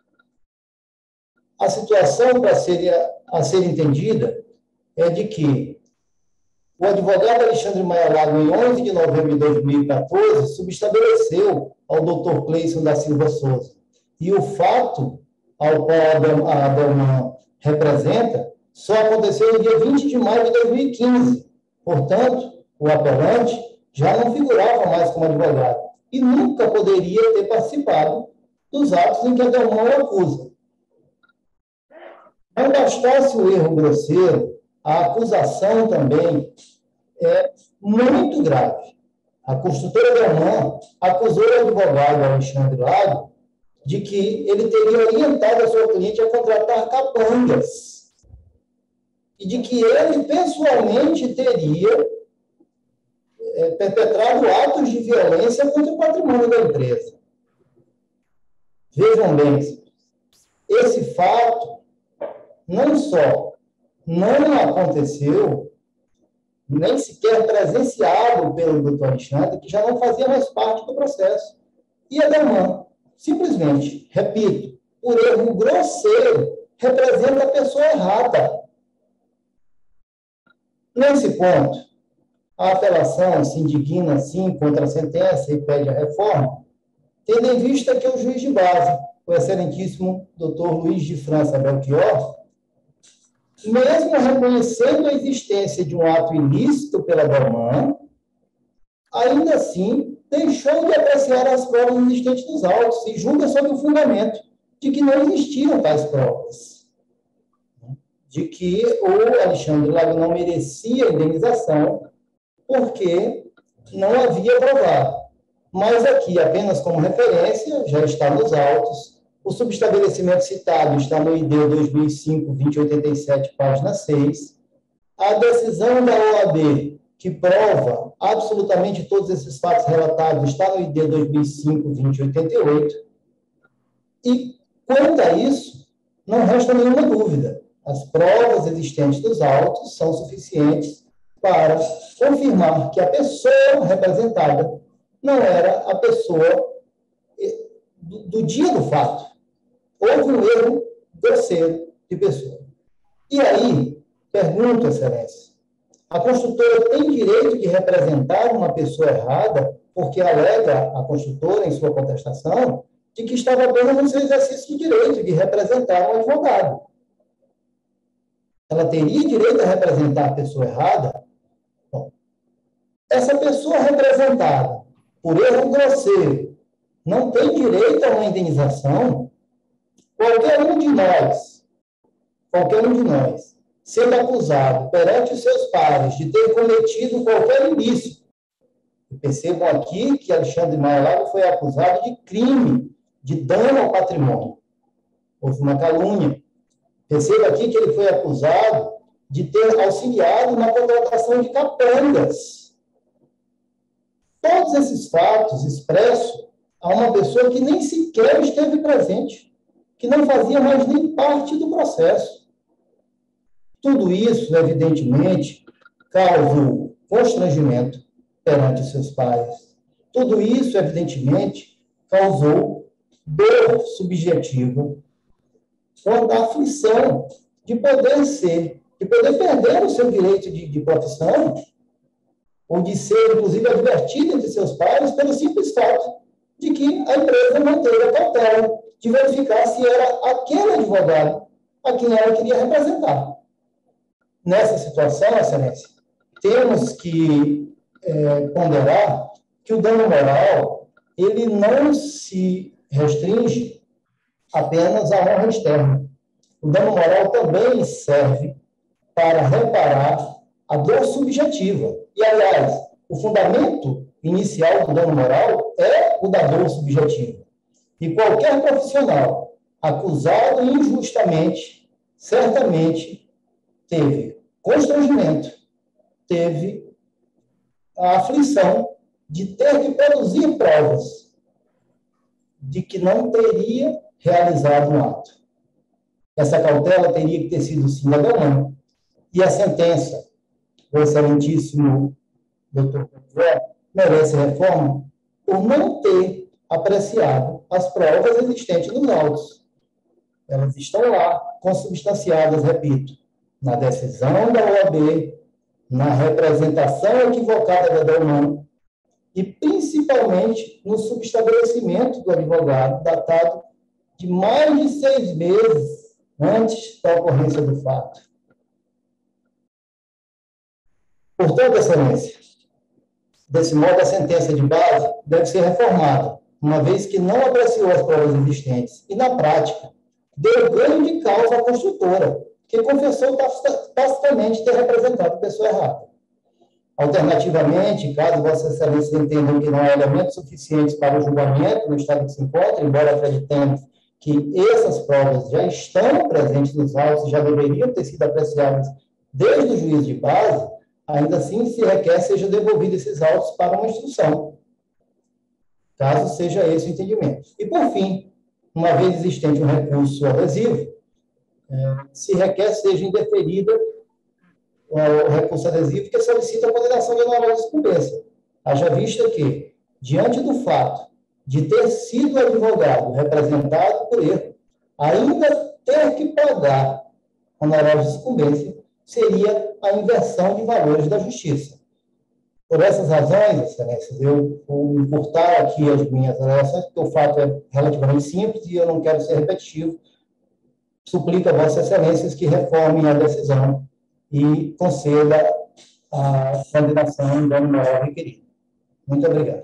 A situação para ser, a ser entendida é de que o advogado Alexandre Maia Lago, em onze de novembro de dois mil e quatorze, subestabeleceu ao doutor Cleilson da Silva Souza. E o fato ao qual a Delman representa só aconteceu no dia vinte de maio de dois mil e quinze. Portanto, o apelante já não figurava mais como advogado e nunca poderia ter participado dos atos em que a Delman o acusa. Não bastasse o erro grosseiro, a acusação também é muito grave. A construtora Delman acusou o advogado Alexandre Lago de que ele teria orientado a sua cliente a contratar capangas e de que ele pessoalmente teria é, perpetrado atos de violência contra o patrimônio da empresa. Vejam bem, esse fato não só não aconteceu, nem sequer presenciado pelo doutor Alexandre, que já não fazia mais parte do processo. E a Delman, simplesmente, repito, por erro grosseiro, representa a pessoa errada. Nesse ponto, a apelação se indigna, sim, contra a sentença e pede a reforma, tendo em vista que o juiz de base, o excelentíssimo doutor Luiz de França Belchior, mesmo reconhecendo a existência de um ato ilícito pela Delman, ainda assim deixou de apreciar as provas existentes dos autos e julga sob o fundamento de que não existiam tais provas, de que o Alexandre Lago não merecia indenização porque não havia provado. Mas aqui, apenas como referência, já está nos autos, o subestabelecimento citado está no I D dois mil e cinco, vinte e oitenta e sete, página seis. A decisão da O A B, que prova absolutamente todos esses fatos relatados, está no I D dois mil e cinco, vinte e oitenta e oito. E, quanto a isso, não resta nenhuma dúvida. As provas existentes dos autos são suficientes para confirmar que a pessoa representada não era a pessoa do, do dia do fato. Houve um erro grosseiro de pessoa. E aí, pergunto, excelência, a construtora tem direito de representar uma pessoa errada porque alega a construtora, em sua contestação, de que estava apenas no seu exercício de direito de representar um advogado. Ela teria direito a representar a pessoa errada? Bom, essa pessoa representada por erro grosseiro não tem direito a uma indenização? Qualquer um de nós, qualquer um de nós, sendo acusado perante os seus pares de ter cometido qualquer ilícito. Percebam aqui que Alexandre Maia Lago foi acusado de crime, de dano ao patrimônio. Houve uma calúnia. Perceba aqui que ele foi acusado de ter auxiliado na contratação de capangas. Todos esses fatos expressos a uma pessoa que nem sequer esteve presente, que não fazia mais nem parte do processo. Tudo isso, evidentemente, causou constrangimento perante seus pais. Tudo isso, evidentemente, causou dor subjetiva, quando a aflição de poder ser, de poder perder o seu direito de, de profissão, ou de ser, inclusive, advertido entre seus pais pelo simples fato de que a empresa não teve a cautela de verificar se era aquele advogado a quem ela queria representar. Nessa situação, Excelência, temos que é, ponderar que o dano moral ele não se restringe apenas à honra externa. O dano moral também serve para reparar a dor subjetiva. E, aliás, o fundamento inicial do dano moral é o da dor subjetiva. E qualquer profissional acusado injustamente, certamente teve constrangimento, teve a aflição de ter que produzir provas de que não teria realizado um ato. Essa cautela teria que ter sido sim legal. E a sentença do excelentíssimo doutor José merece reforma por não ter apreciado as provas existentes nos autos. Elas estão lá, consubstanciadas, repito, na decisão da O A B, na representação equivocada da Delman e, principalmente, no subestabelecimento do advogado, datado de mais de seis meses antes da ocorrência do fato. Portanto, Excelência, desse modo, a sentença de base deve ser reformada, uma vez que não apreciou as provas existentes e, na prática, deu ganho de causa à construtora, que confessou tacitamente ter representado a pessoa errada. Alternativamente, caso Vossa Excelência entenda que não há elementos suficientes para o julgamento no estado que se encontra, embora acreditemos que essas provas já estão presentes nos autos e já deveriam ter sido apreciadas desde o juízo de base, ainda assim se requer seja devolvido esses autos para uma instrução, caso seja esse o entendimento. E, por fim, uma vez existente um recurso adesivo, se requer seja indeferida o recurso adesivo que solicita a condenação de honorários de sucumbência. Haja vista que, diante do fato de ter sido advogado representado por erro, ainda ter que pagar honorários de sucumbência seria a inversão de valores da justiça. Por essas razões, Excelências, eu vou encurtar aqui as minhas alegações, porque o fato é relativamente simples e eu não quero ser repetitivo. Suplico a Vossas Excelências que reformem a decisão e conceda a condenação em dano moral requerido. Muito obrigado.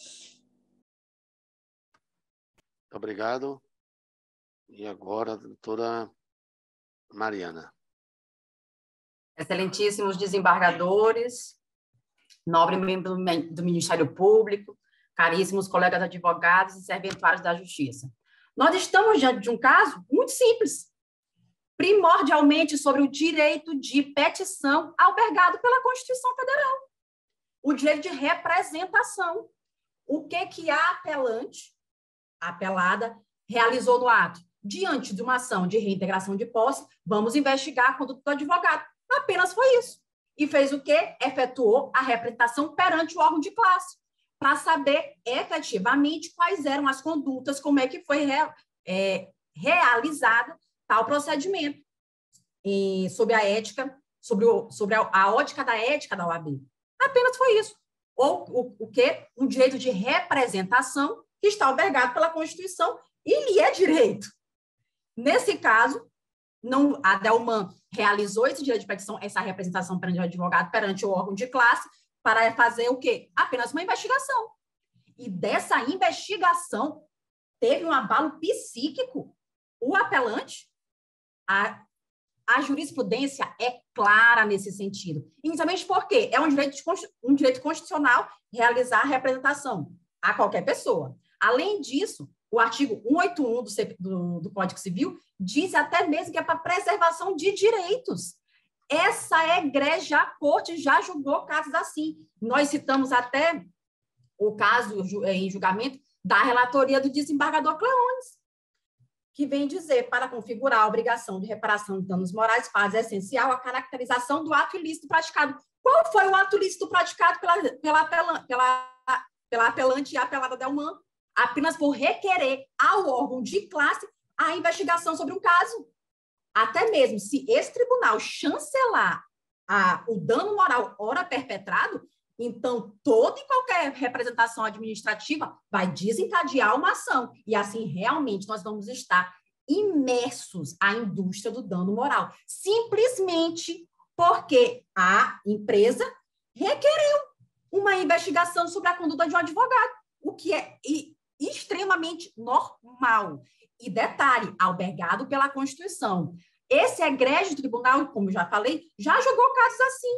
Obrigado. E agora, a doutora Mariana. Excelentíssimos desembargadores, nobre membro do Ministério Público, caríssimos colegas advogados e serventuários da Justiça. Nós estamos diante de um caso muito simples, primordialmente sobre o direito de petição albergado pela Constituição Federal, o direito de representação. O que que a apelante, a apelada, realizou no ato? Diante de uma ação de reintegração de posse, vamos investigar a conduta do advogado. Apenas foi isso. E fez o quê? Efetuou a representação perante o órgão de classe, para saber efetivamente quais eram as condutas, como é que foi re, é, realizada tal procedimento, e sobre a ética, sobre, o, sobre a, a ótica da ética da O A B. Apenas foi isso. Ou o, o quê? Um direito de representação que está albergado pela Constituição e lhe é direito. Nesse caso, não, a Delman realizou esse direito de petição, essa representação perante o advogado, perante o órgão de classe, para fazer o quê? Apenas uma investigação. E dessa investigação teve um abalo psíquico. O apelante, a, a jurisprudência é clara nesse sentido. Inicialmente porque é um direito, um direito constitucional realizar a representação a qualquer pessoa. Além disso, o artigo cento e oitenta e um do, do, do Código Civil diz até mesmo que é para preservação de direitos. Essa egrégia corte já julgou casos assim. Nós citamos até o caso em julgamento da relatoria do desembargador Cleones, que vem dizer, para configurar a obrigação de reparação de danos morais, faz essencial a caracterização do ato ilícito praticado. Qual foi o ato ilícito praticado pela, pela, pela, pela, pela apelante e apelada Delman? Apenas por requerer ao órgão de classe a investigação sobre um caso. Até mesmo se esse tribunal chancelar a, o dano moral ora perpetrado, então toda e qualquer representação administrativa vai desencadear uma ação. E assim, realmente, nós vamos estar imersos à indústria do dano moral, simplesmente porque a empresa requereu uma investigação sobre a conduta de um advogado, o que é extremamente normal. E detalhe, albergado pela Constituição. Esse egrégio tribunal, como eu já falei, já julgou casos assim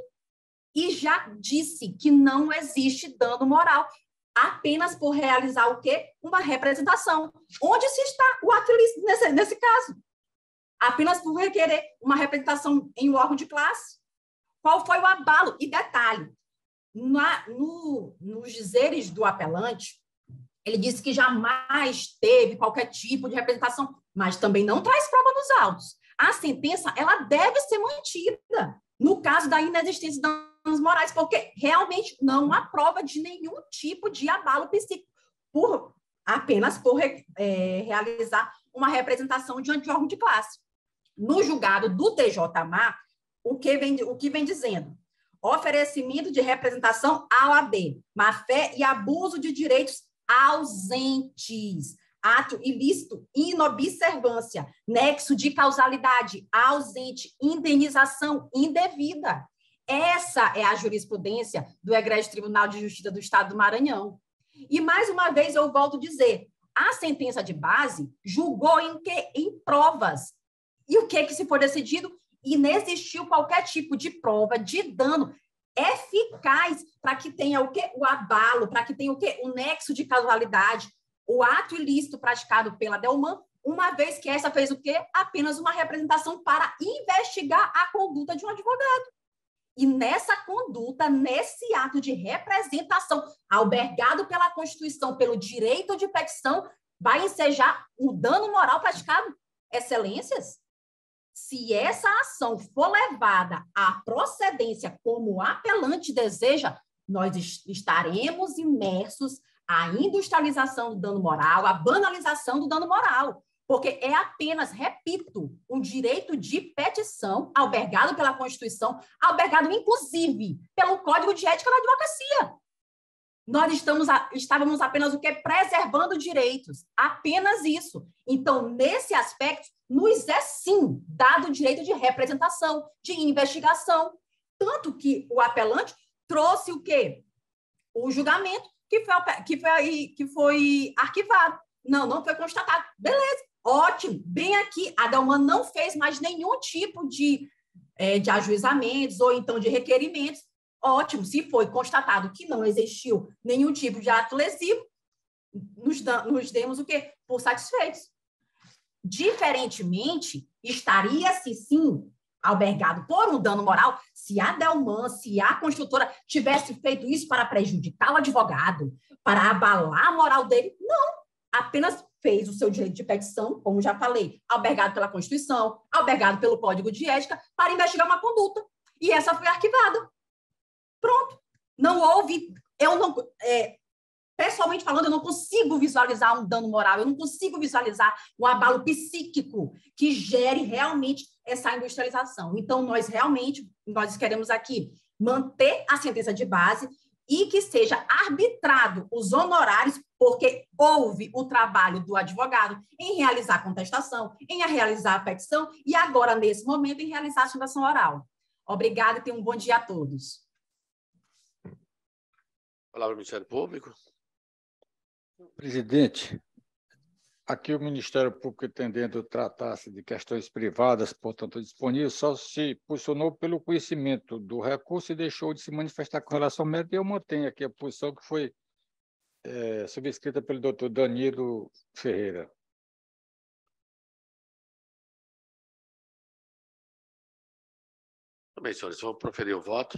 e já disse que não existe dano moral, apenas por realizar o quê? Uma representação. Onde se está o ato ilícito nesse, nesse caso? Apenas por requerer uma representação em um órgão de classe. Qual foi o abalo? E detalhe, na, no, nos dizeres do apelante, ele disse que jamais teve qualquer tipo de representação, mas também não traz prova nos autos. A sentença, ela deve ser mantida no caso da inexistência de danos morais, porque realmente não há prova de nenhum tipo de abalo psíquico, por, apenas por é, realizar uma representação diante de órgão de classe. No julgado do T J M A, o que vem, o que vem dizendo? Oferecimento de representação à O A B, má-fé e abuso de direitos ausentes, ato ilícito, inobservância, nexo de causalidade ausente, indenização indevida. Essa é a jurisprudência do Egrégio Tribunal de Justiça do Estado do Maranhão. E, mais uma vez, eu volto a dizer, a sentença de base julgou em, que? Em provas. E o que, que se foi decidido? Inexistiu qualquer tipo de prova de dano eficaz para que tenha o quê? O abalo, para que tenha o quê? O nexo de causalidade, o ato ilícito praticado pela Delman, uma vez que essa fez o quê? Apenas uma representação para investigar a conduta de um advogado. E nessa conduta, nesse ato de representação, albergado pela Constituição, pelo direito de petição, vai ensejar o dano moral praticado. Excelências? Se essa ação for levada à procedência como o apelante deseja, nós estaremos imersos à industrialização do dano moral, à banalização do dano moral, porque é apenas, repito, um direito de petição albergado pela Constituição, albergado, inclusive, pelo Código de Ética da Advocacia. Nós estamos, estávamos apenas o quê? Preservando direitos, apenas isso. Então, nesse aspecto, nos é sim dado o direito de representação, de investigação, tanto que o apelante trouxe o quê? O julgamento que foi, que foi, que foi arquivado. Não, não foi constatado. Beleza, ótimo, bem aqui, a Delman não fez mais nenhum tipo de, é, de ajuizamentos ou então de requerimentos. Ótimo, se foi constatado que não existiu nenhum tipo de ato lesivo, nos, nos demos o quê? Por satisfeitos. Diferentemente, estaria-se sim albergado por um dano moral se a Delman, se a construtora tivesse feito isso para prejudicar o advogado, para abalar a moral dele. Não, apenas fez o seu direito de petição, como já falei, albergado pela Constituição, albergado pelo Código de Ética, para investigar uma conduta. E essa foi arquivada. Pronto. Não houve... Eu não... É, pessoalmente falando, eu não consigo visualizar um dano moral, eu não consigo visualizar um abalo psíquico que gere realmente essa industrialização. Então, nós realmente, nós queremos aqui manter a sentença de base e que seja arbitrado os honorários, porque houve o trabalho do advogado em realizar a contestação, em realizar a petição e agora, nesse momento, em realizar a fundação oral. Obrigada e tenham um bom dia a todos. Palavra do Ministério Público. Presidente, Aqui o Ministério Público, entendendo tratar-se de questões privadas, portanto, disponível, só se posicionou pelo conhecimento do recurso e deixou de se manifestar com relação ao mérito. Eu mantenho aqui a posição que foi é, subscrita pelo doutor Danilo Ferreira. Muito bem, senhores, vou proferir o voto.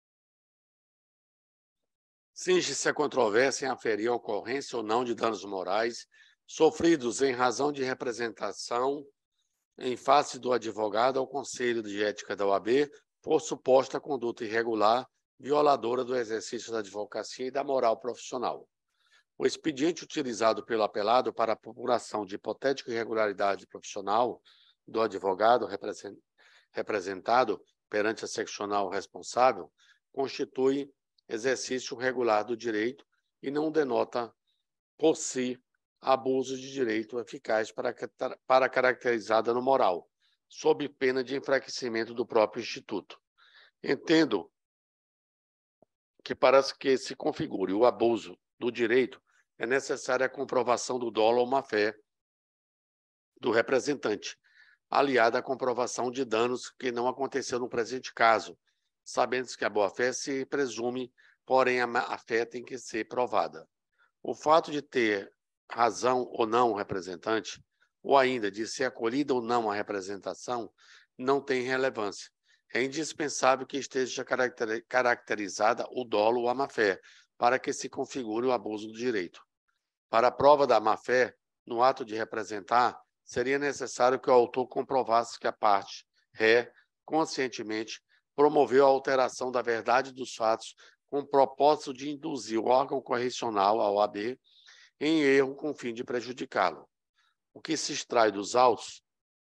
Cinge-se a controvérsia em aferir a ocorrência ou não de danos morais sofridos em razão de representação em face do advogado ao Conselho de Ética da O A B por suposta conduta irregular, violadora do exercício da advocacia e da moral profissional. O expediente utilizado pelo apelado para a apuração de hipotética irregularidade profissional do advogado representado perante a seccional responsável constitui exercício regular do direito e não denota por si abuso de direito eficaz para, para caracterizada no moral, sob pena de enfraquecimento do próprio Instituto. Entendo que para que se configure o abuso do direito é necessária a comprovação do dolo ou má-fé do representante, aliada à comprovação de danos que não aconteceu no presente caso, sabendo-se que a boa-fé se presume, porém a má-fé tem que ser provada. O fato de ter razão ou não o representante, ou ainda de ser acolhida ou não a representação, não tem relevância. É indispensável que esteja caracterizada o dolo ou a má-fé, para que se configure o abuso do direito. Para a prova da má-fé, no ato de representar, seria necessário que o autor comprovasse que a parte ré, conscientemente, promoveu a alteração da verdade dos fatos com o propósito de induzir o órgão correcional, a O A B, em erro com o fim de prejudicá-lo. O que se extrai dos autos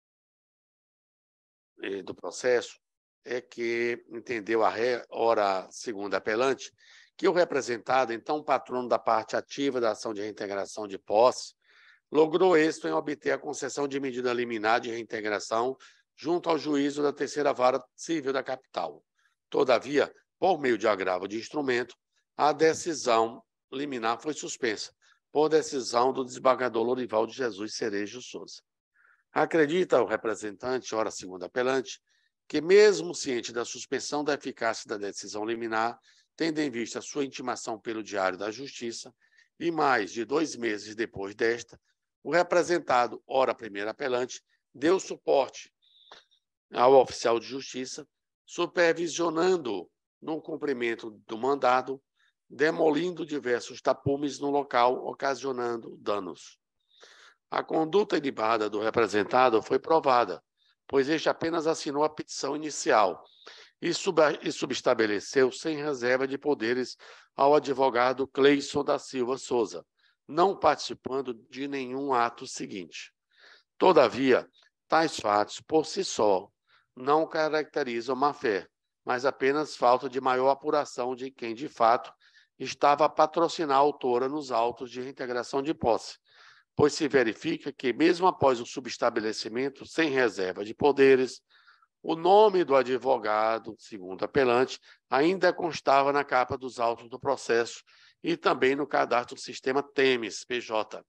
eh, do processo é que entendeu a ré, ora segunda apelante, que o representado, então patrono da parte ativa da ação de reintegração de posse, logrou êxito em obter a concessão de medida liminar de reintegração junto ao juízo da terceira vara civil da capital. Todavia, por meio de agravo de instrumento, a decisão liminar foi suspensa, por decisão do desembargador Lorival de Jesus Cerejo Souza. Acredita o representante, ora segundo apelante, que mesmo ciente da suspensão da eficácia da decisão liminar, tendo em vista a sua intimação pelo Diário da Justiça, e mais de dois meses depois desta, o representado, ora primeiro apelante, deu suporte ao oficial de justiça, supervisionando no cumprimento do mandado, demolindo diversos tapumes no local, ocasionando danos. A conduta ilibada do representado foi provada, pois este apenas assinou a petição inicial e, sub e subestabeleceu sem reserva de poderes ao advogado Cleison da Silva Souza, não participando de nenhum ato seguinte. Todavia, tais fatos, por si só, não caracterizam má-fé, mas apenas falta de maior apuração de quem, de fato, estava a patrocinar a autora nos autos de reintegração de posse, pois se verifica que, mesmo após o subestabelecimento sem reserva de poderes, o nome do advogado, segundo apelante, ainda constava na capa dos autos do processo e também no cadastro do sistema Temes, P J.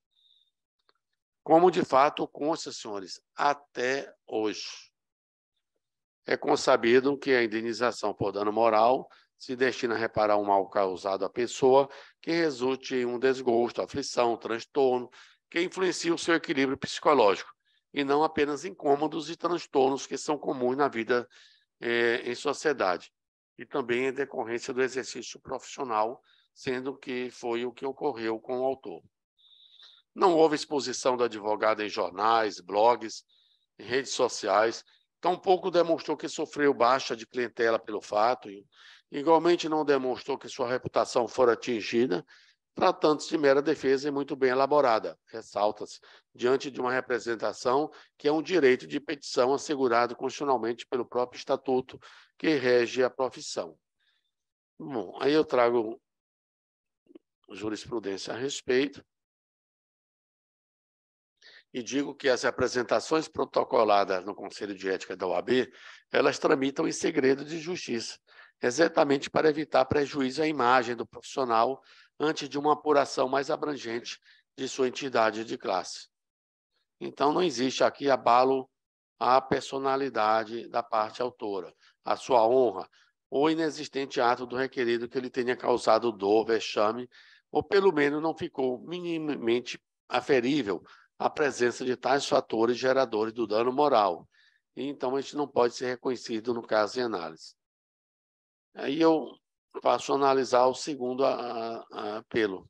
Como, de fato, consta, senhores, até hoje. É consabido que a indenização por dano moral se destina a reparar um mal causado à pessoa que resulte em um desgosto, aflição, transtorno, que influencia o seu equilíbrio psicológico, e não apenas incômodos e transtornos que são comuns na vida eh, em sociedade, e também em decorrência do exercício profissional, sendo que foi o que ocorreu com o autor. Não houve exposição do advogado em jornais, blogs, em redes sociais, tampouco demonstrou que sofreu baixa de clientela pelo fato, e igualmente não demonstrou que sua reputação fora atingida, tratando-se de mera defesa e muito bem elaborada, ressalta-se, diante de uma representação que é um direito de petição assegurado constitucionalmente pelo próprio estatuto que rege a profissão. Bom, aí eu trago jurisprudência a respeito e digo que as representações protocoladas no Conselho de Ética da O A B, elas tramitam em segredo de justiça, exatamente para evitar prejuízo à imagem do profissional antes de uma apuração mais abrangente de sua entidade de classe. Então, não existe aqui abalo à personalidade da parte autora, à sua honra, ou inexistente ato do requerido que ele tenha causado dor, vexame, ou pelo menos não ficou minimamente aferível a presença de tais fatores geradores do dano moral. E, então, a gente não pode ser reconhecido no caso em análise. Aí eu passo a analisar o segundo a, a, a apelo.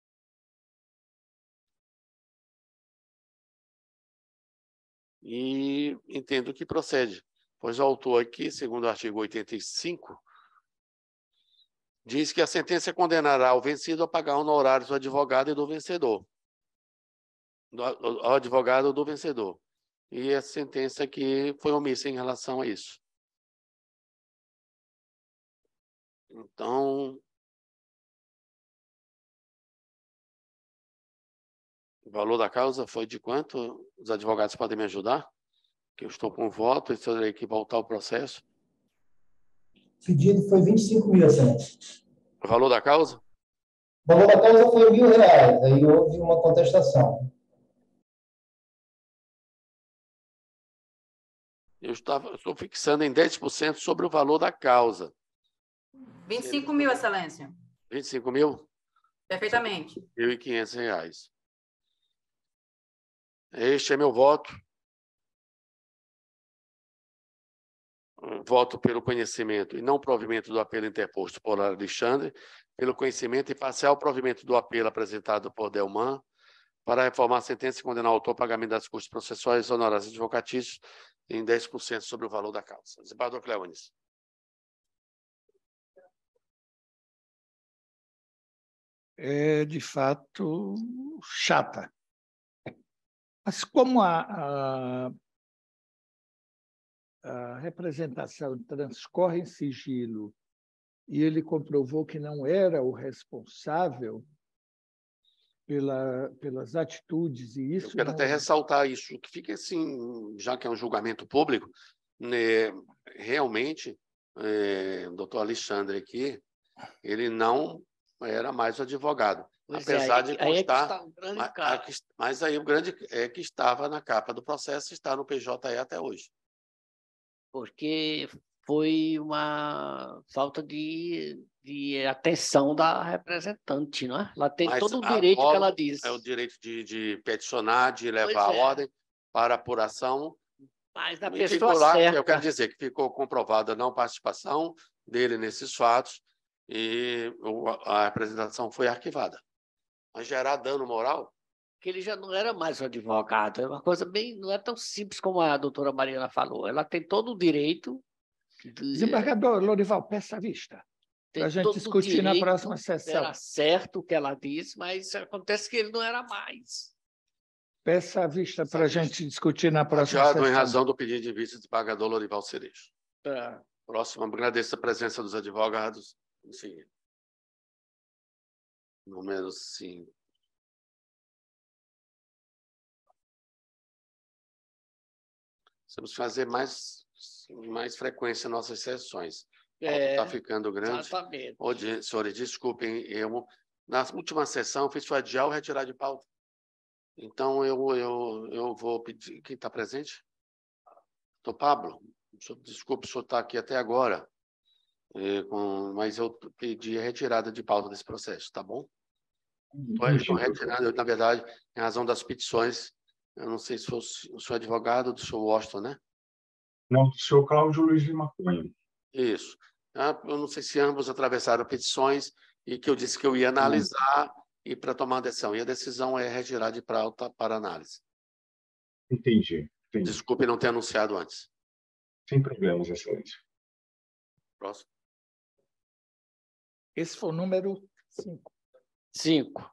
E entendo que procede, pois o autor aqui, segundo o artigo oitenta e cinco, diz que a sentença condenará o vencido a pagar honorários do advogado e do vencedor. Do, ao advogado do vencedor. E a sentença aqui foi omissa em relação a isso. Então, o valor da causa foi de quanto? Os advogados podem me ajudar? Que eu estou com voto e terei que voltar ao processo. O pedido foi vinte e cinco mil, excelência. O valor da causa? O valor da causa foi mil reais, aí houve uma contestação. Eu estava, estou fixando em dez por cento sobre o valor da causa. vinte e cinco mil, excelência. vinte e cinco mil? Perfeitamente. mil e quinhentos reais. Este é meu voto. Voto pelo conhecimento e não provimento do apelo interposto por Alexandre, pelo conhecimento e parcial provimento do apelo apresentado por Delman, para reformar a sentença e condenar o autor ao pagamento das custas processuais e honorários advocatícios em dez por cento sobre o valor da causa. Desembargador Cleones. É, de fato, chata. Mas como a, a, a representação transcorre em sigilo e ele comprovou que não era o responsável pela, pelas atitudes, e isso... Eu quero não... até ressaltar isso, que fica assim, já que é um julgamento público, né, realmente, é, o doutor Alexandre aqui, ele não era mais o advogado. Pois apesar é, de aí, aí é que constar... está o grande mas, cara. mas aí o grande é que estava na capa do processo, está no P J E até hoje. Porque foi uma falta de, de atenção da representante, não é? Ela tem Mas todo o direito que ela diz. É o direito de, de peticionar, de levar Pois a é. ordem para apuração. Mas da E pessoa ficou lá, certa. eu quero dizer que ficou comprovada a não participação dele nesses fatos e a apresentação foi arquivada. Mas gerar dano moral? Que ele já não era mais um advogado. É uma coisa bem... Não é tão simples como a doutora Mariana falou. Ela tem todo o direito... De, Desembargador Lorival, peça à vista. Para a gente discutir na próxima sessão. Era certo o que ela disse, mas acontece que ele não era mais. Peça à vista para a gente discutir na próxima Adiado sessão. em razão do pedido de vista do desembargador Lorival Cerejo. Tá. Próximo, agradeço a presença dos advogados. Sim. Número cinco. Temos que fazer mais, mais frequência nossas sessões. É, está ficando grande. Exatamente. Ô, senhores, desculpem, eu, na última sessão, eu fiz o adiar ou retirar de pauta. Então, eu, eu, eu vou pedir... Quem está presente? Doutor Pablo, desculpe, o senhor está aqui até agora, é, com, mas eu pedi a retirada de pauta desse processo, tá bom? Então, retirada, na verdade, em razão das petições, eu não sei se foi o senhor advogado do senhor Washington, né? Não, do senhor Cláudio Luiz de Maconha. Isso. Eu não sei se ambos atravessaram petições e que eu disse que eu ia analisar e para tomar uma decisão. E a decisão é retirar de pauta para análise. Entendi, entendi. Desculpe não ter anunciado antes. Sem problemas, excelência. Próximo. Esse foi o número cinco. Cinco.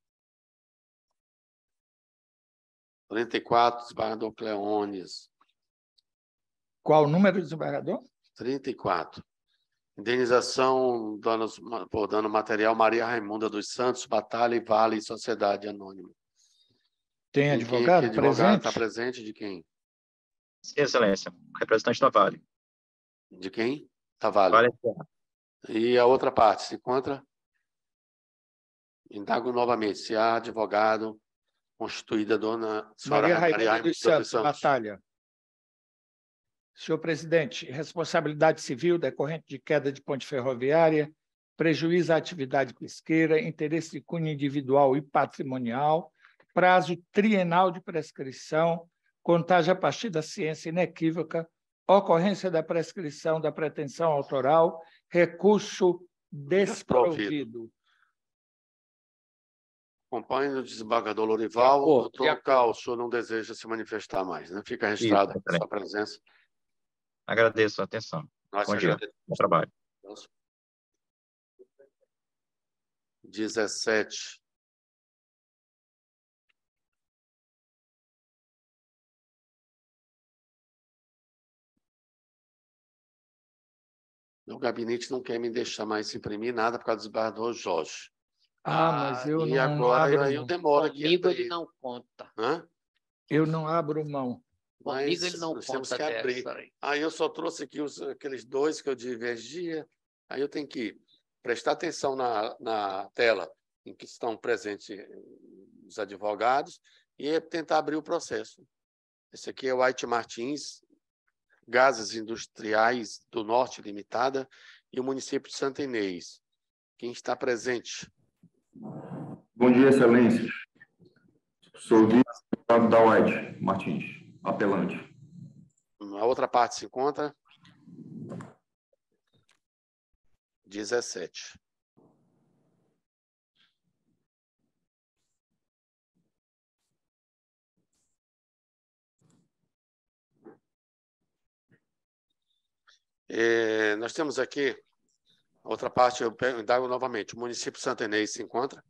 quarenta e quatro, desembargador Cleones. Qual o número, desembargador? trinta e quatro. Indenização danos, por dano material Maria Raimunda dos Santos, Batalha e Vale e Sociedade Anônima. Tem De advogado, quem, que advogado presente? está presente? De quem? Sim, excelência. Representante da Vale. De quem? Da Vale. Vale. E a outra parte, se encontra? Indago novamente, se há advogado Constituída, dona senhora Maria Maria Raimundo dos Santos, Santos. Batalha. Senhor presidente, responsabilidade civil decorrente de queda de ponte ferroviária, prejuízo à atividade pesqueira, interesse de cunho individual e patrimonial, prazo trienal de prescrição, contagem a partir da ciência inequívoca, ocorrência da prescrição da pretensão autoral, recurso desprovido. Acompanhe o desembargador Lorival. Doutor Cal, o senhor não deseja se manifestar mais, né? Fica registrada a sua presença. Agradeço a atenção. Nós Bom dia. Bom trabalho. dezessete. O gabinete não quer me deixar mais imprimir nada por causa do desembargador Jorge. Ah, mas eu e não agora abro aí eu mão. demoro aqui. Comigo ele não conta. Hã? Eu não abro mão. Mas Comigo ele não nós temos conta que abrir. dessa. Aí. Aí eu só trouxe aqui os, aqueles dois que eu divergia. Aí eu tenho que prestar atenção na, na tela em que estão presentes os advogados e tentar abrir o processo. Esse aqui é o White Martins, Gases Industriais do Norte Limitada e o município de Santa Inês. Quem está presente? Bom dia, excelências. Sou o vice-advogado da White Martins, apelante. A outra parte se encontra? dezessete. É, nós temos aqui, a outra parte, eu indago novamente, o município de Santa Inês se encontra?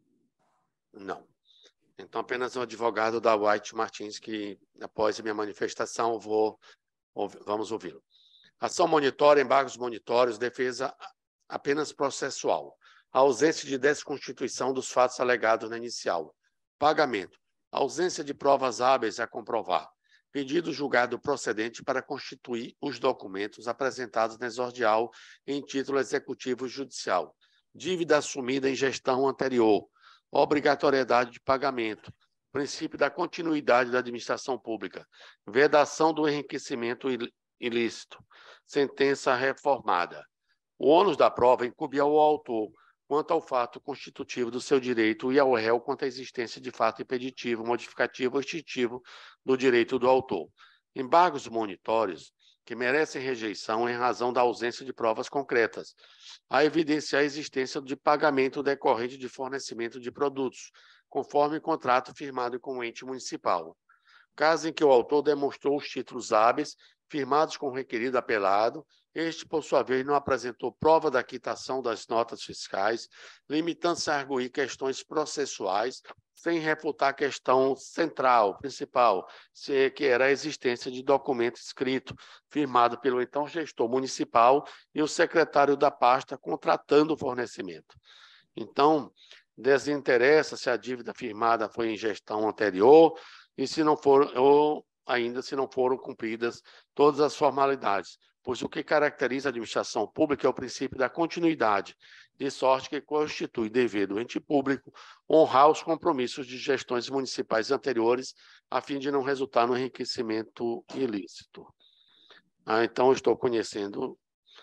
Não. Então, apenas o advogado da White Martins, que após a minha manifestação, vou, vamos ouvi-lo. Ação monitória, embargos monitórios, defesa apenas processual. A ausência de desconstituição dos fatos alegados na inicial. Pagamento. Ausência de provas hábeis a comprovar. Pedido julgado procedente para constituir os documentos apresentados na exordial em título executivo judicial. Dívida assumida em gestão anterior. Obrigatoriedade de pagamento. Princípio da continuidade da administração pública. Vedação do enriquecimento ilícito. Sentença reformada. O ônus da prova incumbe ao autor quanto ao fato constitutivo do seu direito e ao réu quanto à existência de fato impeditivo, modificativo ou extintivo do direito do autor. Embargos monitórios que merecem rejeição em razão da ausência de provas concretas, a evidenciar a existência de pagamento decorrente de fornecimento de produtos, conforme contrato firmado com o ente municipal. Caso em que o autor demonstrou os títulos hábeis firmados com o requerido apelado, este, por sua vez, não apresentou prova da quitação das notas fiscais, limitando-se a arguir questões processuais, sem refutar a questão central, principal, que era a existência de documento escrito, firmado pelo então gestor municipal e o secretário da pasta contratando o fornecimento. Então, desinteressa se a dívida firmada foi em gestão anterior e se não for, ou ainda se não foram cumpridas todas as formalidades, pois o que caracteriza a administração pública é o princípio da continuidade, de sorte que constitui dever do ente público honrar os compromissos de gestões municipais anteriores, a fim de não resultar no enriquecimento ilícito. Ah, então, eu estou conhecendo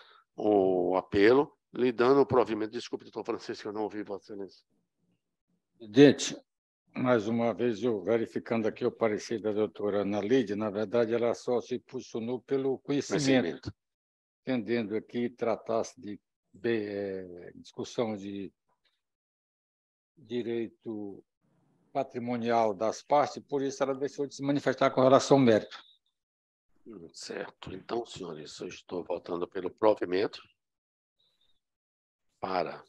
o apelo, lhe dando o provimento. Desculpe, doutor Francisco, eu não ouvi Vossa Excelência. Presidente, mais uma vez, eu verificando aqui o parecer da doutora Ana Lídia, na verdade, ela só se posicionou pelo conhecimento, conhecimento. Entendendo aqui, tratasse de é, discussão de direito patrimonial das partes, por isso ela deixou de se manifestar com relação ao mérito. Certo. Então, senhores, eu estou votando pelo provimento para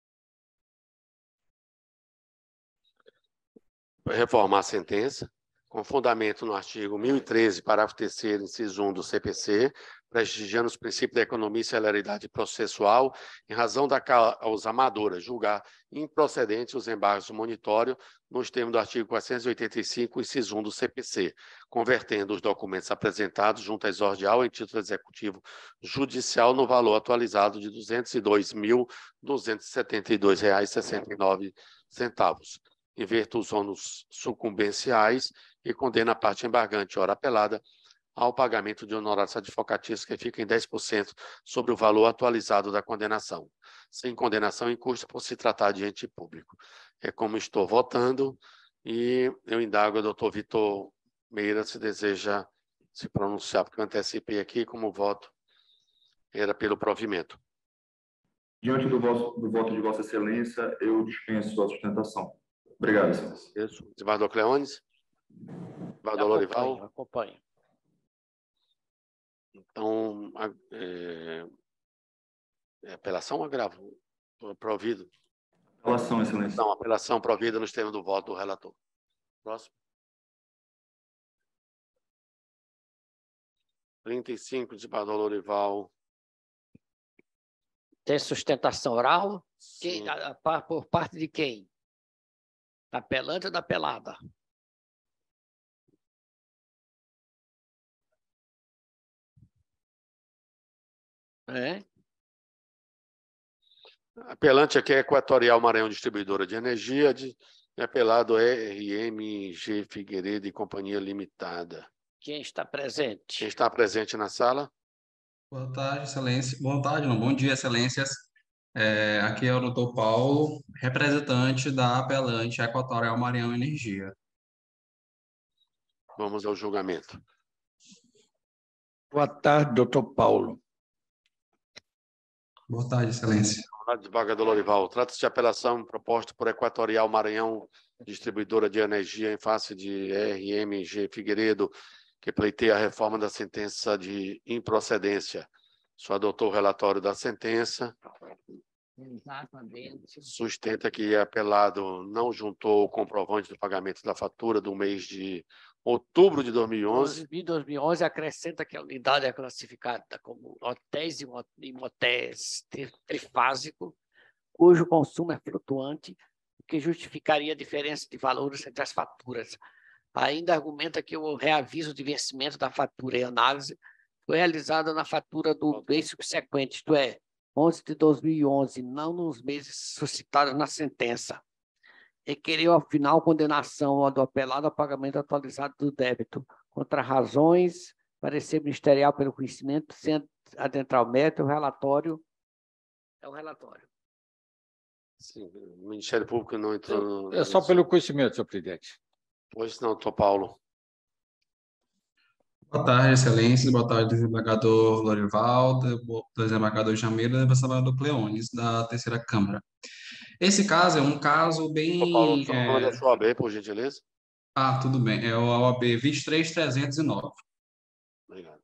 reformar a sentença, com fundamento no artigo mil e treze, parágrafo terceiro, inciso um do C P C, prestigiando os princípios da economia e celeridade processual, em razão da causa amadora, julgar improcedentes os embargos do monitório nos termos do artigo quatrocentos e oitenta e cinco, inciso um do C P C, convertendo os documentos apresentados junto à exordial em título executivo judicial no valor atualizado de duzentos e dois mil, duzentos e setenta e dois reais e sessenta e nove centavos. Inverta os ônus sucumbenciais e condena a parte embargante, ora apelada, ao pagamento de honorários advocatícios que fica em dez por cento sobre o valor atualizado da condenação, sem condenação em custo por se tratar de ente público. É como estou votando e eu indago ao doutor Vitor Meira se deseja se pronunciar, porque eu antecipei aqui como voto era pelo provimento. Diante do, vosso, do voto de Vossa Excelência, eu dispenso a sustentação. Obrigado, Excelência. Isso. Desembargador Cleones? Desembargador Lorival? Acompanho. Então, a, é, é apelação ou agravo? Provido? Apelação, Excelência. Não, apelação provida nos termos do voto do relator. Próximo. trinta e cinco, desembargador Lorival. Tem sustentação oral? Quem, a, a, por parte de quem? Da apelante ou da apelada? É? Apelante aqui é Equatorial Maranhão Distribuidora de Energia, de, apelado é R M G Figueiredo e Companhia Limitada. Quem está presente? Quem está presente na sala? Boa tarde, Excelência. Boa tarde, não. Bom dia, Excelências. É, aqui é o doutor Paulo, representante da apelante Equatorial Maranhão Energia. Vamos ao julgamento. Boa tarde, doutor Paulo. Boa tarde, Excelência. Desembargador Lorival, trata-se de apelação proposta por Equatorial Maranhão Distribuidora de Energia em face de R M G Figueiredo, que pleiteia a reforma da sentença de improcedência. Só adotou o relatório da sentença. Exatamente. Sustenta que apelado não juntou o comprovante do pagamento da fatura do mês de outubro de dois mil e onze. Em dois mil e onze, acrescenta que a unidade é classificada como hotéis e motéis trifásico, cujo consumo é flutuante, o que justificaria a diferença de valores entre as faturas. Ainda argumenta que o reaviso de vencimento da fatura em análise foi realizado na fatura do mês subsequente, isto é, onze de dois mil e onze, não nos meses suscitados na sentença. Requeriu, ao final, condenação do apelado ao pagamento atualizado do débito, contra razões, parecer ministerial pelo conhecimento, sem adentrar o mérito, o relatório é o relatório. Sim, o Ministério Público não entrou... É só pelo conhecimento, senhor presidente. Pois não, doutor Paulo. Boa tarde, Excelência. Boa tarde, desembargador Lorival, desembargador Jameira e desembargador Cleones, da terceira Câmara. Esse caso é um caso bem... Doutor Paulo, só é... da sua O A B, por gentileza. Ah, tudo bem. É o O A B vinte e três mil trezentos e nove. Obrigado.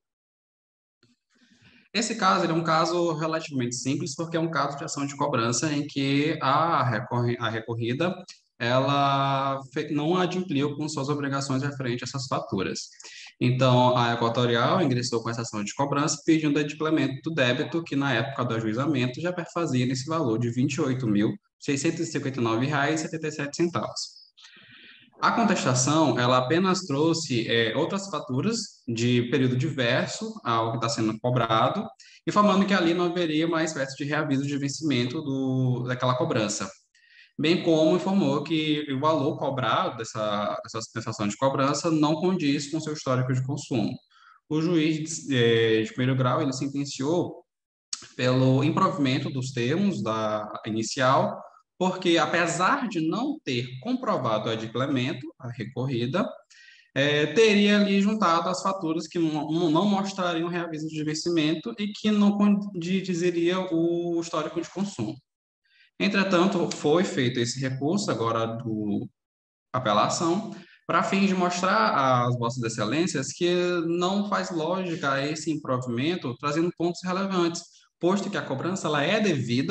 Esse caso ele é um caso relativamente simples, porque é um caso de ação de cobrança em que a, recorre, a recorrida ela não adimpliu com suas obrigações referentes a essas faturas. Então, a Equatorial ingressou com essa ação de cobrança pedindo adimplemento do débito, que na época do ajuizamento já perfazia nesse valor de vinte e oito mil, seiscentos e cinquenta e nove reais e setenta e sete centavos. A contestação, ela apenas trouxe é, outras faturas de período diverso ao que está sendo cobrado, informando que ali não haveria uma espécie de reaviso de vencimento do, daquela cobrança. Bem como informou que o valor cobrado dessa, dessa, dessa ação de cobrança não condiz com o seu histórico de consumo. O juiz de, de primeiro grau, ele sentenciou pelo improvimento dos termos da inicial, porque, apesar de não ter comprovado o adimplemento, a recorrida, é, teria ali juntado as faturas que não, não mostrariam reaviso de vencimento e que não condizeria o histórico de consumo. Entretanto, foi feito esse recurso agora do apelação para fim de mostrar às vossas excelências que não faz lógica esse improvimento trazendo pontos relevantes, posto que a cobrança ela é devida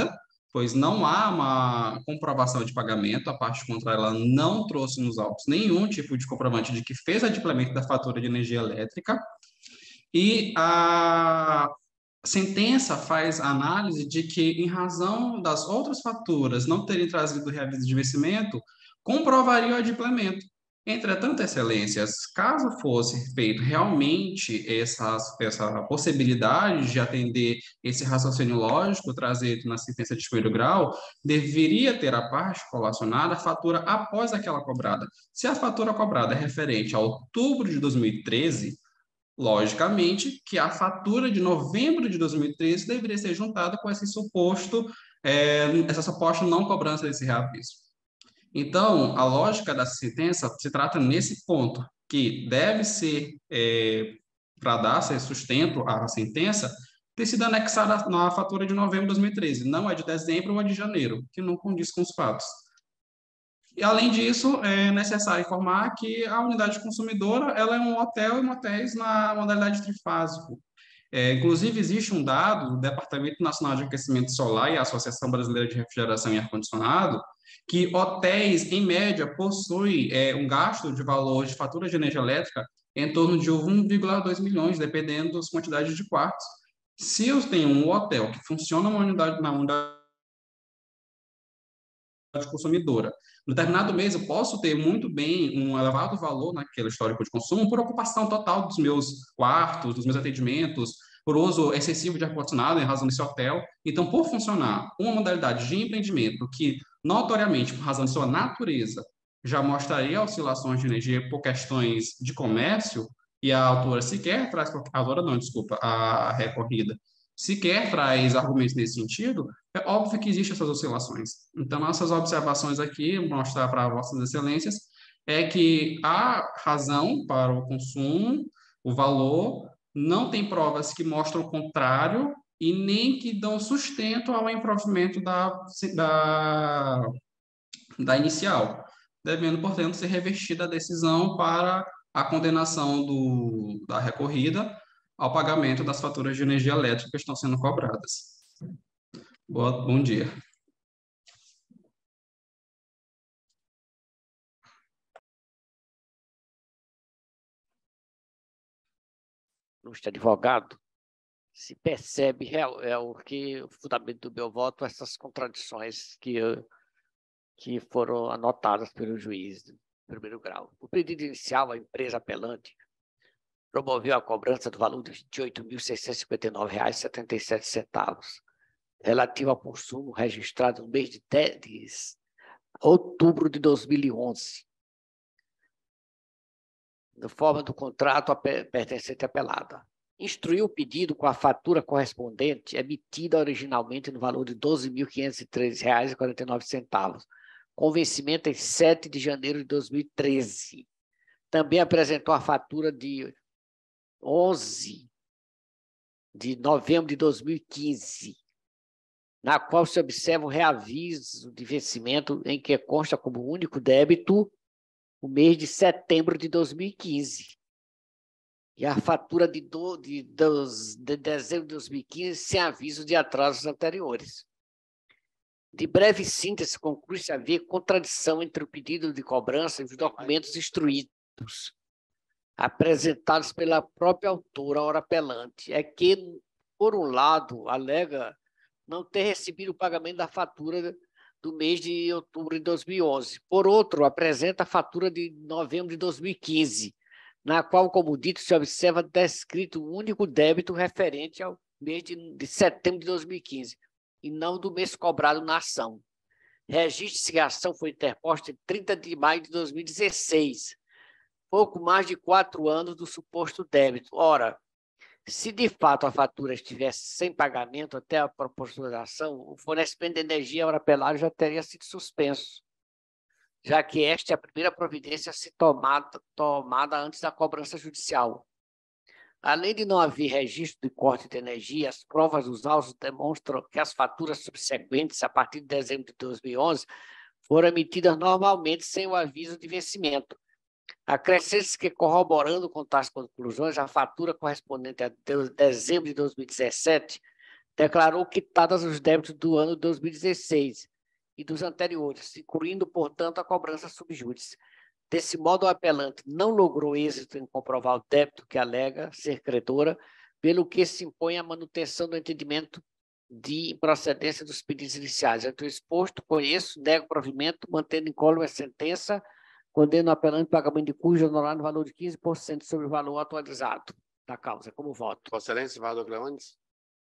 pois não há uma comprovação de pagamento, a parte contrária ela não trouxe nos autos nenhum tipo de comprovante de que fez adimplemento da fatura de energia elétrica, e a sentença faz análise de que, em razão das outras faturas não terem trazido reaviso de vencimento, comprovaria o adimplemento. Entretanto, excelências, caso fosse feito realmente essa, essa possibilidade de atender esse raciocínio lógico trazido na sentença de primeiro grau, deveria ter a parte colacionada a fatura após aquela cobrada. Se a fatura cobrada é referente a outubro de dois mil e treze, logicamente que a fatura de novembro de dois mil e treze deveria ser juntada com esse suposto, é, essa suposta não cobrança desse reaviso. Então, a lógica da sentença se trata nesse ponto, que deve ser, é, para dar esse sustento à sentença, ter sido anexada na fatura de novembro de dois mil e treze, não é de dezembro ou é de janeiro, que não condiz com os fatos. E, além disso, é necessário informar que a unidade consumidora ela é um hotel e motéis na modalidade trifásico. É, inclusive, existe um dado do Departamento Nacional de Aquecimento Solar e a Associação Brasileira de Refrigeração e Ar-Condicionado, que hotéis, em média, possuem é, um gasto de valor de fatura de energia elétrica em torno de um vírgula dois milhões, dependendo das quantidades de quartos. Se eu tenho um hotel que funciona uma unidade, na unidade consumidora, no determinado mês eu posso ter muito bem um elevado valor naquele histórico de consumo por ocupação total dos meus quartos, dos meus atendimentos, por uso excessivo de ar-condicionado em razão desse hotel. Então, por funcionar uma modalidade de empreendimento que, notoriamente, por razão de sua natureza, já mostraria oscilações de energia por questões de comércio, e a autora sequer traz, a autora não, desculpa, a recorrida, sequer traz argumentos nesse sentido, é óbvio que existem essas oscilações. Então, nossas observações aqui, mostrar para vossas excelências, é que há razão para o consumo, o valor, não tem provas que mostram o contrário e nem que dão sustento ao improvimento da, da, da inicial, devendo, portanto, ser revestida a decisão para a condenação do, da recorrida ao pagamento das faturas de energia elétrica que estão sendo cobradas. Boa, bom dia. Ilustre advogado, se percebe, é, é o que o fundamento do meu voto, essas contradições que, que foram anotadas pelo juiz de primeiro grau. O pedido inicial, a empresa apelante promoveu a cobrança do valor de vinte e oito mil seiscentos e cinquenta e nove reais e setenta e sete centavos, relativo ao consumo registrado no mês de, de outubro de dois mil e onze, na forma do contrato pertencente à apelada. Instruiu o pedido com a fatura correspondente emitida originalmente no valor de doze mil quinhentos e treze reais e quarenta e nove centavos, com vencimento em sete de janeiro de dois mil e treze. Também apresentou a fatura de onze de novembro de dois mil e quinze, na qual se observa o reaviso de vencimento em que consta como único débito o mês de setembro de dois mil e quinze. E a fatura de, do, de, dos, de dezembro de dois mil e quinze sem aviso de atrasos anteriores. De breve síntese, conclui-se haver contradição entre o pedido de cobrança e os documentos instruídos, apresentados pela própria autora, ora apelante. É que, por um lado, alega não ter recebido o pagamento da fatura do mês de outubro de dois mil e onze. Por outro, apresenta a fatura de novembro de dois mil e quinze, na qual, como dito, se observa descrito o único débito referente ao mês de, de setembro de dois mil e quinze, e não do mês cobrado na ação. Registre-se que a ação foi interposta em trinta de maio de dois mil e dezesseis, pouco mais de quatro anos do suposto débito. Ora, se de fato a fatura estivesse sem pagamento até a propositura da ação, o fornecimento de energia ao apelário já teria sido suspenso, já que esta é a primeira providência a ser tomada, tomada antes da cobrança judicial. Além de não haver registro de corte de energia, as provas dos autos demonstram que as faturas subsequentes, a partir de dezembro de dois mil e onze, foram emitidas normalmente sem o aviso de vencimento. Acrescenta-se que, corroborando com tais conclusões, a fatura correspondente a dezembro de dois mil e dezessete declarou quitadas os débitos do ano de dois mil e dezesseis e dos anteriores, incluindo, portanto, a cobrança subjúdice. Desse modo, o apelante não logrou êxito em comprovar o débito que alega ser credora, pelo que se impõe a manutenção do entendimento de improcedência dos pedidos iniciais. Ante o exposto, conheço, nego o provimento, mantendo incólume a sentença, condeno o apelante ao pagamento de cujo honorário no valor de quinze por cento sobre o valor atualizado da causa. Como voto? Vossa Excelência, desembargador Cleones.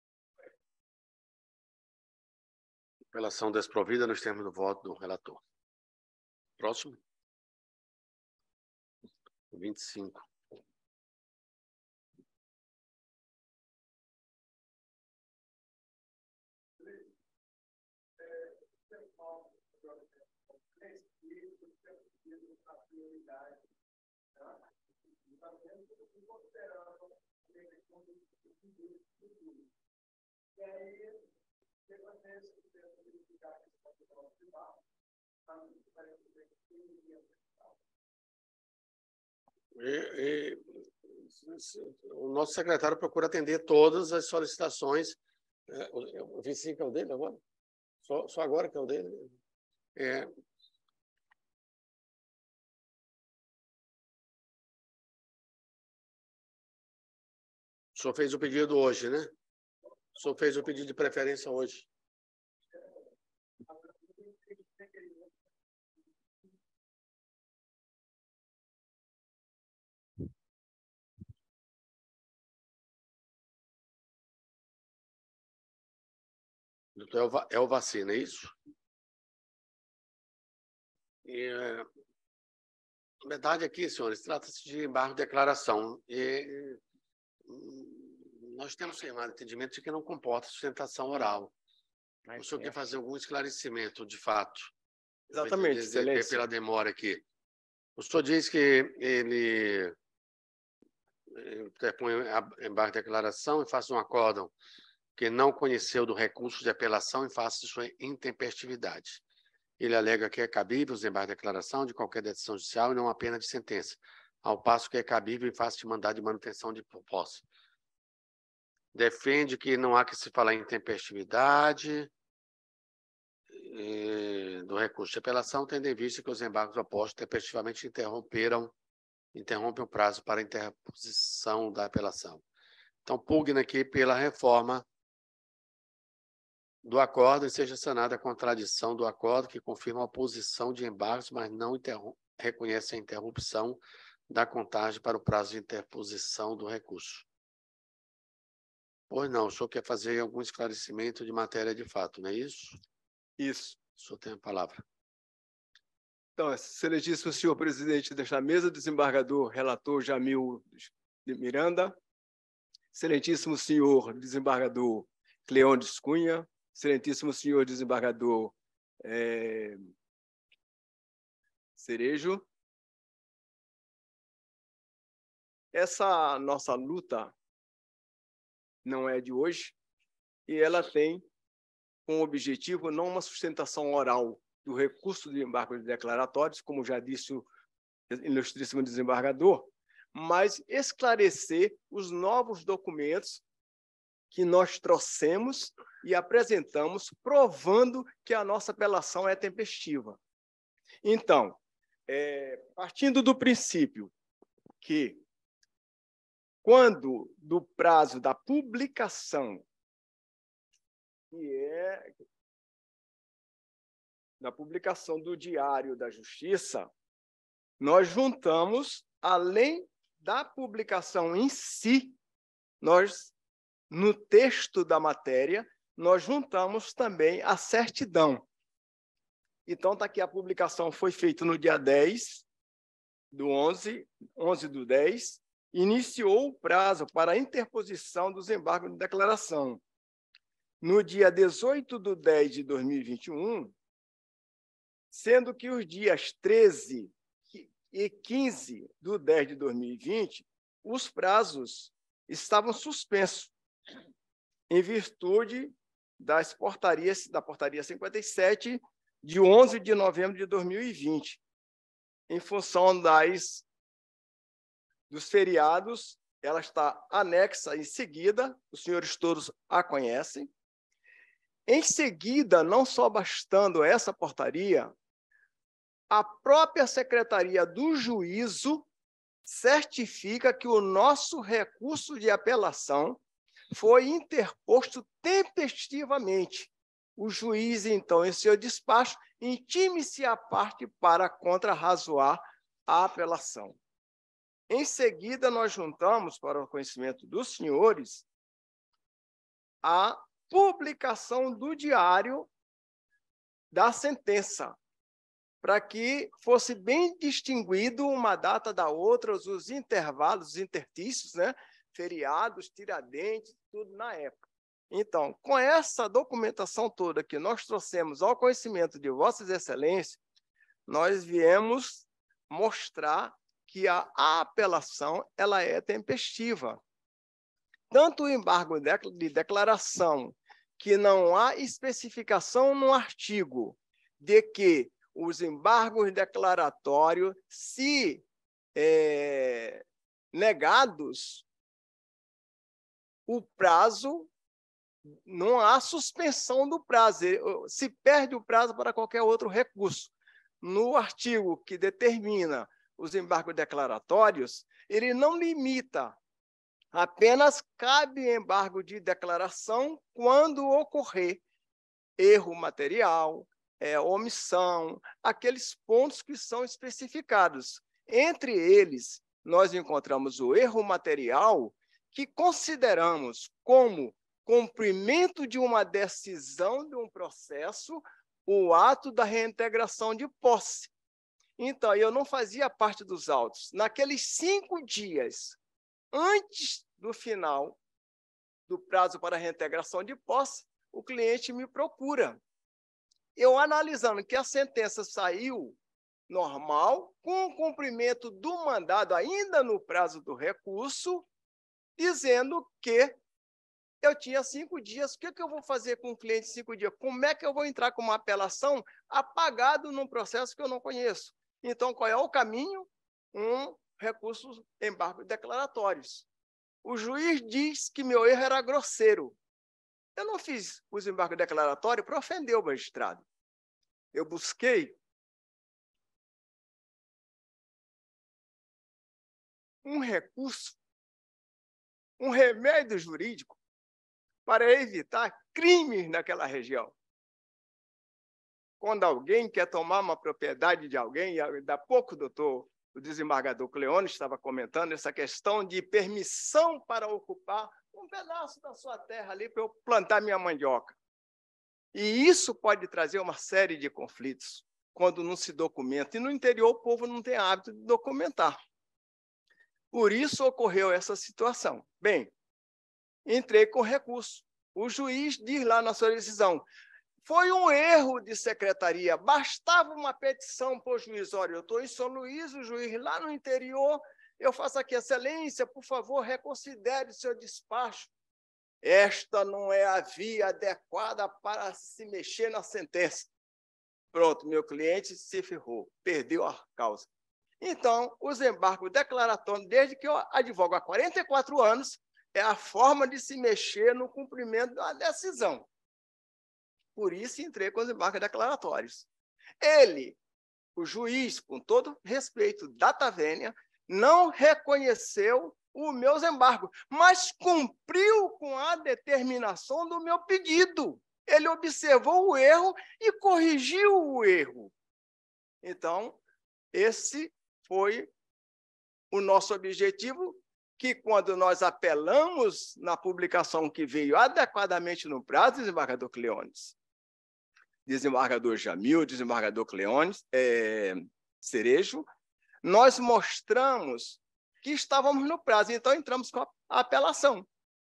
Apelação desprovida nos termos do voto do relator. Próximo. vinte e cinco. E, e, o nosso secretário procura atender todas as solicitações. É, o vinte e cinco é o dele agora? Só, só agora que é o dele? É. O senhor fez o pedido hoje, né? O senhor fez o pedido de preferência hoje. Doutor Elvacina, é isso? E, é, a verdade aqui, senhores, trata-se de embargo de declaração. E, nós temos firmado entendimento de que não comporta sustentação oral. O senhor quer fazer algum esclarecimento, de fato? Exatamente, excelência. Pela demora aqui. O senhor diz que ele põe embargo de declaração e faz um acórdão que não conheceu do recurso de apelação em face de sua intempestividade. Ele alega que é cabível o desembargo de declaração de qualquer decisão judicial e não a pena de sentença, ao passo que é cabível em face de mandado de manutenção de posse. Defende que não há que se falar em intempestividade do recurso de apelação, tendo em vista que os embargos opostos tempestivamente interromperam, interrompem o prazo para a interposição da apelação. Então, pugna aqui pela reforma do acordo e seja sanada a contradição do acordo que confirma a oposição de embargos, mas não reconhece a interrupção da contagem para o prazo de interposição do recurso. Pois não, o senhor quer fazer algum esclarecimento de matéria de fato, não é isso? Isso. O senhor tem a palavra. Então, excelentíssimo senhor presidente desta mesa, desembargador relator Jamil de Miranda, excelentíssimo senhor desembargador Cleones Cunha, excelentíssimo senhor desembargador é, Cerejo. Essa nossa luta não é de hoje e ela tem como objetivo não uma sustentação oral do recurso de embargos declaratórios, como já disse o ilustríssimo desembargador, mas esclarecer os novos documentos que nós trouxemos e apresentamos, provando que a nossa apelação é tempestiva. Então, é, partindo do princípio que, quando do prazo da publicação, que é da publicação do Diário da Justiça, nós juntamos, além da publicação em si, nós, no texto da matéria, nós juntamos também a certidão. Então, está aqui, a publicação foi feita no dia dez do onze, onze do dez, iniciou o prazo para a interposição dos embargos de declaração. No dia dezoito do dez de dois mil e vinte e um, sendo que os dias treze e quinze do dez de dois mil e vinte, os prazos estavam suspensos, em virtude das portarias, da portaria cinquenta e sete, de onze de novembro de dois mil e vinte, em função das, dos feriados, ela está anexa em seguida, os senhores todos a conhecem, Em seguida, não só bastando essa portaria, a própria Secretaria do Juízo certifica que o nosso recurso de apelação foi interposto tempestivamente. O juiz, então, em seu despacho, intime-se à parte para contrarrazoar a apelação. Em seguida, nós juntamos, para o conhecimento dos senhores, a publicação do diário da sentença, para que fosse bem distinguido uma data da outra, os intervalos, os intertícios, né? Feriados, Tiradentes, tudo na época. Então, com essa documentação toda que nós trouxemos ao conhecimento de Vossas Excelências, nós viemos mostrar que a apelação ela é tempestiva. Tanto o embargo de declaração, que não há especificação no artigo de que os embargos declaratórios, se é, negados, o prazo, não há suspensão do prazo, se perde o prazo para qualquer outro recurso. No artigo que determina os embargos declaratórios, ele não limita, apenas cabe embargo de declaração quando ocorrer erro material, é, omissão, aqueles pontos que são especificados. Entre eles, nós encontramos o erro material, que consideramos como cumprimento de uma decisão de um processo, o ato da reintegração de posse. Então, eu não fazia parte dos autos. Naqueles cinco dias, antes do final do prazo para reintegração de posse, o cliente me procura. Eu analisando que a sentença saiu normal, com o cumprimento do mandado ainda no prazo do recurso, dizendo que eu tinha cinco dias. O que, que eu vou fazer com o cliente em cinco dias? Como é que eu vou entrar com uma apelação apagado num processo que eu não conheço? Então, qual é o caminho? Um recurso embargo declaratórios. O juiz diz que meu erro era grosseiro. Eu não fiz os embargos declaratórios para ofender o magistrado. Eu busquei um recurso, um remédio jurídico para evitar crimes naquela região. Quando alguém quer tomar uma propriedade de alguém, e dá pouco, doutor, o desembargador Cleone estava comentando essa questão de permissão para ocupar um pedaço da sua terra ali para eu plantar minha mandioca. E isso pode trazer uma série de conflitos quando não se documenta. E no interior o povo não tem hábito de documentar. Por isso ocorreu essa situação. Bem, entrei com recurso. O juiz diz lá na sua decisão, foi um erro de secretaria, bastava uma petição para o juiz. Olha, eu estou em São Luís, o juiz lá no interior, eu faço aqui, excelência, por favor, reconsidere o seu despacho. Esta não é a via adequada para se mexer na sentença. Pronto, meu cliente se ferrou, perdeu a causa. Então, os embargos declaratórios, desde que eu advogo há quarenta e quatro anos, é a forma de se mexer no cumprimento da decisão. Por isso, entrei com os embargos declaratórios. Ele, o juiz, com todo respeito, data vênia, não reconheceu os meus embargos, mas cumpriu com a determinação do meu pedido. Ele observou o erro e corrigiu o erro. Então, esse foi o nosso objetivo, que quando nós apelamos na publicação que veio adequadamente no prazo, desembargador Cleones, desembargador Jamil, desembargador Cleones, é, Cerejo, nós mostramos que estávamos no prazo, então entramos com a apelação.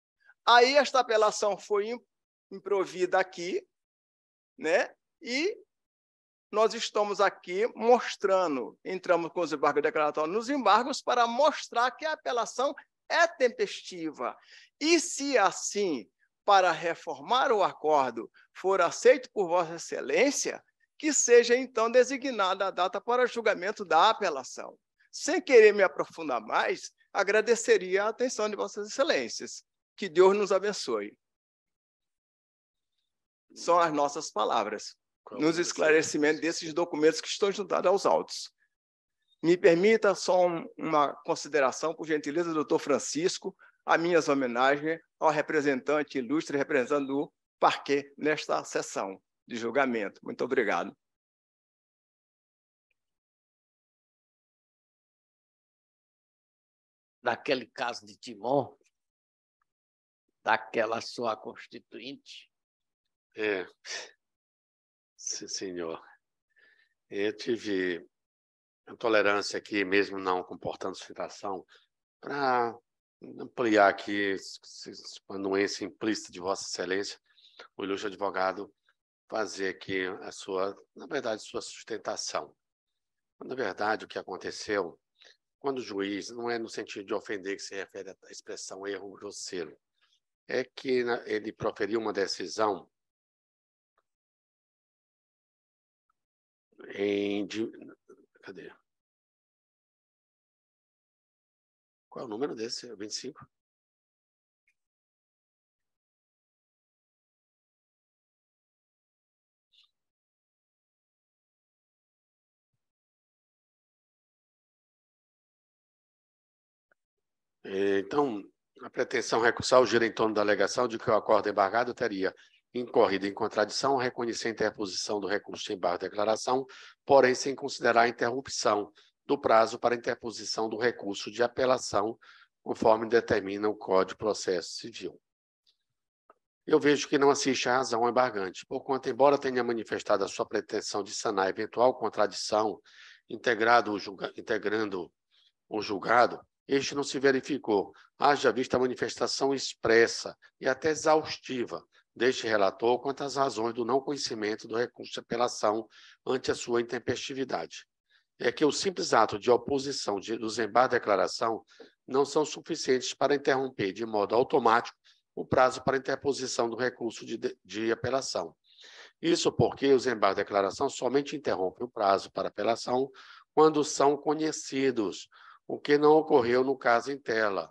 Aí esta apelação foi improvida aqui, né? E nós estamos aqui mostrando, entramos com os embargos declaratórios nos embargos para mostrar que a apelação é tempestiva. E se assim, para reformar o acordo, for aceito por Vossa Excelência, que seja então designada a data para julgamento da apelação. Sem querer me aprofundar mais, agradeceria a atenção de Vossas Excelências. Que Deus nos abençoe. são as nossas palavras, nos esclarecimentos desses documentos que estão juntados aos autos. Me permita só um, uma consideração, por gentileza, doutor Francisco, a minhas homenagens ao representante ilustre, representante do parquet nesta sessão de julgamento. Muito obrigado. Naquele caso de Timon, daquela sua constituinte. É, sim, senhor. Eu tive intolerância aqui, mesmo não comportando sustentação, para ampliar aqui a anuência implícita de Vossa Excelência, o ilustre advogado fazer aqui a sua, na verdade, sua sustentação. Na verdade, o que aconteceu, quando o juiz, não é no sentido de ofender que se refere à expressão erro grosseiro, é que ele proferiu uma decisão em... Cadê? Qual é o número desse? vinte e cinco? Então, a pretensão recursal gira em torno da alegação de que o acordo embargado teria incorrido em contradição ao reconhecer a interposição do recurso de embargo de declaração, porém sem considerar a interrupção do prazo para interposição do recurso de apelação, conforme determina o Código de Processo Civil. Eu vejo que não assiste à razão ao embargante, porquanto, embora tenha manifestado a sua pretensão de sanar eventual contradição, integrado o julga, integrando o julgado, este não se verificou, haja vista a manifestação expressa e até exaustiva deste relator quanto às razões do não conhecimento do recurso de apelação ante a sua intempestividade. É que o simples ato de oposição de, dos embargos de declaração não são suficientes para interromper de modo automático o prazo para interposição do recurso de, de apelação. Isso porque os embargos de declaração somente interrompem o prazo para apelação quando são conhecidos, o que não ocorreu no caso em tela,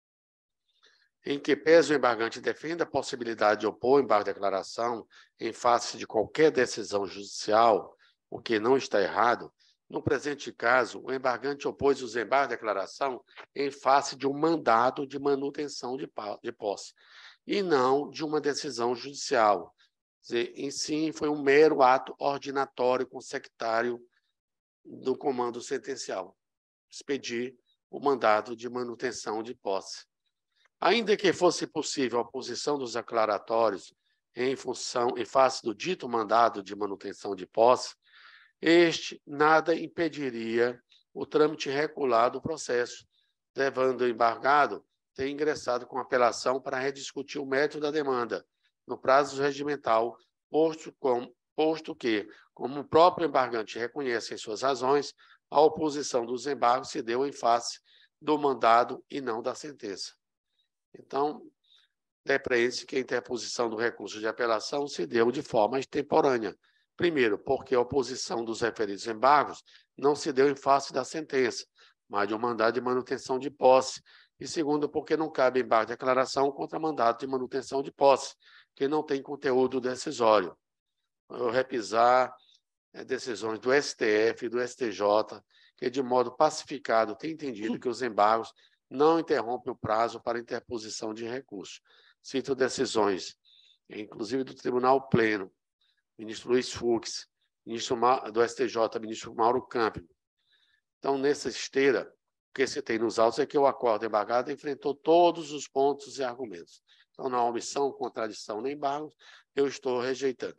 em que pese o embargante defenda a possibilidade de opor o embargo de declaração em face de qualquer decisão judicial, o que não está errado. No presente caso, o embargante opôs os embargos de declaração em face de um mandado de manutenção de posse, e não de uma decisão judicial. Quer dizer, em si, foi um mero ato ordinatório consectário do comando sentencial, expedir o mandado de manutenção de posse. Ainda que fosse possível a oposição dos aclaratórios em função, em face do dito mandado de manutenção de posse, este nada impediria o trâmite regular do processo, levando o embargado ter ingressado com apelação para rediscutir o mérito da demanda, no prazo regimental, posto, com, posto que, como o próprio embargante reconhece em suas razões, a oposição dos embargos se deu em face do mandado e não da sentença. Então, depreende-se que a interposição do recurso de apelação se deu de forma extemporânea. Primeiro, porque a oposição dos referidos embargos não se deu em face da sentença, mas de um mandado de manutenção de posse. E segundo, porque não cabe embargo de declaração contra mandado de manutenção de posse, que não tem conteúdo decisório. Eu repisar é, decisões do S T F e do S T J, que de modo pacificado tem entendido que os embargos não interrompem o prazo para interposição de recurso. Cito decisões, inclusive do Tribunal Pleno, ministro Luiz Fux, ministro do S T J, ministro Mauro Campbell. Então, nessa esteira, o que se tem nos autos é que o acordo embargado enfrentou todos os pontos e argumentos. Então, não há omissão, contradição nem embargo, eu estou rejeitando.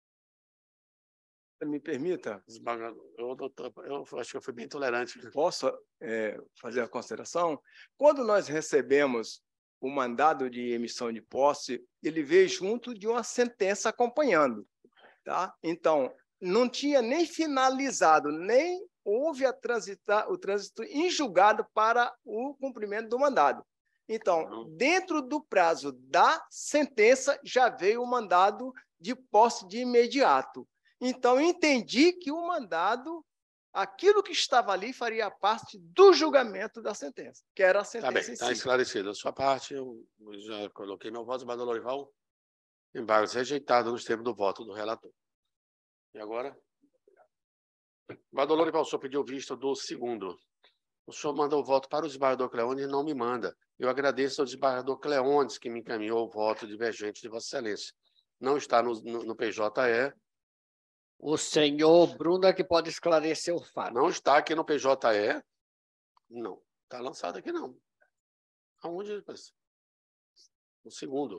Me permita? Eu, doutor, eu acho que eu fui bem tolerante. Posso é, fazer a consideração? Quando nós recebemos o mandado de emissão de posse, ele veio junto de uma sentença acompanhando. Tá? Então, não tinha nem finalizado, nem houve a transitar, o trânsito em julgado para o cumprimento do mandado. Então, dentro do prazo da sentença, já veio o mandado de posse de imediato. Então, entendi que o mandado, aquilo que estava ali, faria parte do julgamento da sentença, que era a sentença. Tá bem, está esclarecido. A sua parte, eu já coloquei meu voto, Bador Lorival. Embargos rejeitados nos termos do voto do relator. E agora? Desembargador Lorival, o senhor pediu vista do segundo. O senhor manda o voto para o desembargador Cleones e não me manda. Eu agradeço ao desembargador Cleones que me encaminhou o voto divergente de Vossa Excelência. Não está no, no, no P J E. O senhor Bruno é que pode esclarecer o fato. Não está aqui no P J E. Não. Está lançado aqui, não. Aonde? O segundo.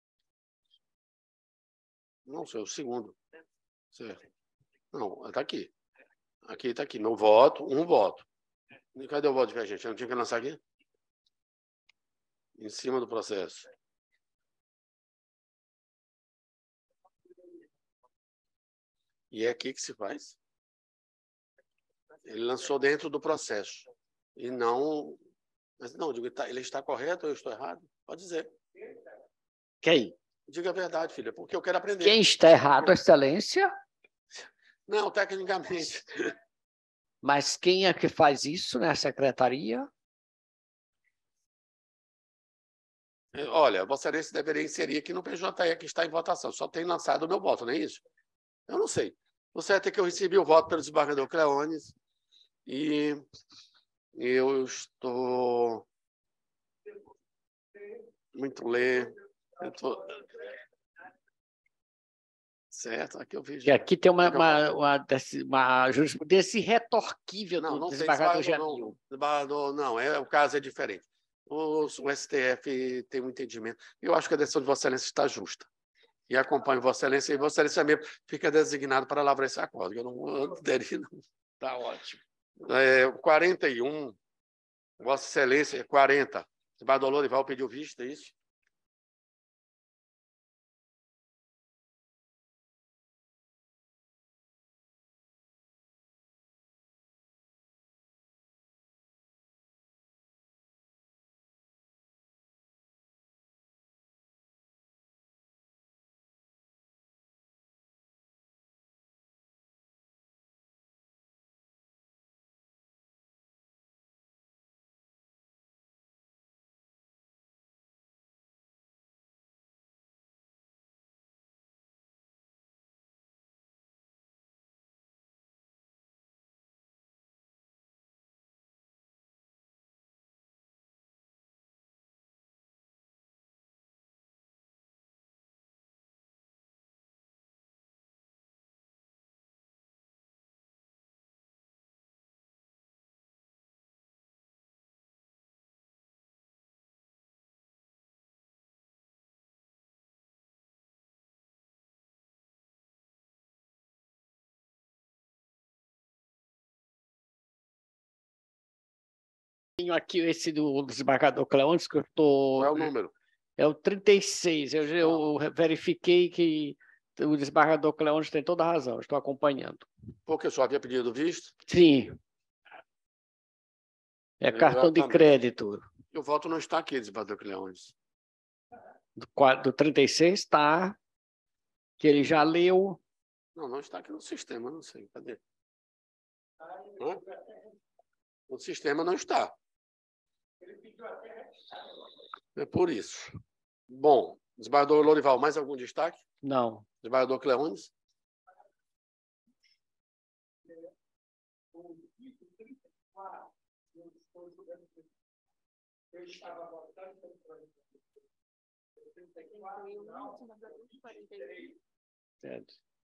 Não, senhor, o segundo. Certo. Não, está aqui. Aqui está aqui. Meu voto, um voto. E cadê o voto divergente? Eu não tinha que lançar aqui? Em cima do processo. E é aqui que se faz. Ele lançou dentro do processo. E não... Mas não, digo, ele está correto ou eu estou errado? Pode dizer. Quem? Diga a verdade, filha, porque eu quero aprender. Quem está errado, Excelência? Não, tecnicamente. Mas quem é que faz isso na secretaria? Olha, Vossa Excelência deveria inserir aqui no P J E que está em votação. Só tem lançado o meu voto, não é isso? Eu não sei. O certo é que eu recebi o voto pelo desembargador Cleones e eu estou muito ler. Eu tô... Certo, aqui eu vejo. E aqui tem uma, uma, uma, uma jurisprudência retorquível não, do não desembargador tem Jamil. Desembargador, não, é, o caso é diferente. O, o S T F tem um entendimento. Eu acho que a decisão de Vossa Excelência está justa. E acompanho Vossa Excelência, e Vossa Excelência mesmo fica designado para lavrar esse acordo. Eu não, eu não teria, não. Está ótimo. É, quarenta e um, Vossa Excelência, quarenta. Desembargador Lorival pediu vista, é isso? Tenho aqui esse do desembargador Cleones, que eu estou... Qual é o número? É o trinta e seis. Eu, eu verifiquei que o desembargador Cleones tem toda a razão. Estou acompanhando. Porque eu só havia pedido visto? Sim. É cartão de crédito. E o voto não está aqui, desembargador Cleones. Do, do trinta e seis está, que ele já leu. Não, não está aqui no sistema, não sei. Cadê? Hã? O sistema não está. É por isso. Bom, desembargador Lorival, mais algum destaque? Não. Desembargador Cleones? Certo.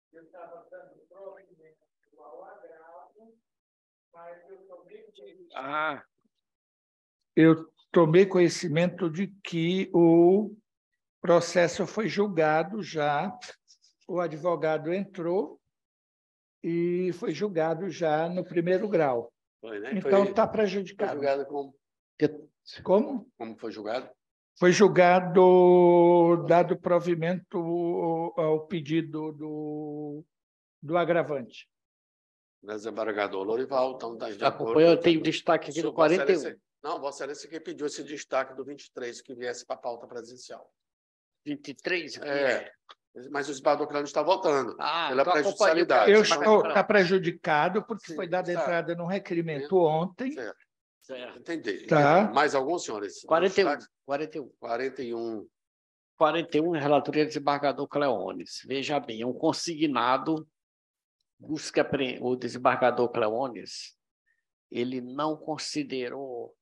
Ah, eu tomei conhecimento de que o processo foi julgado já, o advogado entrou e foi julgado já no primeiro grau. Foi, né? Então, Foi- está prejudicado. Foi julgado como? Como? Como foi julgado? Foi julgado, dado provimento ao pedido do, do agravante. Desembargador Lorival, então está de acordo. Acompanhou, eu tenho destaque aqui Senhor, do quarenta e um. Vossa Excelência- Não, Vossa Excelência que pediu esse destaque do vinte e três, que viesse para a pauta presencial. vinte e três? É, mas o desembargador Cleones está voltando. Ah, pela então prejudicialidade. Eu Então, estou tá prejudicado porque Sim, foi dada certo. entrada no requerimento ontem. Certo. Certo. Entendi. Tá. Mais algum, senhores? quarenta e um. Destaque? quarenta e um. quarenta e um. quarenta e um, relatoria do desembargador Cleones. Veja bem, é um consignado, busca o desembargador Cleones, ele não considerou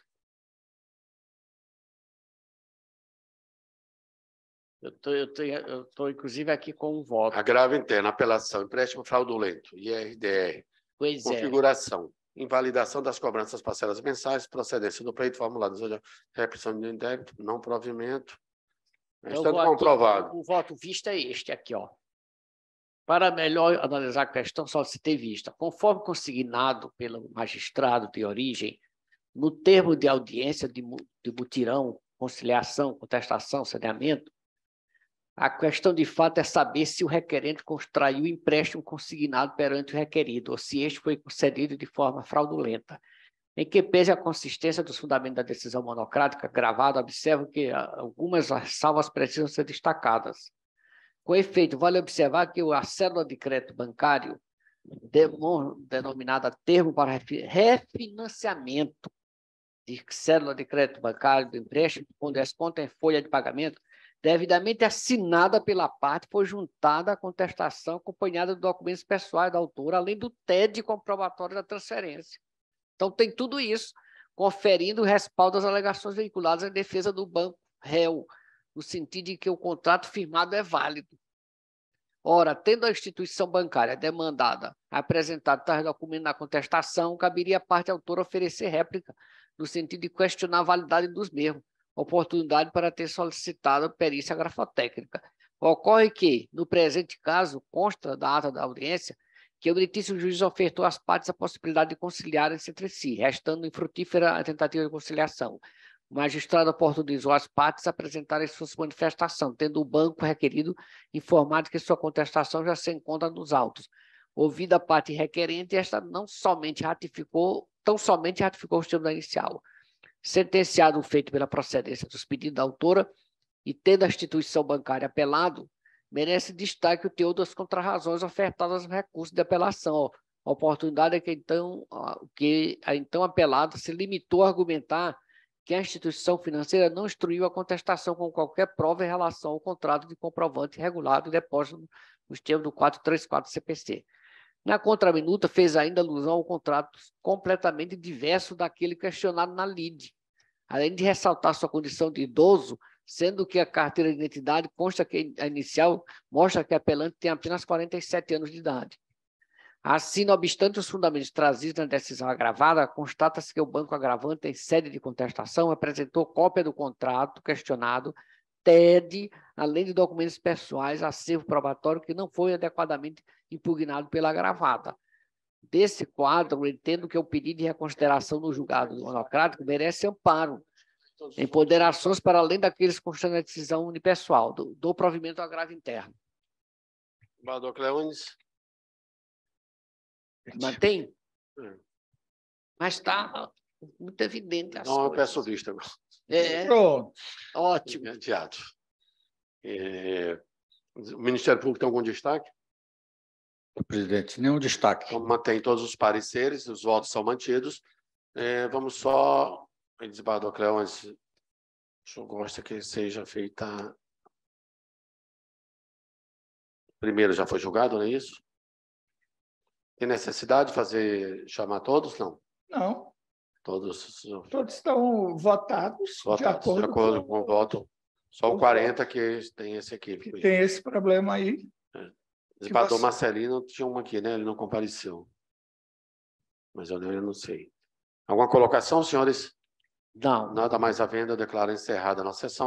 Eu estou, eu tô, eu tô, inclusive, aqui com um voto. Agravo interno, apelação, empréstimo fraudulento, I R D R. Pois configuração, é. Invalidação das cobranças parcelas mensais, procedência do pleito formulado, repressão de débito, não provimento. Estando comprovado. Aqui, o voto visto é este aqui, ó. Para melhor analisar a questão, só se ter vista. Conforme consignado pelo magistrado de origem, no termo de audiência de, de mutirão, conciliação, contestação, saneamento, a questão de fato é saber se o requerente contraiu o empréstimo consignado perante o requerido, ou se este foi concedido de forma fraudulenta. Em que pese a consistência dos fundamentos da decisão monocrática gravada, observo que algumas salvas precisam ser destacadas. Com efeito, vale observar que a cédula de crédito bancário, denominada termo para refinanciamento de cédula de crédito bancário do empréstimo, com desconto em folha de pagamento, devidamente assinada pela parte, foi juntada à contestação acompanhada de documentos pessoais da autora, além do T E D comprobatório da transferência. Então, tem tudo isso, conferindo o respaldo às alegações veiculadas em defesa do banco réu, no sentido de que o contrato firmado é válido. Ora, tendo a instituição bancária demandada apresentar tais documentos na contestação, caberia à parte autora oferecer réplica, no sentido de questionar a validade dos mesmos, oportunidade para ter solicitado perícia grafotécnica. Ocorre que, no presente caso, consta da ata da audiência que o meritíssimo juiz ofertou às partes a possibilidade de conciliarem-se entre si, restando infrutífera a tentativa de conciliação. O magistrado oportunizou as partes a apresentarem sua manifestação, tendo o banco requerido informado que sua contestação já se encontra nos autos. Ouvida a parte requerente, esta não somente ratificou, tão somente ratificou o termo da inicial. Sentenciado o feito pela procedência dos pedidos da autora e tendo a instituição bancária apelado, merece destaque o teor das contrarrazões ofertadas no recurso de apelação. A oportunidade é que, então, que a então apelada se limitou a argumentar que a instituição financeira não instruiu a contestação com qualquer prova em relação ao contrato de comprovante regulado e depósito nos termos do quatrocentos e trinta e quatro C P C. Na contraminuta, fez ainda alusão ao contrato completamente diverso daquele questionado na lide, além de ressaltar sua condição de idoso, sendo que a carteira de identidade consta que a inicial mostra que a apelante tem apenas quarenta e sete anos de idade. Assim, não obstante os fundamentos trazidos na decisão agravada, constata-se que o banco agravante, em sede de contestação, apresentou cópia do contrato questionado, T E D, além de documentos pessoais, acervo probatório que não foi adequadamente impugnado pela agravada. Desse quadro, eu entendo que o pedido de reconsideração no julgado monocrático merece amparo em ponderações para além daqueles constantes na decisão unipessoal, do, do provimento ao agravo interno. Desembargador Cleones. Mantém? Mas está muito evidente as Não, eu coisas. peço vista. É, Pronto. Ótimo. Adiado. É, o Ministério Público tem algum destaque? Presidente, nenhum destaque. Então, mantém todos os pareceres, os votos são mantidos. É, vamos só, desembargador Cleones, o senhor gosta que seja feita... Primeiro já foi julgado, não é isso? Tem necessidade de fazer, chamar todos? Não. Não. Todos, Todos estão votados, votados de acordo, de acordo com, com o voto. Só o quarenta que tem esse equívoco. que tem esse problema aí. É. Desembargador você... Marcelino tinha uma aqui, né? Ele não compareceu. Mas eu não, eu não sei. Alguma colocação, senhores? Não. Nada mais à venda, eu declaro encerrada a nossa sessão.